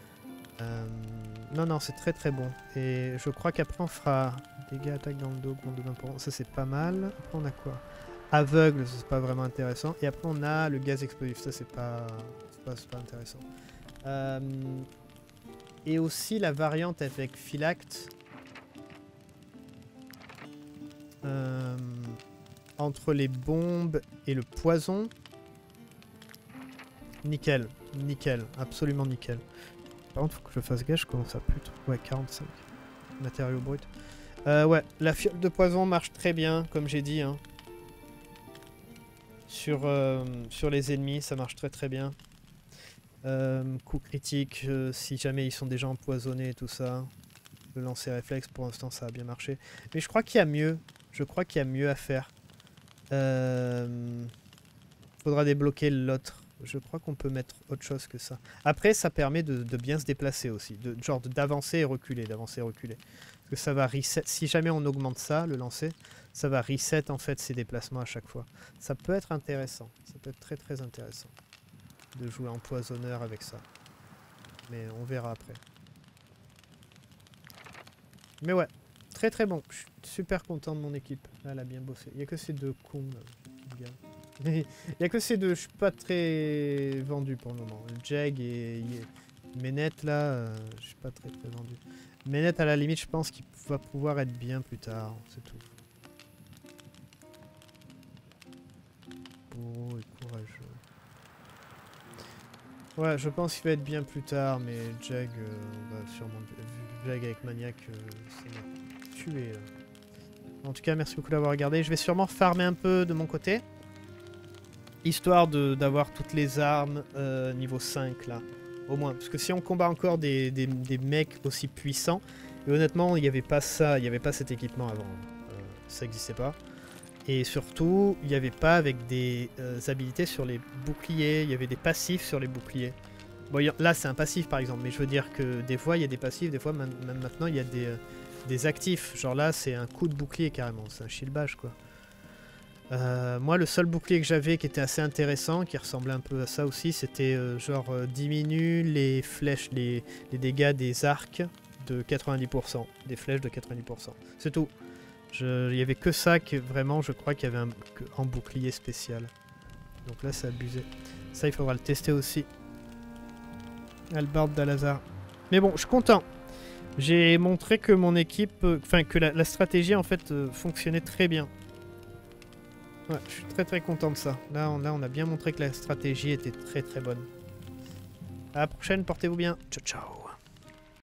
Non, c'est très très bon. Et je crois qu'après, on fera dégâts, attaque dans le dos, de 20%. Ça, c'est pas mal. Après, on a quoi? Aveugle, c'est pas vraiment intéressant. Et après, on a le gaz explosif. Ça, c'est pas intéressant. Et aussi, la variante avec Phylacte. Entre les bombes et le poison. Nickel, absolument nickel. Par contre, faut que je fasse gage, je commence à plus trop. Ouais, 45. Matériaux bruts. Ouais, la fiole de poison marche très bien, comme j'ai dit. Hein. Sur les ennemis, ça marche très très bien. Coup critique, si jamais ils sont déjà empoisonnés et tout ça. Le lancer réflexe, pour l'instant, ça a bien marché. Mais je crois qu'il y a mieux. Je crois qu'il y a mieux à faire. Faudra débloquer l'autre. Je crois qu'on peut mettre autre chose que ça. Après, ça permet de bien se déplacer aussi. Genre d'avancer et reculer, Parce que ça va reset. Si jamais on augmente ça, le lancer, ça va reset en fait ses déplacements à chaque fois. Ça peut être intéressant. Ça peut être très très intéressant. De jouer empoisonneur avec ça. Mais on verra après. Mais ouais, très très bon. Je suis super content de mon équipe. Elle a bien bossé. Il n'y a que ces deux cons. Il n'y a que ces deux. Je suis pas très vendu pour le moment. Le Jag et Ménette là, je suis pas très vendu. Ménette à la limite, je pense qu'il va pouvoir être bien plus tard. C'est tout. Oh, et courageux. Ouais, je pense qu'il va être bien plus tard, mais Jag, on va sûrement... Jag avec Maniac, ça m'a tué. En tout cas, merci beaucoup d'avoir regardé. Je vais sûrement farmer un peu de mon côté. Histoire d'avoir toutes les armes niveau 5, là. Au moins. Parce que si on combat encore des mecs aussi puissants, Et honnêtement, il n'y avait pas ça, il n'y avait pas cet équipement avant. Ça n'existait pas. Et surtout, il n'y avait pas avec des habilités sur les boucliers, il y avait des passifs sur les boucliers. Bon, là c'est un passif par exemple, mais je veux dire que des fois il y a des passifs, des fois même maintenant il y a des actifs. Genre là c'est un coup de bouclier carrément, c'est un shield bash quoi. Moi le seul bouclier que j'avais qui était assez intéressant, qui ressemblait un peu à ça aussi, c'était genre diminue les flèches, les dégâts des arcs de 90%, des flèches de 90%. C'est tout. Il n'y avait que ça que vraiment je crois qu'il y avait en bouclier spécial. Donc là c'est abusé. Ça il faudra le tester aussi. Albert d'Alazar. Mais bon, je suis content. J'ai montré que mon équipe... Enfin, que la stratégie, en fait, fonctionnait très bien. Ouais, je suis très très content de ça. Là, on a bien montré que la stratégie était très très bonne. À la prochaine, portez-vous bien. Ciao, ciao.